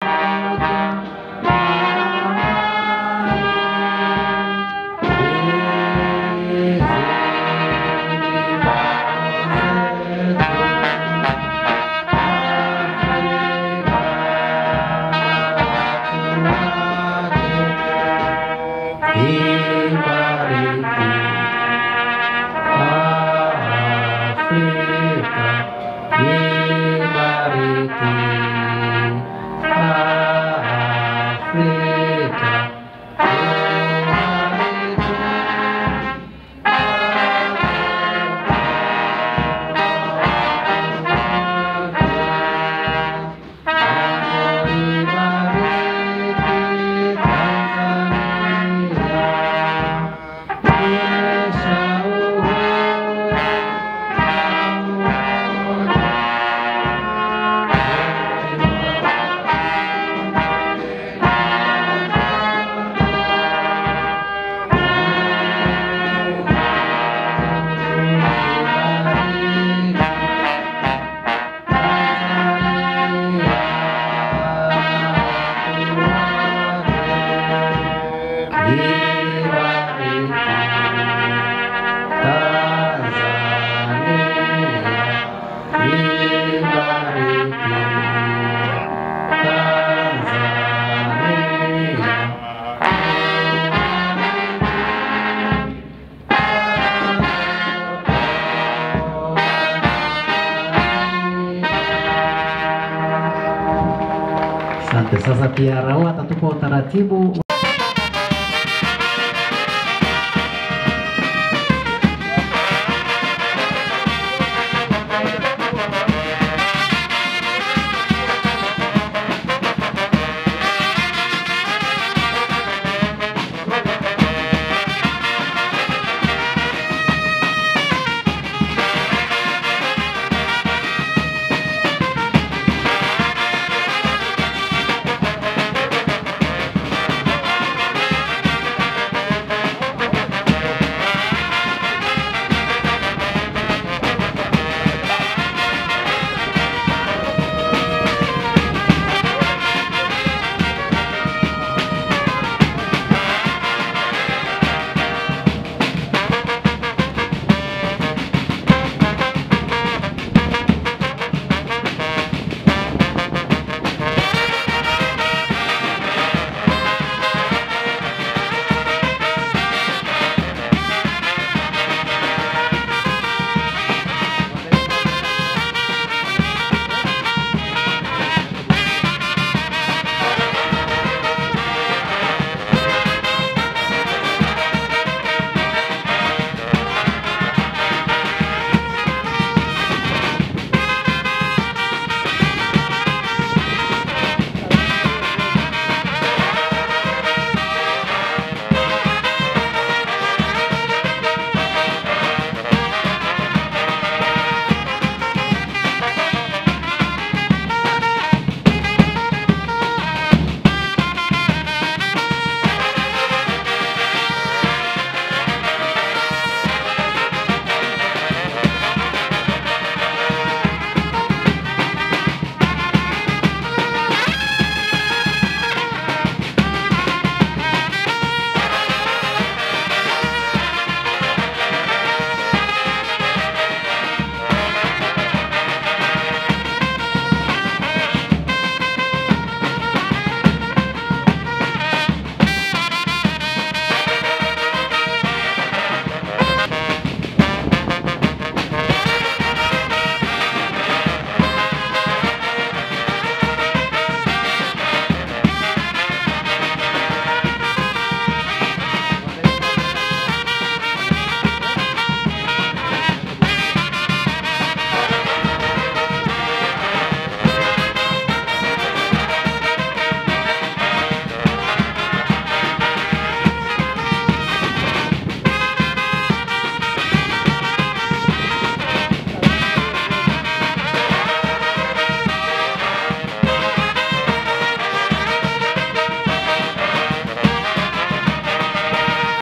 asante. Sasa pia Raua atatupa utaratibu